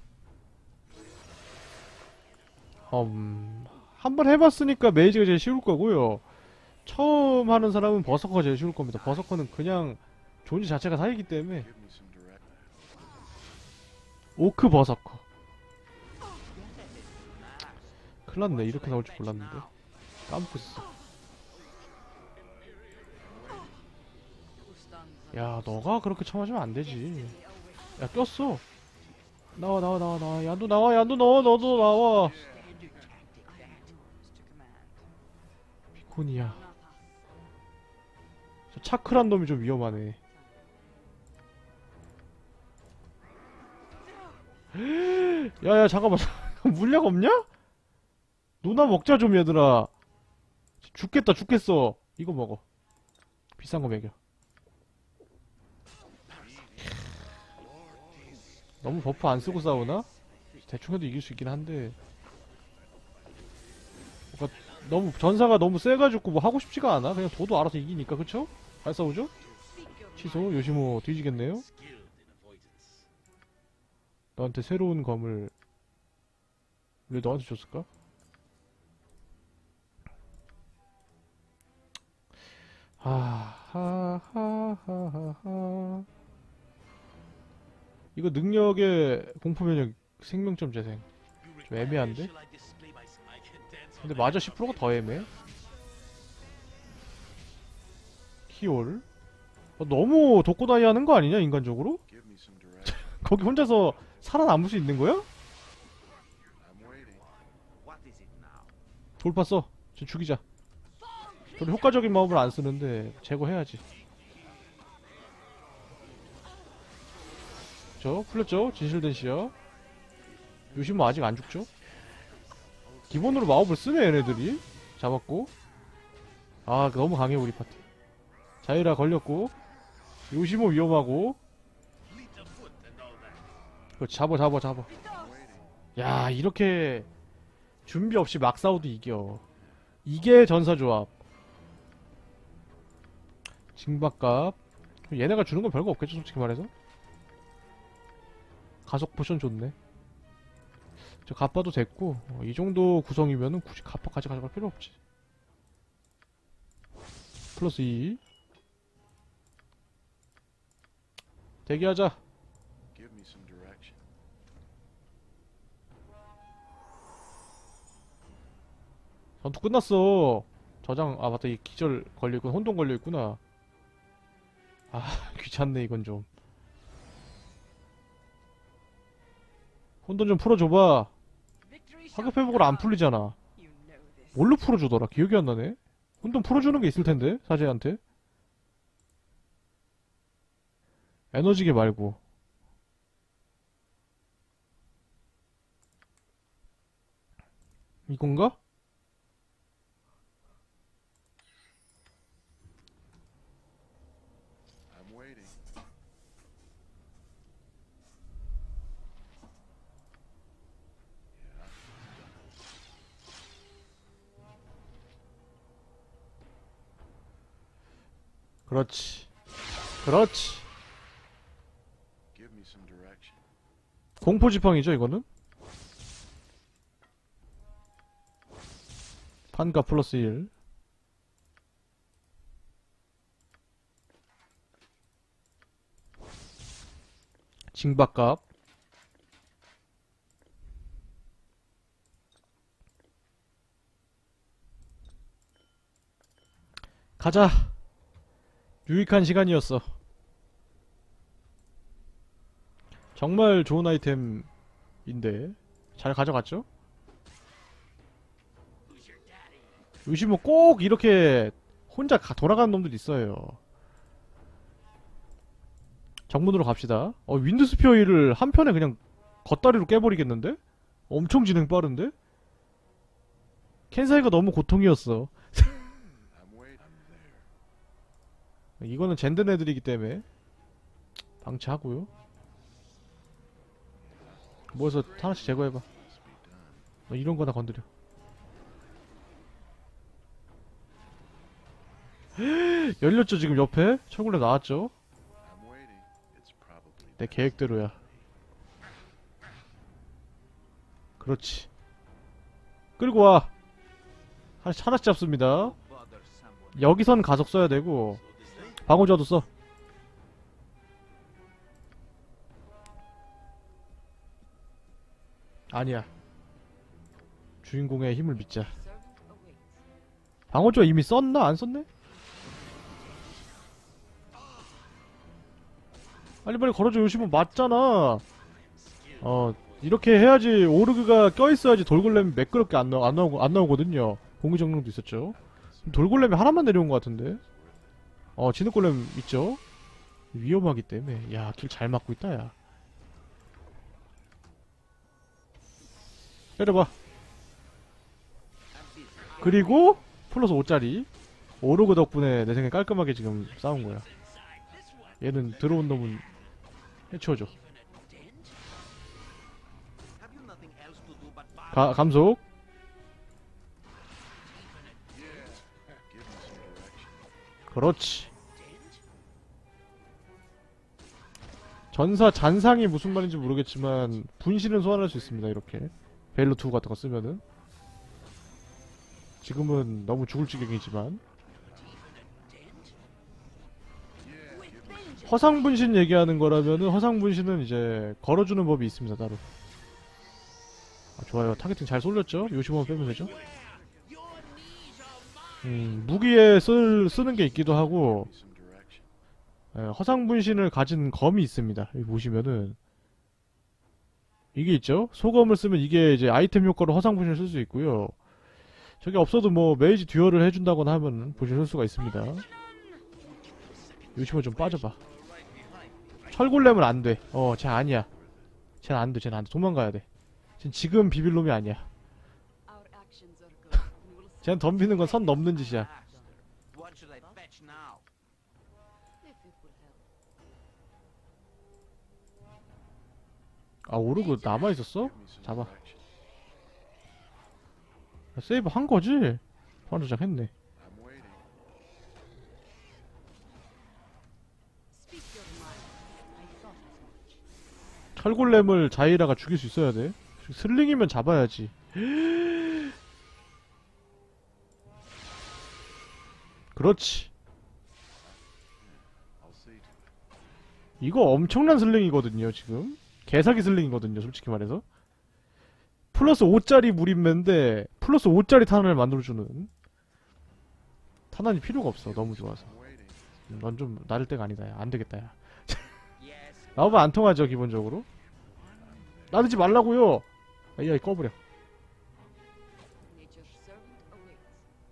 음, 한번 해봤으니까 메이지가 제일 쉬울 거고요. 처음 하는 사람은 버서커가 제일 쉬울 겁니다. 버서커는 그냥 존재 자체가 사기이기 때문에. Give me some direction. 오크 버서커. 큰일났네. 이렇게 나올 줄 몰랐는데. 까먹고 있어. Who stands 야, 너가 그렇게 처맞으면 안 되지. 야, 꼈어. 나와, 나와, 나와, 나와. 야, 너 나와, 야, 너 나와, 너도 나와. I am yours to command. 비콘이야. 저 차크란 놈이 좀 위험하네. 야야, 잠깐만. 물약 없냐? 누나 먹자 좀 얘들아. 죽겠다 죽겠어. 이거 먹어. 비싼 거 먹여. 너무 버프 안 쓰고 싸우나? 대충 해도 이길 수 있긴 한데. 뭔가 너무 전사가 너무 세가지고 뭐 하고 싶지가 않아. 그냥 도도 알아서 이기니까. 그쵸? 잘 싸우죠? 취소. 요시모 뒤지겠네요. Skilled in avoidance. 너한테 새로운 검을 왜 너한테 줬을까? 하하하하하. 이거 능력의 공포 면역 생명점 재생. 좀 애매한데? Shall I display my I can dance on 근데 the 마저 십 퍼센트가 더 애매해. 키올. 어, 너무 독고다이 하는 거 아니냐 인간적으로? Give me some direction. 거기 혼자서 살아남을 수 있는 거야? I'm waiting. What is it now? 돌파 써. 저 죽이자. 별로 효과적인 마법을 안 쓰는데 제거해야지. 저 풀렸죠? 진실된 시야. 요시모 아직 안 죽죠? 기본으로 마법을 쓰네 얘네들이. 잡았고. 아, 너무 강해 우리 파티. 자이라 걸렸고. 요시모 위험하고. fleet of foot and all that. 그렇지, 잡아 잡아 잡아. 야, 이렇게 준비 없이 막 싸워도 이겨. 이게 전사조합. 징박값. 얘네가 주는 건 별거 없겠죠 솔직히 말해서. 가속 포션 좋네. 저 갑바도 됐고 어, 이 정도 구성이면은 굳이 갑바까지 가져갈 필요 없지. 플러스 이. 대기하자. Give me some direction. 전투 끝났어. 저장, 아 맞다, 이 기절 걸려있구나. 혼돈 걸려있구나. 아 귀찮네 이건 좀. 혼돈 좀 풀어줘봐. Victory shall 하급 회복으로 안 come. 풀리잖아. You know this. 뭘로 풀어주더라? 기억이 안 나네. 혼돈 풀어주는 게 있을 텐데 사제한테. 에너지계 말고. 이건가? I'm waiting. Yeah. 그렇지. 그렇지. Give me some direction. 공포 지팡이죠 이거는? 판가 플러스 일. 징박값. 가자. 유익한 시간이었어. 정말 좋은 아이템인데 잘 가져갔죠? 요즘 뭐 꼭 이렇게 혼자 가- 돌아가는 놈들 있어요. 정문으로 갑시다. 어, 윈드스피어를 한 편에 그냥 겉다리로 깨버리겠는데? 엄청 진행 빠른데? 켄사이가 너무 고통이었어. I'm waiting. I'm there. 이거는 젠든 애들이기 때문에 방치하고요. 모여서 하나씩 제거해봐. Must be done. 너 이런 거나 건드려. 열렸죠 지금 옆에? 철골렘 나왔죠? I'm waiting. It's probably 내 계획대로야. 그렇지. 끌고 와. 하나씩, 하나씩 잡습니다. Bother someone. 여기선 가속 써야 되고 방어자도 써. 아니야. 주인공의 힘을 믿자. Servant awaits. 방어자 이미 썼나? 안 썼네? 빨리빨리 걸어줘. 요시모 맞잖아. 어 이렇게 해야지. 오르그가 껴있어야지 돌골렘이 매끄럽게 안, 나, 안, 나오고, 안 나오거든요. 공기정령도 있었죠. 돌골렘이 하나만 내려온 것 같은데. 어 진흙골렘 있죠. 위험하기 때문에. 야 길 잘 막고 있다 야. 때려봐. I'm busy. 그리고 플러스 오짜리 오르그 덕분에 내 생각에 깔끔하게 지금 싸운 거야. 얘는 들어온 놈은 해치워줘. Have you nothing else to do but buy 가, 감속. Yeah. Give me some direction. 그렇지. 전사 잔상이 무슨 말인지 모르겠지만 분신은 소환할 수 있습니다. 이렇게 베일로 투 같은 거 쓰면은. 지금은 너무 죽을 지경이지만. 허상분신 얘기하는 거라면은 허상분신은 이제 걸어주는 법이 있습니다. 따로. 아, 좋아요. 타겟팅 잘 쏠렸죠? 요시모만 빼면 되죠? 음, 무기에 쓸, 쓰는 게 있기도 하고 Give me some direction. 예, 허상분신을 가진 검이 있습니다. 여기 보시면은 이게 있죠? 소검을 쓰면 이게 이제 아이템 효과로 허상분신을 쓸 수 있고요. 저게 없어도 뭐 메이지 듀얼을 해준다거나 하면 분신 쓸 수가 있습니다. 요시모 좀 빠져봐. 철골렘은 안 돼. 어, 쟤 아니야. 쟤는 안 돼. 쟤는 안 돼. 도망가야 돼. 쟤 지금 비빌 놈이 아니야. Our actions are good. We will 쟤는 덤비는 건 선 넘는 짓이야. What should I fetch now? if it will help. 아, 오르그 남아있었어? Give me some 잡아. direction. 세이브 한 거지? 바로 시작했네. I'm waiting. Speak your mind. I thought as much. 철골렘을 자이라가 죽일 수 있어야 돼. 슬링이면 잡아야지. 그렇지. I'll see to it. 이거 엄청난 슬링이거든요, 지금. 개사기 슬링이거든요, 솔직히 말해서. 플러스 오짜리 무림매인데, 플러스 오짜리 탄환을 만들어주는. 탄환이 필요가 없어, 너무 좋아서. I'm waiting. 넌 좀 나를 때가 아니다, 야. 안 되겠다, 야. Yes. 나오면 안 통하죠, 기본적으로. 나대지 말라고요! 에이아이 꺼버려. Nature's servant awaits.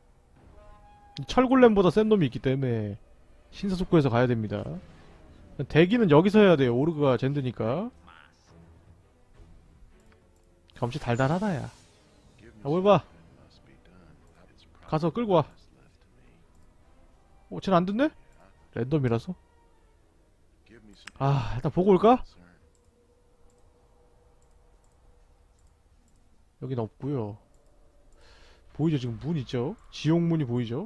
철골렘보다 센 놈이 있기 때문에 신사숙고해서 가야 됩니다. 대기는 여기서 해야 돼요. 오르그가 젠드니까. 경치 달달하다, 야. Give me 야, 뭘 봐. something that must be done. It's 가서 끌고 와. progress left to me. 어, 쟤는 안 듣네? 랜덤이라서. Give me some 아, 일단 보고 올까? concern. 여긴 없고요. 보이죠? 지금 문 있죠? 지옥문이 보이죠?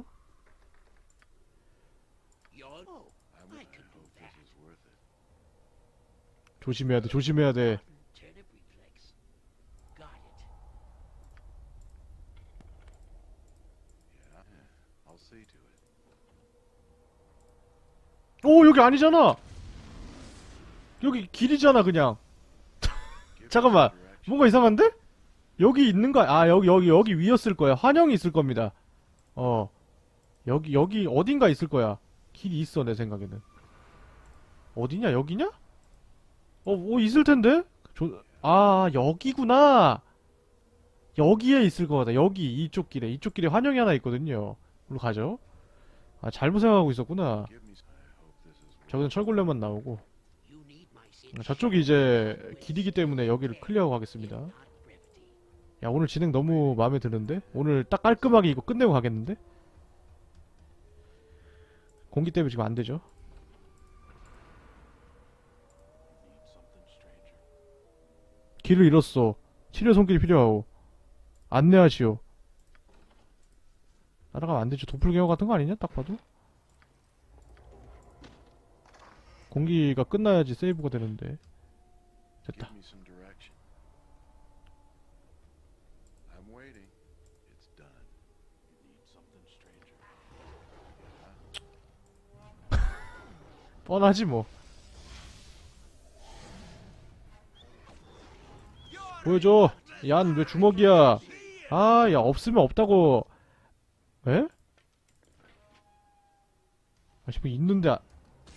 You're... Oh, I I I can do hope that. this is worth it. 조심해야 돼, 조심해야 돼. Turnip reflex. Got it. Yeah, yeah. I'll see to it. 오, 여기 아니잖아! 여기 길이잖아, 그냥. Give me 잠깐만. some direction. 뭔가 이상한데? 여기 있는 거, 아, 여기, 여기, 여기 위였을 거야. 환영이 있을 겁니다. 어. 여기, 여기, 어딘가 있을 거야. 길이 있어, 내 생각에는. 어디냐, 여기냐? 어, 뭐, 있을 텐데? 조, 아, 여기구나! 여기에 있을 거다. 여기, 이쪽 길에. 이쪽 길에 환영이 하나 있거든요. 일로 가죠. 아, 잘못 생각하고 있었구나. Give me some. I hope this is worth 저기는 철골렘만 나오고. You need my 아, 저쪽이 이제 길이기 때문에 여기를 클리어하고 가겠습니다. 야, 오늘 진행 너무 마음에 드는데? 오늘 딱 깔끔하게 이거 끝내고 가겠는데? 공기 때문에 지금 안 되죠? Need something, stranger. 길을 잃었어. 치료 손길이 필요하고. 안내하시오. 날아가면 안 되죠. 도플갱어 같은 거 아니냐? 딱 봐도. 공기가 끝나야지 세이브가 되는데. 됐다. Give me some direction. I'm waiting. It's done. You need something, stranger. 뻔하지 뭐. 보여줘. 얀 왜 주먹이야? 아, 야 없으면 없다고. 에? 아, 지금 있는데. 아...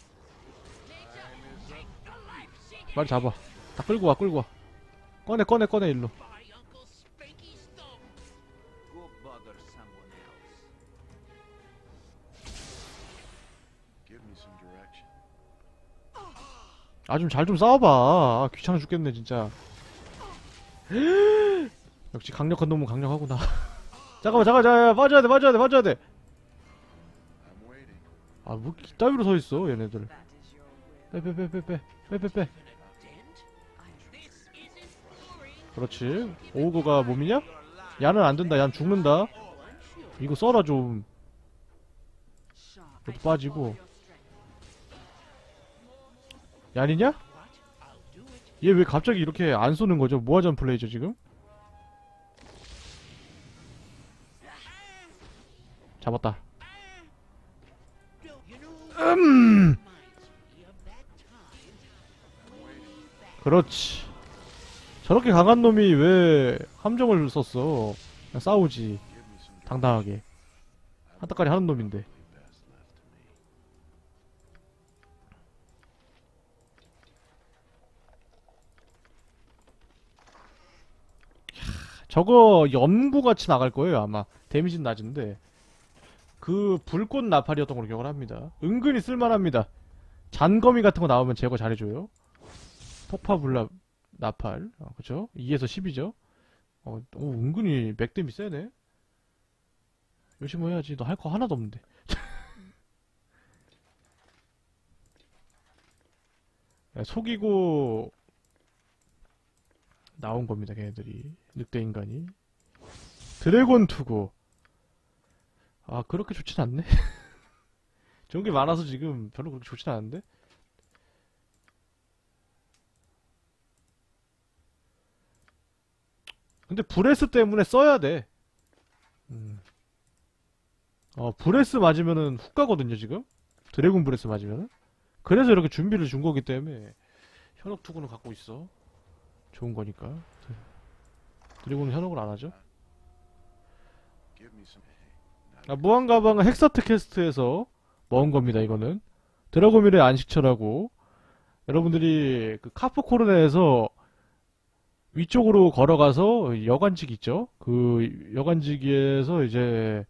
빨리 잡아. 다 끌고 와, 끌고 와. 꺼내, 꺼내, 꺼내 일로. My Uncle Spanky Stone. Go bother someone else. Give me some direction. 아, 좀 잘 좀 싸워봐. 아, 귀찮아 죽겠네 진짜. 역시 강력한 놈은 강력하구나. 잠깐만, 잠깐만, 잠깐만, 빠져야 돼, 빠져야 돼, 빠져야 돼. I'm waiting. 아, 뭐 이따위로 서 있어 얘네들. That is your will. 빼, 빼, 빼, 빼, 빼, 빼, 빼, 빼. Dent? I am This isn't boring. 그렇지. 오우거가 몸이냐? 야는 안 된다. 얀 죽는다. Oh, I'm sure. 이거 써라 좀. Shaw. 이것도 I shall 빠지고. follow your strength. 얀이냐? What? I'll do it. 얘 왜 갑자기 이렇게 안 쏘는 거죠? 모아전 플레이죠 지금? 잡았다. No, you know, 음. reminds me of that time way back. 그렇지. 저렇게 강한 놈이 왜 함정을 썼어? 그냥 싸우지. Give me some direction. 당당하게. 한타까리 하는 놈인데. Best left to me. 저거 연구같이 나갈 거예요 아마. 데미지는 낮은데 그 불꽃 나팔이었던 걸로 기억을 합니다. 은근히 쓸만합니다. 잔거미 같은 거 나오면 제거 잘해줘요. 폭파불나 나팔. 어, 그쵸? 이에서 십이죠. 어, 오, 은근히 맥댐이 세네. 열심히 해야지. 너 할 거 하나도 없는데. 야, 속이고 나온 겁니다, 걔네들이. 늑대 인간이. 드래곤 투구. 아, 그렇게 좋진 않네. 좋은 게 많아서 지금 별로 그렇게 좋진 않은데? 근데 브레스 때문에 써야 돼. 음. 어, 브레스 맞으면은 훅 가거든요, 지금. 드래곤 브레스 맞으면은. 그래서 이렇게 준비를 준 거기 때문에 현혹 투구는 갖고 있어. 좋은 거니까. 드래곤은 현혹을 안 하죠. Give me some. 아, 무한 가방은 헥사트 퀘스트에서 먹은 겁니다, 이거는. 드라고밀의 안식처라고. 여러분들이 그 카프코르네에서 위쪽으로 걸어가서 여관직 있죠? 그 여관직에서 이제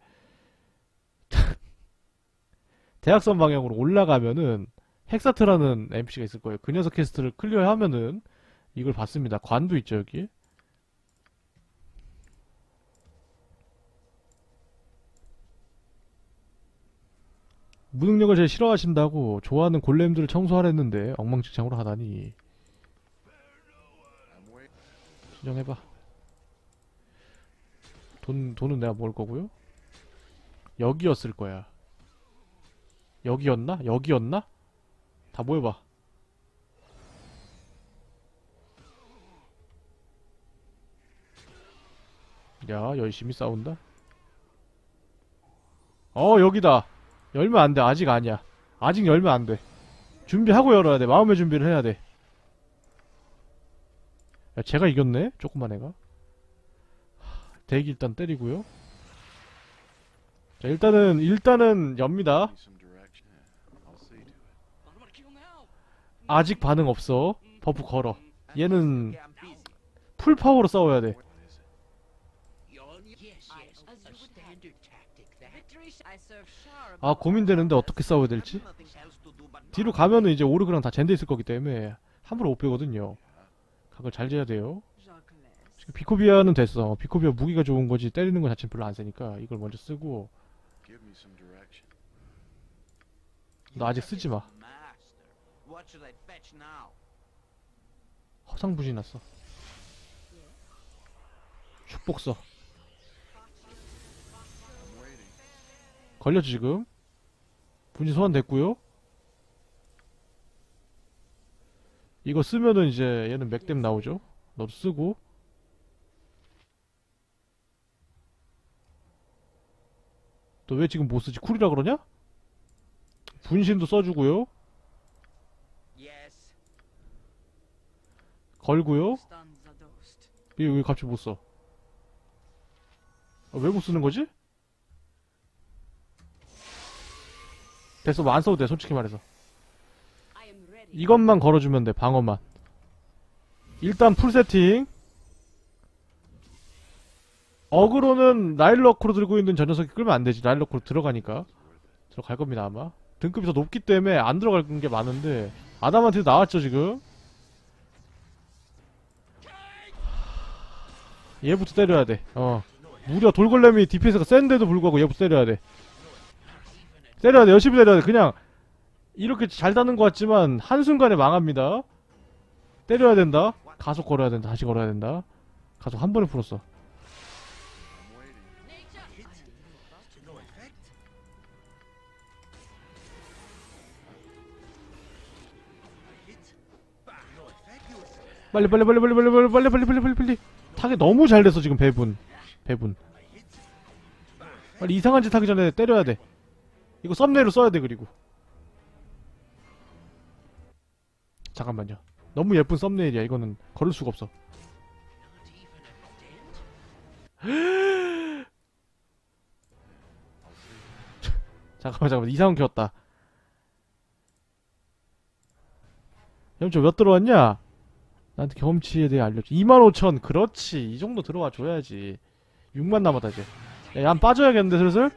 대학선 방향으로 올라가면은 헥사트라는 엠피씨가 있을 거예요. 그 녀석 퀘스트를 클리어하면은 이걸 받습니다. 관도 있죠, 여기. 무능력을 제일 싫어하신다고 좋아하는 골렘들을 청소하랬는데 엉망진창으로 하다니. I'm waiting. 진정해봐. 돈, 돈은 내가 먹을 거고요. 여기였을 거야. 여기였나? 여기였나? 다 모여봐. 야, 열심히 싸운다. 어, 여기다. 열면 안 돼. 아직 아니야. 아직 열면 안 돼. 준비하고 열어야 돼. 마음의 준비를 해야 돼. 야, 쟤가 이겼네? 조그만 애가. 대기 일단 때리고요. 자, 일단은, 일단은 엽니다. Need some direction. I'll see to it. What about kill now? 아직 반응 없어. 버프 걸어. And 얘는 busy, okay, I'm busy. 풀 파워로 싸워야 돼. What is it? You're, yes, I- yes, as a you would have. standard tactic, that. Victory sh- I serve Shar 아, 고민되는데 어떻게 싸워야 될지? Nothing else to do but 뒤로 가면은 이제 오르그랑 다 젠데 있을 거기 때문에 함부로 못 빼거든요. 각을 잘 재야 돼요. Jacques. 지금 비코비아는 됐어. 비코비아 무기가 좋은 거지 때리는 거 자체는 별로 안 세니까 이걸 먼저 쓰고. Give me some direction. 너 아직 쓰지 마. Master, what should I fetch now? 허상부지 났어. 축복 써. I'm waiting. 걸렸지 지금. 분신 소환됐고요. 이거 쓰면은 이제 얘는 맥댐 나오죠. 너도 쓰고. 너 왜 지금 못 쓰지? 쿨이라 그러냐? 분신도 써주고요. Yes. 걸고요. Stun the Dost. 왜, 왜 갑자기 못 써? 아, 왜 못 쓰는 거지? 됐어, 뭐 안 써도 돼, 솔직히 말해서. I am ready. 이것만 걸어주면 돼, 방어만. 일단 풀 세팅. 어그로는 라일러크로 들고 있는 저 녀석이 끌면 안 되지. 라일러크로 들어가니까. 들어갈 겁니다, 아마. 등급이 더 높기 때문에 안 들어갈 게 많은데. 아담한테도 나왔죠, 지금. 얘부터 때려야 돼. 어. 무려 돌골렘이 디피에스가 센데도 불구하고 얘부터 때려야 돼. 때려야 돼. 열심히 때려야 돼. 그냥 이렇게 잘 다는 것 같지만 한순간에 망합니다. 때려야 된다. 가속 걸어야 된다. 다시 걸어야 된다. 가속 한 번에 풀었어. I'm waiting. no effect. I hit. Bah, no effect. You 빨리 빨리 빨리 빨리 빨리 빨리 빨리 빨리 빨리 빨리 빨리. 타겟 너무 잘 됐어 지금 배분. 배분. 빨리 이상한 짓 하기 전에 때려야 돼. 이거 썸네일로 써야 돼. 그리고 잠깐만요. 너무 예쁜 썸네일이야. 이거는 걸을 수가 없어. 잠깐만 잠깐만 이상한 켰다. 염초 몇 들어왔냐? 나한테 경험치에 대해 알려줘. 이만 오천. 그렇지. 이 정도 들어와 줘야지. 육만 남았다 이제. 야, 한 빠져야겠는데 슬슬?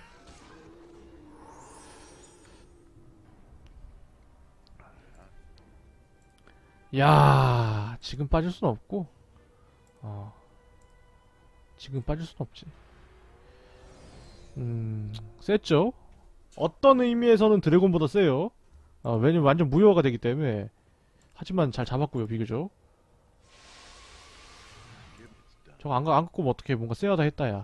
야, 지금 빠질 순 없고. 어. 지금 빠질 순 없지. 음, 셌죠? 어떤 의미에서는 드래곤보다 세요. 어, 왜냐면 완전 무효화가 되기 때문에. 하지만 잘 잡았고요, 비교적. Give me it's done. 저거 안, 가- 안 꺾으면 어떡해. 뭔가 쎄하다 했다, 야.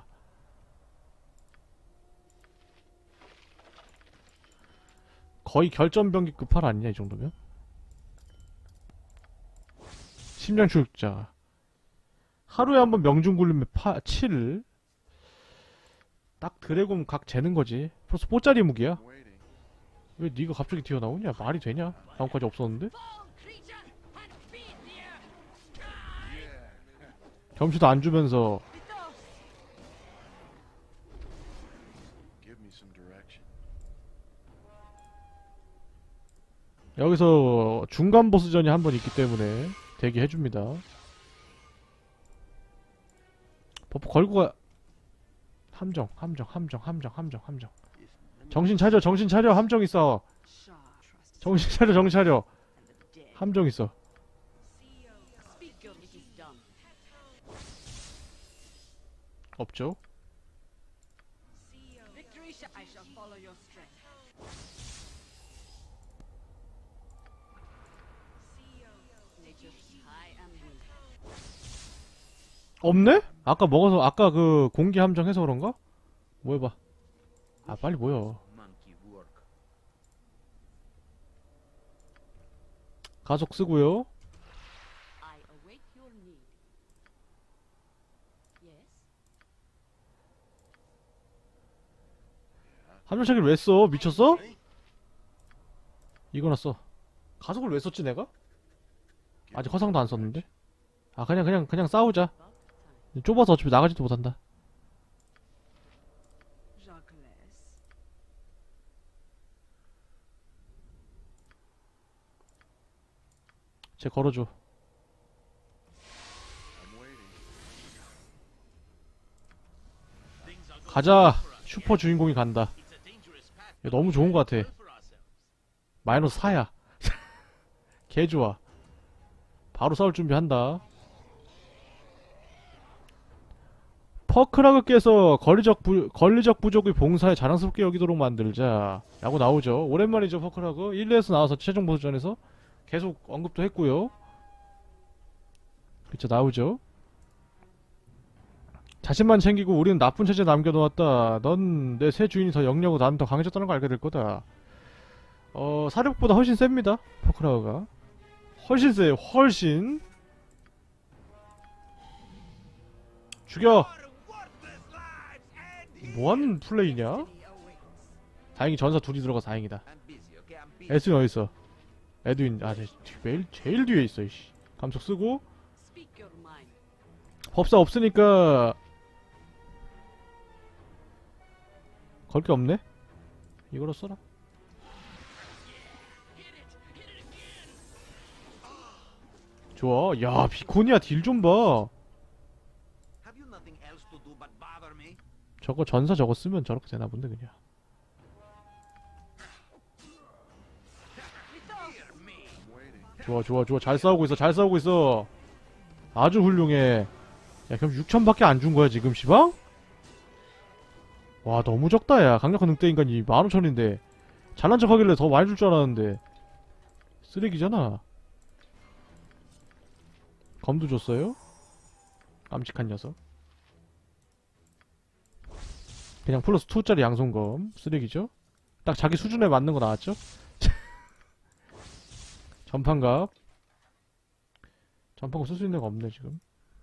거의 결전병기급 팔 아니냐, 이 정도면? 심장 출육자. 하루에 한 번 명중 굴리면 파, 칠. 딱 드래곤 각 재는 거지. 플러스 뽀짜리 무기야. I'm waiting. 왜 니가 갑자기 튀어나오냐? 말이 되냐? 다음까지 없었는데? 점수도 안 주면서 Give me some direction. 여기서 중간 보스전이 한 번 있기 때문에 대기해줍니다. 버프 걸고 가. 함정, 함정, 함정, 함정, 함정, 함정. 정신 차려, 정신 차려, 함정 있어. Shaw trusts 정신 차려, 정신 차려. the dead. 함정 있어. Speak your it is done. 없죠? Victory shall I shall follow your strength. Nature's high and weak. 없네? 아까 먹어서 아까 그 공기 함정 해서 그런가? 뭐 해봐. 아 빨리 모여. Monkey work. 가속 쓰고요. I await your need. Yes? 함정차기를 왜 써? 미쳤어? 이거나 써. 가속을 왜 썼지 내가? 아직 허상도 안 썼는데. 아 그냥 그냥 그냥 싸우자. About time. 좁아서 어차피 나가지도 못한다. Jacques. 쟤 걸어줘. I'm waiting. Things are going 가자. well for us. 슈퍼 주인공이 간다. It's a dangerous path. 야, 너무 좋은 것 같아. Well for ourselves. 마이너스 사야. 개 좋아. 바로 싸울 준비한다. 퍼크라그 깨서 권리적, 부, 권리적 부족의 봉사에 자랑스럽게 여기도록 만들자 라고 나오죠. 오랜만이죠 퍼크라그. 일 회에서 나와서 최종 보스전에서 계속 언급도 했고요. 그쵸 나오죠. 자신만 챙기고 우리는 나쁜 체제 남겨놓았다. 넌 내 새 주인이 더 영리하고 나는 더 강해졌다는 걸 알게 될 거다. 어 사력보다 훨씬 셉니다 퍼크라그가. 훨씬 세요 훨씬. 죽여. 뭐하는 플레이냐? 다행히 전사 둘이 들어가서 다행이다. I'm busy, okay? I'm busy. 에드윈 어딨어? 에드윈 아 제, 제일, 제일 뒤에 있어 이씨. 감속 쓰고 Speak your mind. 법사 없으니까 걸 게 없네? 이거로 써라. 좋아. 야 비코니아 딜 좀 봐. Have you nothing else to do but bother me? 저거 전사 저거 쓰면 저렇게 되나 본데 그냥. I'm waiting. 좋아 좋아 좋아 잘 싸우고 있어 잘 싸우고 있어. 아주 훌륭해. 야 그럼 육천밖에 안 준 거야 지금 시방? 와 너무 적다 야. 강력한 늑대 인간이 만 오천인데 잘난 척 하길래 더 많이 줄 줄 알았는데 쓰레기잖아. 검도 줬어요? 깜찍한 녀석. 그냥 플러스 이짜리 양손검 쓰레기죠? 딱 자기 수준에 맞는 거 나왔죠? 전판갑. 전판갑 쓸 수 있는 거 없네 지금.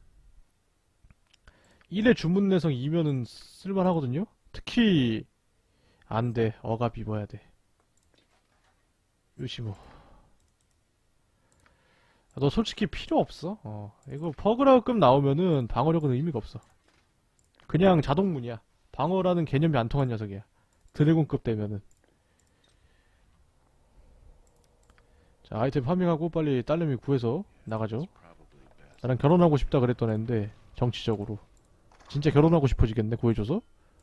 일의 주문 내성 이면은 쓸만하거든요? 특히 안돼. 억압 입어야 돼. 요시모. 너 솔직히 필요 없어. 어 이거 퍼그라급 나오면은 방어력은 의미가 없어. 그냥 자동문이야. 방어라는 개념이 안 통한 녀석이야. 드래곤급 되면은. 자 아이템 파밍하고 빨리 딸내미 구해서 나가죠. Probably best. 나랑 결혼하고 싶다 그랬던 애인데 정치적으로 진짜 결혼하고 싶어지겠네 구해줘서.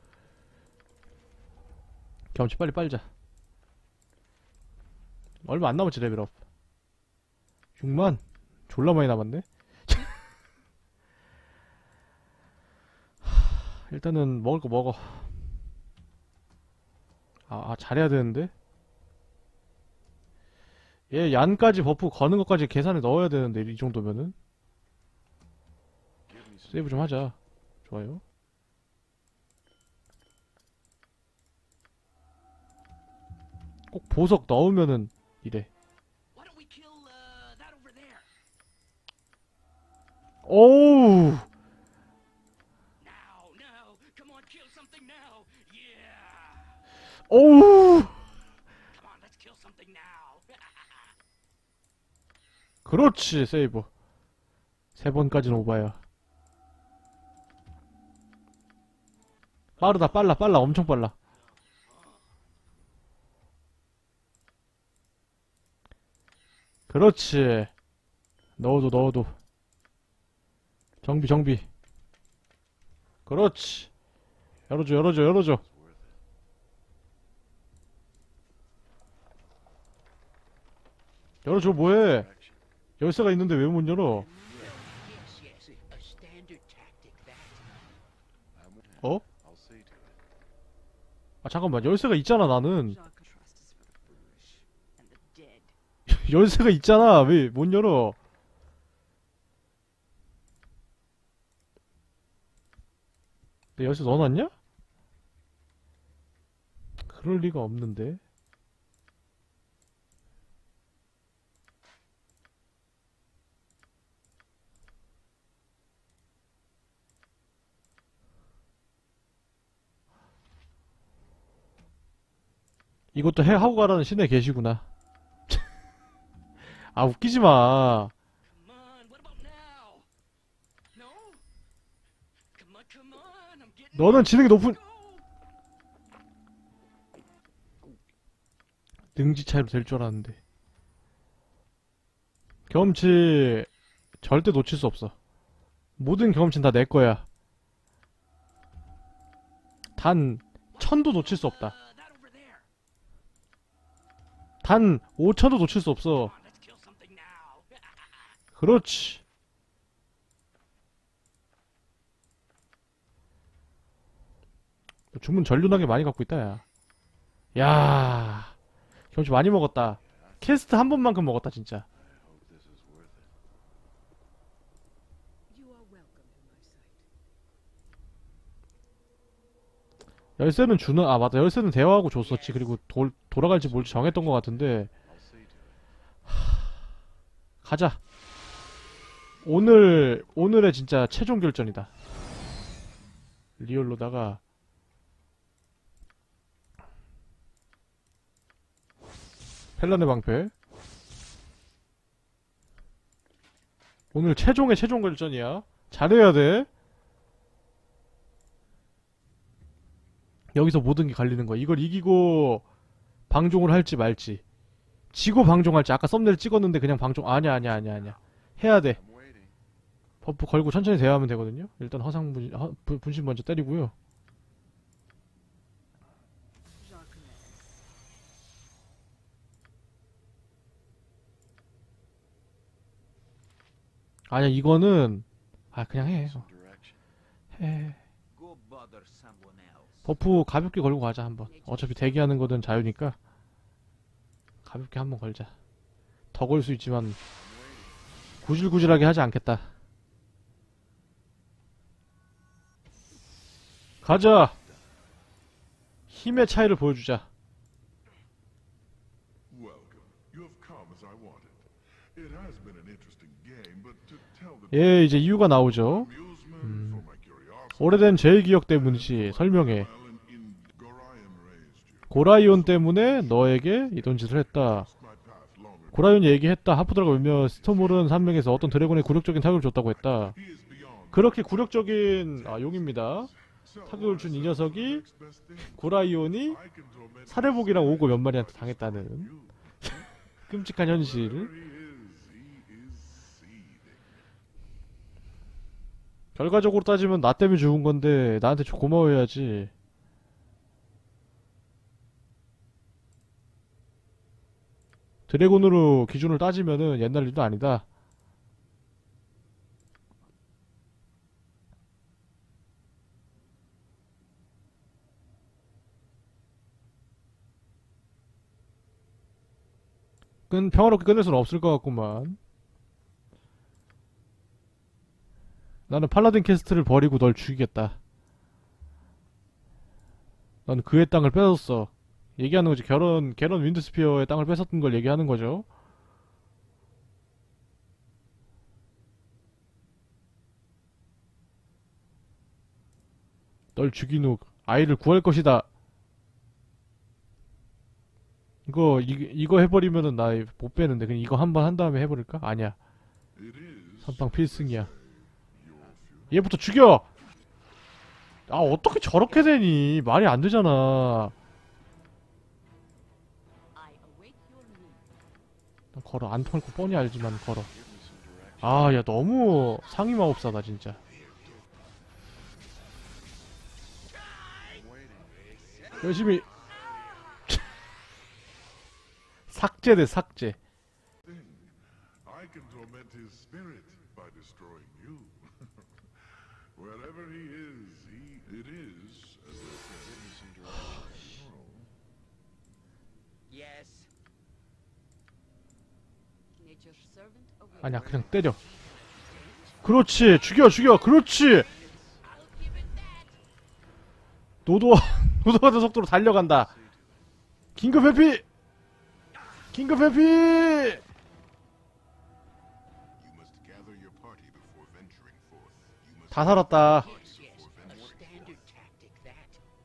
경치 빨리 빨자. 얼마 안 남았지 레벨업. 육만? 졸라 많이 남았네? 하, 일단은 먹을 거 먹어. 아, 아 잘해야 되는데? 얘 얀까지 버프 거는 것까지 계산에 넣어야 되는데 이 정도면은 Give me some. 세이브 좀 하자. 좋아요. 꼭 보석 넣으면은 이래. Why don't we kill uh, that over there? 오우 오우! Come on, let's kill something now. 그렇지, 세이브. 세 번까지는 오바야. 빠르다, 빨라, 빨라, 엄청 빨라. 그렇지. 넣어도, 넣어도. 정비, 정비. 그렇지. 열어줘, 열어줘, 열어줘. 열어줘, 뭐해? 열쇠가 있는데 왜 못 열어? Yes, yes, a standard tactic, that. I'm, 어? I'll see to it. 아, 잠깐만. 열쇠가 있잖아, 나는. Jacques trust is for the foolish and the dead. 열쇠가 있잖아. 왜 못 열어? 내 열쇠 넣어놨냐? 그럴 리가 없는데. 이것도 해 하고 가라는 신에 계시구나. 아, 웃기지 마. Come on, what about now? No? Come on, come on, I'm getting 너는 지능이 높은 go. 능지 차이로 될 줄 알았는데. 경험치 절대 놓칠 수 없어. 모든 경험치는 다 내 거야. 단 천도 놓칠 수 없다. Uh, that over there. 단 오천도 놓칠 수 없어. Come on, let's kill something now. 그렇지. 너 주문 전륜하게 많이 갖고 있다, 야. 야, 경험치 많이 먹었다. 퀘스트 한 번만큼 먹었다, 진짜. I hope this is worth it. You are welcome in my sight. 열쇠는 주는, 아, 맞다. 열쇠는 대화하고 줬었지. 그리고 돌, 돌아갈지 뭘지 정했던 것 같은데. I'll see to it. 가자. 오늘, 오늘의 진짜 최종 결전이다. 리얼로다가. 펠란의 방패. 오늘 최종의 최종 결전이야. 잘해야 돼. 여기서 모든 게 갈리는 거야. 이걸 이기고 방종을 할지 말지. 지고 방종할지. 아까 썸네일 찍었는데 그냥 방종. 아니야, 아니야, 아니야, 아니야. 해야 돼. I'm waiting. 버프 걸고 천천히 대화하면 되거든요. 일단 허상 분, 허, 분- 분신 먼저 때리고요. Jacques. 아니야, 이거는 아 그냥 해. Some direction. 해. Go bother someone else. 버프 가볍게 걸고 가자 한번. 어차피 대기하는 거든 자유니까 가볍게 한번 걸자. 더 걸 수 있지만 구질구질하게 하지 않겠다. 가자. 힘의 차이를 보여주자. Welcome. You have come as I wanted. It has been an interesting game, but to tell the 예, 이제 이유가 나오죠. amusement 음. for my curiosity, 오래된 제일 기억 때문이지. 설명해. while in, in Gorion raised you. 고라이온 때문에 너에게 이런 짓을 했다. My path longer. 고라이온이 얘기했다. 하프드라가 울며 스톰홀은 산맥에서 어떤 드래곤에 굴욕적인 타격을 줬다고 했다. He is beyond. 그렇게 굴욕적인 아, 용입니다. So, 타격을 준 이 녀석이 next best thing, 고라이온이 I can torment 사례복이랑 오고 몇 마리한테 당했다는 you. 끔찍한 현실. There he is. He is seething. 결과적으로 따지면 나 때문에 죽은 건데 나한테 좀 고마워해야지. 드래곤으로 기준을 따지면은 옛날 일도 아니다. 끈 평화롭게 끝낼 수는 없을 것 같구만. 나는 팔라딘 캐스트를 버리고 널 죽이겠다. 넌 그의 땅을 뺏었어. 얘기하는 거지. 결혼, 게런 윈드스피어의 땅을 뺏었던 걸 얘기하는 거죠. 널 죽인 후 아이를 구할 것이다. 이거 이, 이거 해버리면은 나 못 빼는데 그냥 이거 한 번 한 다음에 해버릴까? 아니야. It is 선빵 필승이야. your funeral. 얘부터 죽여! 아 어떻게 저렇게 되니? 말이 안 되잖아. I await your move. 난 걸어. 안 통할 거 뻔히 알지만 걸어. Give me some direction. 아 야 너무 상위 마법사다 진짜. I'm waiting. 열심히 삭제돼 삭제. Thing. I can torment his spirit by destroying you. Wherever he is, he it is as they say. Give me some direction. Yes. Nature's servant awaits. 아니야 그냥 때려. 그렇지 죽여 죽여 그렇지. 노도 노도 같은 속도로 달려간다. 긴급 회피. 긴급 회피. You must gather your party before venturing forth. You must 다 살았다. Yes, yes, a standard tactic, that.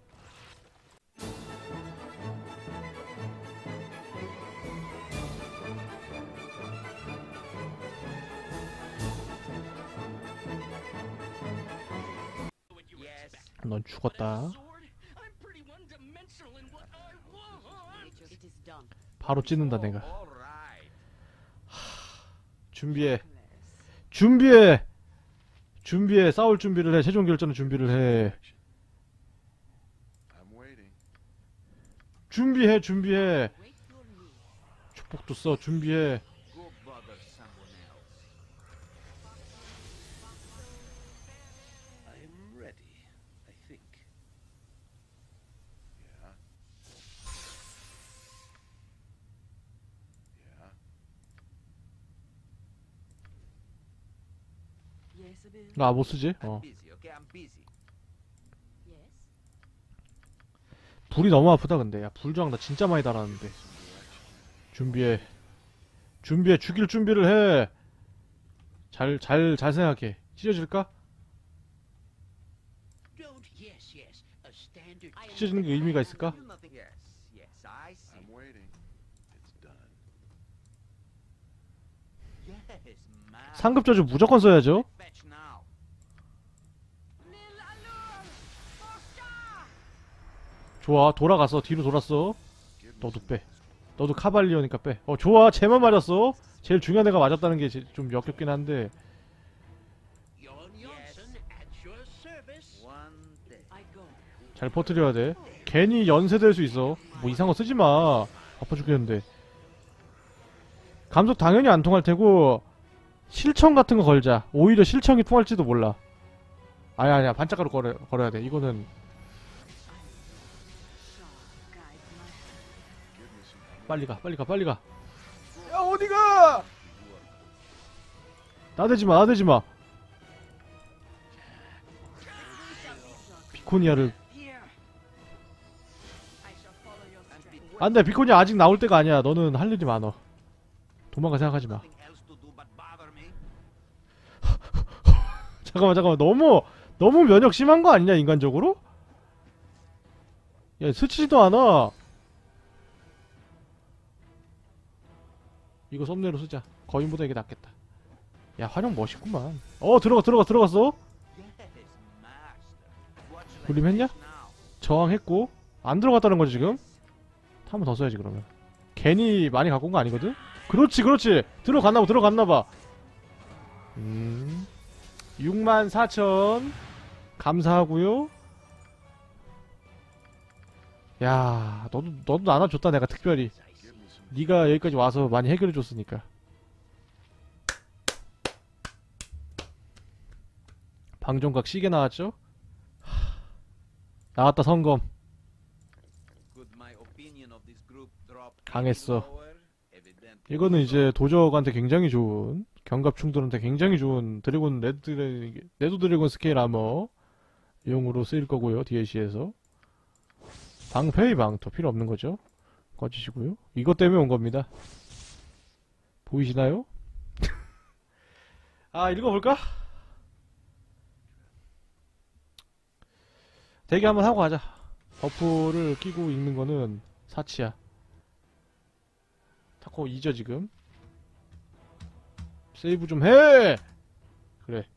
Yes. 넌 죽었다. Sword? I'm pretty one-dimensional in what I want. Nature, it is done. 바로 찢는다 내가. All right. 준비해. 준비해. 준비해. 싸울 준비를 해. 최종 결전의 준비를 해. I'm waiting. 준비해. 준비해. Await your move. 축복도 써. 준비해. Go bother someone else. I'm ready, I think. Yeah. Yeah. Yes, Abel. 나 못 쓰지? I'm 어. busy, okay? I'm busy. Yes. 불이 너무 아프다 근데. 야 불저항 나 진짜 많이 달았는데. Some direction. 준비해. 준비해. 죽일 준비를 해. 잘, 잘, 잘 생각해. 찢어질까? Don't, yes, yes, a standard I am 찢어지는 게 의미가 있을까? You nothing. Yes, yes, I see. I'm waiting. It's done. Yes, man. 상급 저주 무조건 써야죠. Fetch now. 좋아. 돌아갔어. 뒤로 돌았어. Give me 너도 some 빼. 너도 카발리오니까 빼. 어 좋아. 쟤만 맞았어. 제일 중요한 애가 맞았다는 게 좀 역겹긴 한데. Jon Jonsson at your service. One day. I go. 잘 퍼뜨려야 돼. 괜히 연쇄될 수 있어. 뭐 이상한 거 쓰지 마. 아파 죽겠는데. 감속 당연히 안 통할 테고 실청 같은 거 걸자. 오히려 실청이 통할지도 몰라. 아니야 아니야 반짝가루 걸어, 걸어야 돼. 이거는 Shaw guides my hand. Give me some 빨리 가 빨리 가 빨리 가. 야 어디가? 나대지마 나대지마. 비코니아를 Here. I shall follow your And be strength. 안돼. 비코니아 아직 나올 때가 아니야. 너는 할 일이 많어. 도망가 생각하지 마. nothing else to do but bother me. 잠깐만 잠깐만 너무 너무 면역 심한 거 아니냐 인간적으로? 야 스치지도 않아. 이거 썸네일로 쓰자. 거인보다 이게 낫겠다. 야 활용 멋있구만. 어 들어가 들어가 들어갔어. Yes, master. What shall I 돌림했냐? fetch now? 저항했고 안 들어갔다는 거지 지금. 한 번 더 써야지 그러면. 괜히 많이 갖고 온 거 아니거든? 그렇지 그렇지. 들어갔나봐 들어갔나봐. 음 육만 사천 감사하고요. 야 너도 너도 나눠줬다 내가 특별히. Give me some 네가 여기까지 와서 많이 해결해줬으니까. 방종각 시계 나왔죠? 하, 나왔다 성검. Could my opinion of this group drop any 강했어. lower? Evidently 이거는 so. 이제 도적한테 굉장히 좋은, 경갑충들한테 굉장히 좋은 드래곤 레드 레드 드래곤 스케일 아머 용으로 쓰일 거고요. 디엘씨에서 방패의 방토 필요 없는 거죠. 꺼지시고요. 이것 때문에 온 겁니다. 보이시나요? 아 읽어볼까? 대기 한번 하고 가자. 버프를 끼고 읽는 거는 사치야. 타코 이죠 지금. 세이브 좀 해! 그래.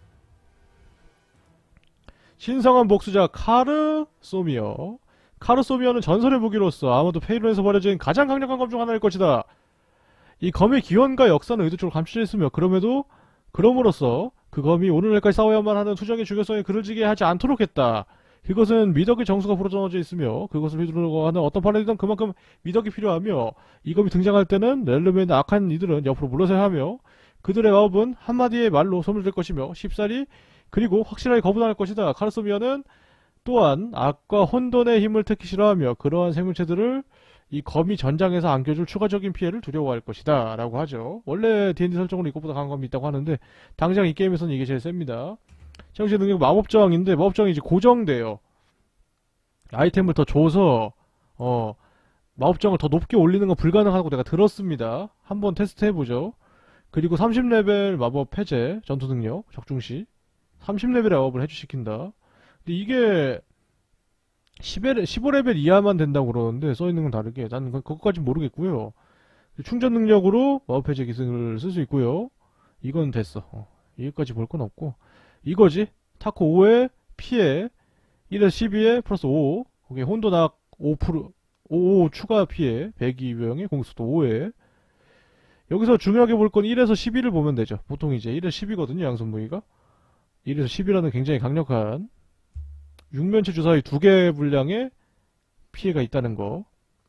신성한 복수자 카르 소미어. 카르 소미어는 전설의 무기로서 아마도 페이론에서 버려진 가장 강력한 검 중 하나일 것이다. 이 검의 기원과 역사는 의도적으로 감춰져 있으며 그럼에도 그럼으로써 그 검이 오늘날까지 싸워야만 하는 투정의 중요성에 그를 지게 하지 않도록 했다. 그것은 미덕의 정수가 불어넣어져 있으며 그것을 휘두르려고 하는 어떤 판이든 그만큼 미덕이 필요하며 이 검이 등장할 때는 렐름에 있는 악한 이들은 옆으로 물러서야 하며 그들의 마법은 한마디의 말로 소멸될 것이며 쉽사리 그리고 확실하게 거부당할 것이다. 카르소미어는 또한 악과 혼돈의 힘을 특히 싫어하며 그러한 생물체들을 이 검이 전장에서 안겨줄 추가적인 피해를 두려워할 것이다 라고 하죠. 원래 디 앤 디 설정으로 이것보다 강한 검이 있다고 하는데 당장 이 게임에서는 이게 제일 셉니다. 정신 능력 마법저항인데 마법저항이 이제 고정돼요. 아이템을 더 줘서 어 마법저항을 더 높게 올리는 건 불가능하다고 내가 들었습니다. 한번 테스트 해보죠. 그리고 삼십 레벨 마법 해제 전투 능력 적중시 삼십 레벨의 마법을 해주시킨다. 근데 이게 십오 레벨 이하만 된다고 그러는데 써있는 건 다르게 나는 그것까진 모르겠고요. 충전 능력으로 마법 해제 기술을 쓸 수 있고요. 이건 됐어. 어, 여기까지 볼 건 없고 이거지. 타코 오에 피해 일에서 십이에 플러스 오 거기에 혼돈악 오 퍼센트 오 추가 피해 백이 유형의 공수도 오에 여기서 중요하게 볼 건 일에서 십이를 보면 되죠. 보통 이제 일에서 십이거든요. 양손 무기가 일에서 십이라는 굉장히 강력한 육면체 주사위 두 개 분량의 피해가 있다는 거.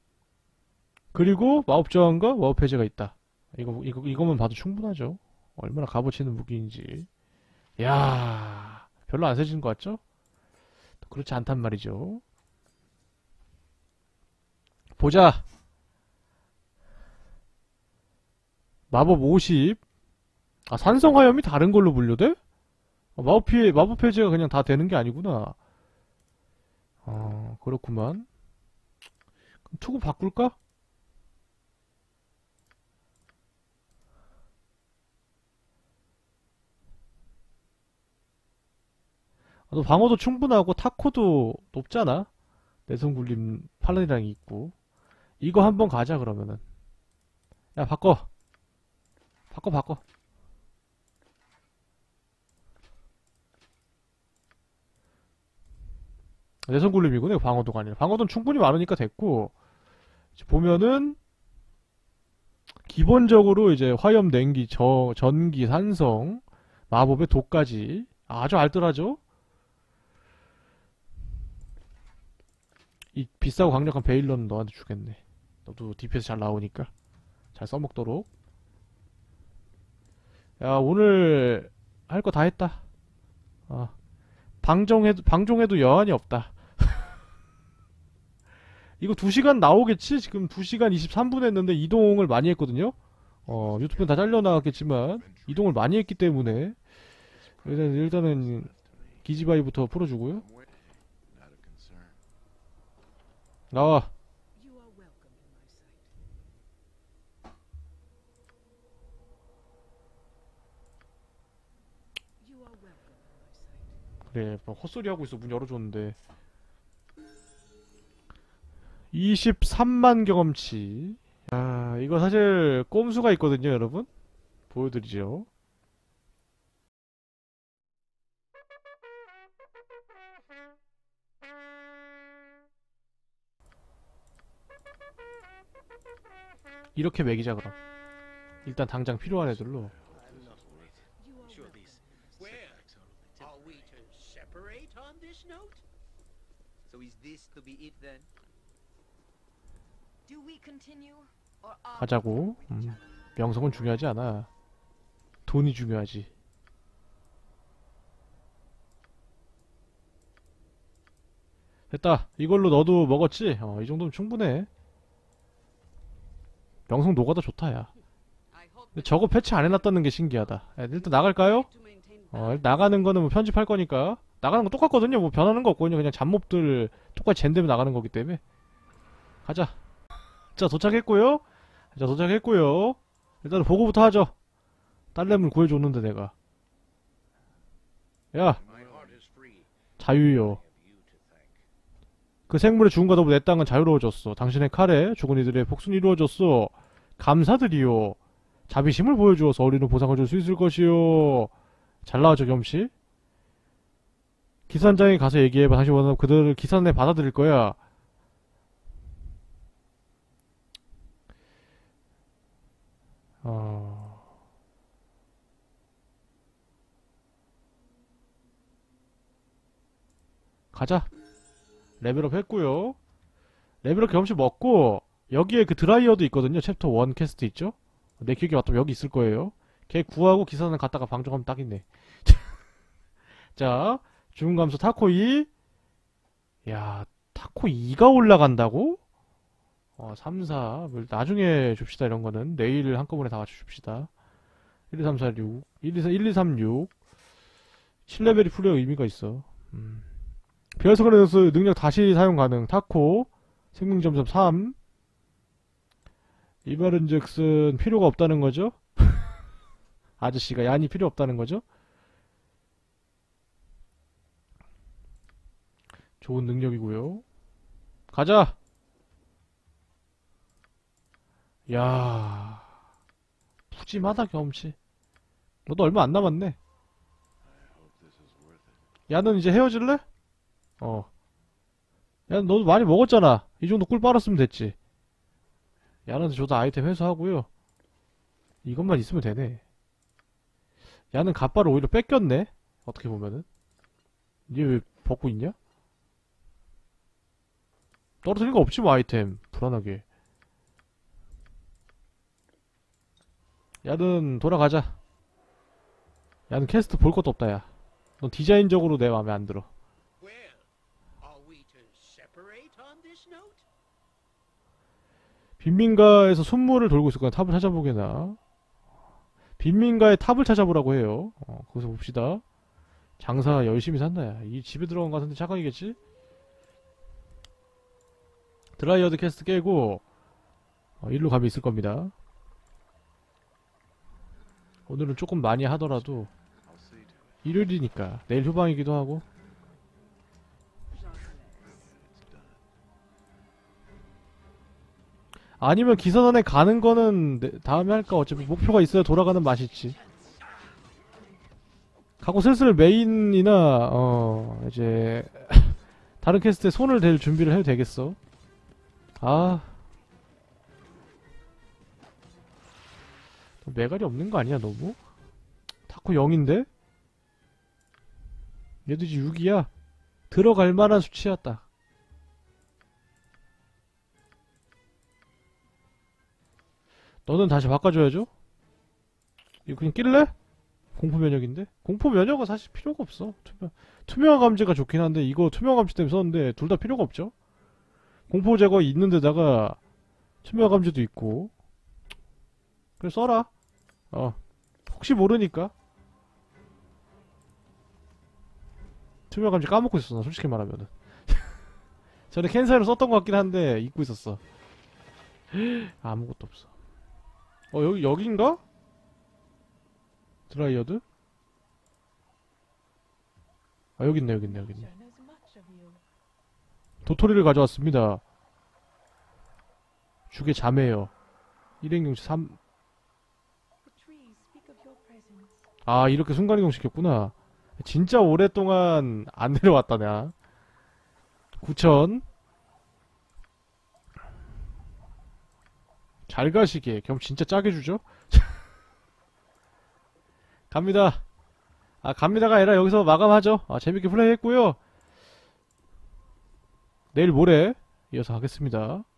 그리고 마법 저항과 마법 해제가 있다. 이거 이거 이거만 봐도 충분하죠. 얼마나 값어치는 무기인지. 야, 별로 안 세지는 것 같죠? 그렇지 않단 말이죠. 보자. 마법 오십. 아, 산성화염이 다른 걸로 분류돼? 아, 마법 피해, 마법 해제가 그냥 다 되는 게 아니구나. 어, 그렇구만. 그럼 투구 바꿀까? 아, 너 방어도 충분하고 타코도 높잖아. 내성 굴림 팔라딘이랑 있고. 이거 한번 가자 그러면은. 야 바꿔. 바꿔 바꿔. 내성 굴림이구나. 방어도가 아니라. 방어도는 충분히 많으니까 됐고. 이제 보면은 기본적으로 이제 화염, 냉기, 저, 전기, 산성, 마법의 독까지 아주 알뜰하죠. 이 비싸고 강력한 베일러는 너한테 주겠네. 너도 디피에스 잘 나오니까 잘 써먹도록. 야 오늘 할 거 다 했다. 어. 방종해도 방종해도 여한이 없다. 이거 두 시간 나오겠지? 지금 두 시간 이십삼 분 했는데 이동을 많이 했거든요. 어 유튜브는 다 잘려나갔겠지만 이동을 많이 했기 때문에 일단, 일단은 기지바이부터 풀어주고요. I'm waiting. Not a concern. 나와. You are welcome in my sight. You are welcome in my sight. 그래 뭐 헛소리 하고 있어. 문 열어줬는데. 이십삼만 경험치. 야 이거 사실 꼼수가 있거든요 여러분. 보여드리죠. 이렇게 매기자 그럼. 일단 당장 필요한 애들로. Sure these. Where are we to separate on this note? So is this to be it then? Do we continue or are 가자고. 음, 명성은 중요하지 않아. 돈이 중요하지. 됐다. 이걸로 너도 먹었지? 어, 이 정도면 충분해. 명성 노가다 좋다 야. I hope 근데 저거 패치 안 해놨다는 게 신기하다. 야, 일단 나갈까요? to maintain 어, 나가는 거는 뭐 편집할 거니까. 나가는 거 똑같거든요. 뭐 변하는 거 없거든요. 그냥 잡몹들 똑같이 젠되면 나가는 거기 때문에. 가자. 자, 도착했고요. 자, 도착했고요. 일단 보고부터 하죠. 딸내미를 구해줬는데 내가. 야, My heart is free. 자유요. I have you to thank. 그 생물의 죽음과 더불어 내 땅은 자유로워졌어. 당신의 칼에 죽은 이들의 복수는 이루어졌어. 감사드리요. 자비심을 보여주어서 어린은 보상을 줄 수 있을 것이요. 잘 나와죠, 겸씨? 기사단장에 가서 얘기해봐. 당신 원하면 그들을 기사단에 받아들일 거야. 어... 가자. 레벨업 했고요. 레벨업 경험치 먹고 여기에 그 드라이어도 있거든요. 챕터 일 퀘스트 있죠? 내 기억에 맞다면 여기 있을 거예요. 걔 구하고 기사단 갔다가 방종하면 딱 있네. 자, 주문 감소 타코 이. 야, 타코 이가 올라간다고? 어, 삼, 사. 뭐 나중에 줍시다, 이런 거는. 내일 한꺼번에 다 맞춰 줍시다. 일, 이, 삼, 사, 육. 일, 이, 일, 이, 삼, 육. 칠 레벨이 풀려 의미가 있어. 음. 비활성화되어서 능력 다시 사용 가능. 타코. 생명점점 삼. 이 말은 즉슨 필요가 없다는 거죠? 아저씨가 얀이 필요 없다는 거죠? 좋은 능력이고요. 가자! 야, 푸짐하다 경험치. 너도 얼마 안 남았네. I hope this is worth it. 야는 이제 헤어질래? 어. 야, 너도 많이 먹었잖아. 이 정도 꿀 빨았으면 됐지. 야는 저도 아이템 회수하고요. 이것만 있으면 되네. 야는 갑바를 오히려 뺏겼네. 어떻게 보면은. 얘 왜 벗고 있냐? 떨어뜨린 거 없지 뭐 아이템. 불안하게. 야는 돌아가자. 야는 퀘스트 볼 것도 없다 야. 넌 디자인적으로 내 마음에 안 들어. Well, are we to separate on this note? 빈민가에서 순물을 돌고 있을 거야. 탑을 찾아보게나. 빈민가의 탑을 찾아보라고 해요. 어, 거기서 봅시다. 장사 열심히 산다 야. 이 집에 들어간 거 같은데 착각이겠지? 드라이어드 퀘스트 깨고 어, 일로 가면 있을 겁니다. 오늘은 조금 많이 하더라도 I'll see to it. 일요일이니까 내일 휴방이기도 하고. 아니면 기사단에 가는 거는 내- 다음에 할까? 어차피 목표가 있어야 돌아가는 맛이 있지. 가고 슬슬 메인이나 어 이제 다른 퀘스트에 손을 댈 준비를 해도 되겠어. 아, 메갈이 없는 거 아니야 너무? 타코 영인데? 얘도 이제 육이야. 들어갈 만한 수치였다. 너는 다시 바꿔줘야죠? 이거 그냥 낄래? 공포 면역인데? 공포 면역은 사실 필요가 없어. 투명, 투명한 감지가 좋긴 한데 이거 투명한 감지 때문에 썼는데 둘 다 필요가 없죠? 공포 제거 있는 데다가 투명한 감지도 있고. 그래 써라. 어, 혹시 모르니까. 투명한 감지 까먹고 있었어 나 솔직히 말하면은. 전에 캔사이로 썼던 것 같긴 한데 잊고 있었어. 아무것도 없어. 어 여기 여긴가? 드라이어드? 아 여기 있네 여기 있네 여기 있네. 도토리를 가져왔습니다. 죽의 자매요. 일행용시 삼. 아 이렇게 순간이동 시켰구나. 진짜 오랫동안 안 내려왔다 내가. 구천. 잘 가시게. 겸 진짜 짜게 주죠? 갑니다. 아 갑니다가 아니라 여기서 마감하죠. 아 재밌게 플레이했고요. 내일 모레 이어서 하겠습니다.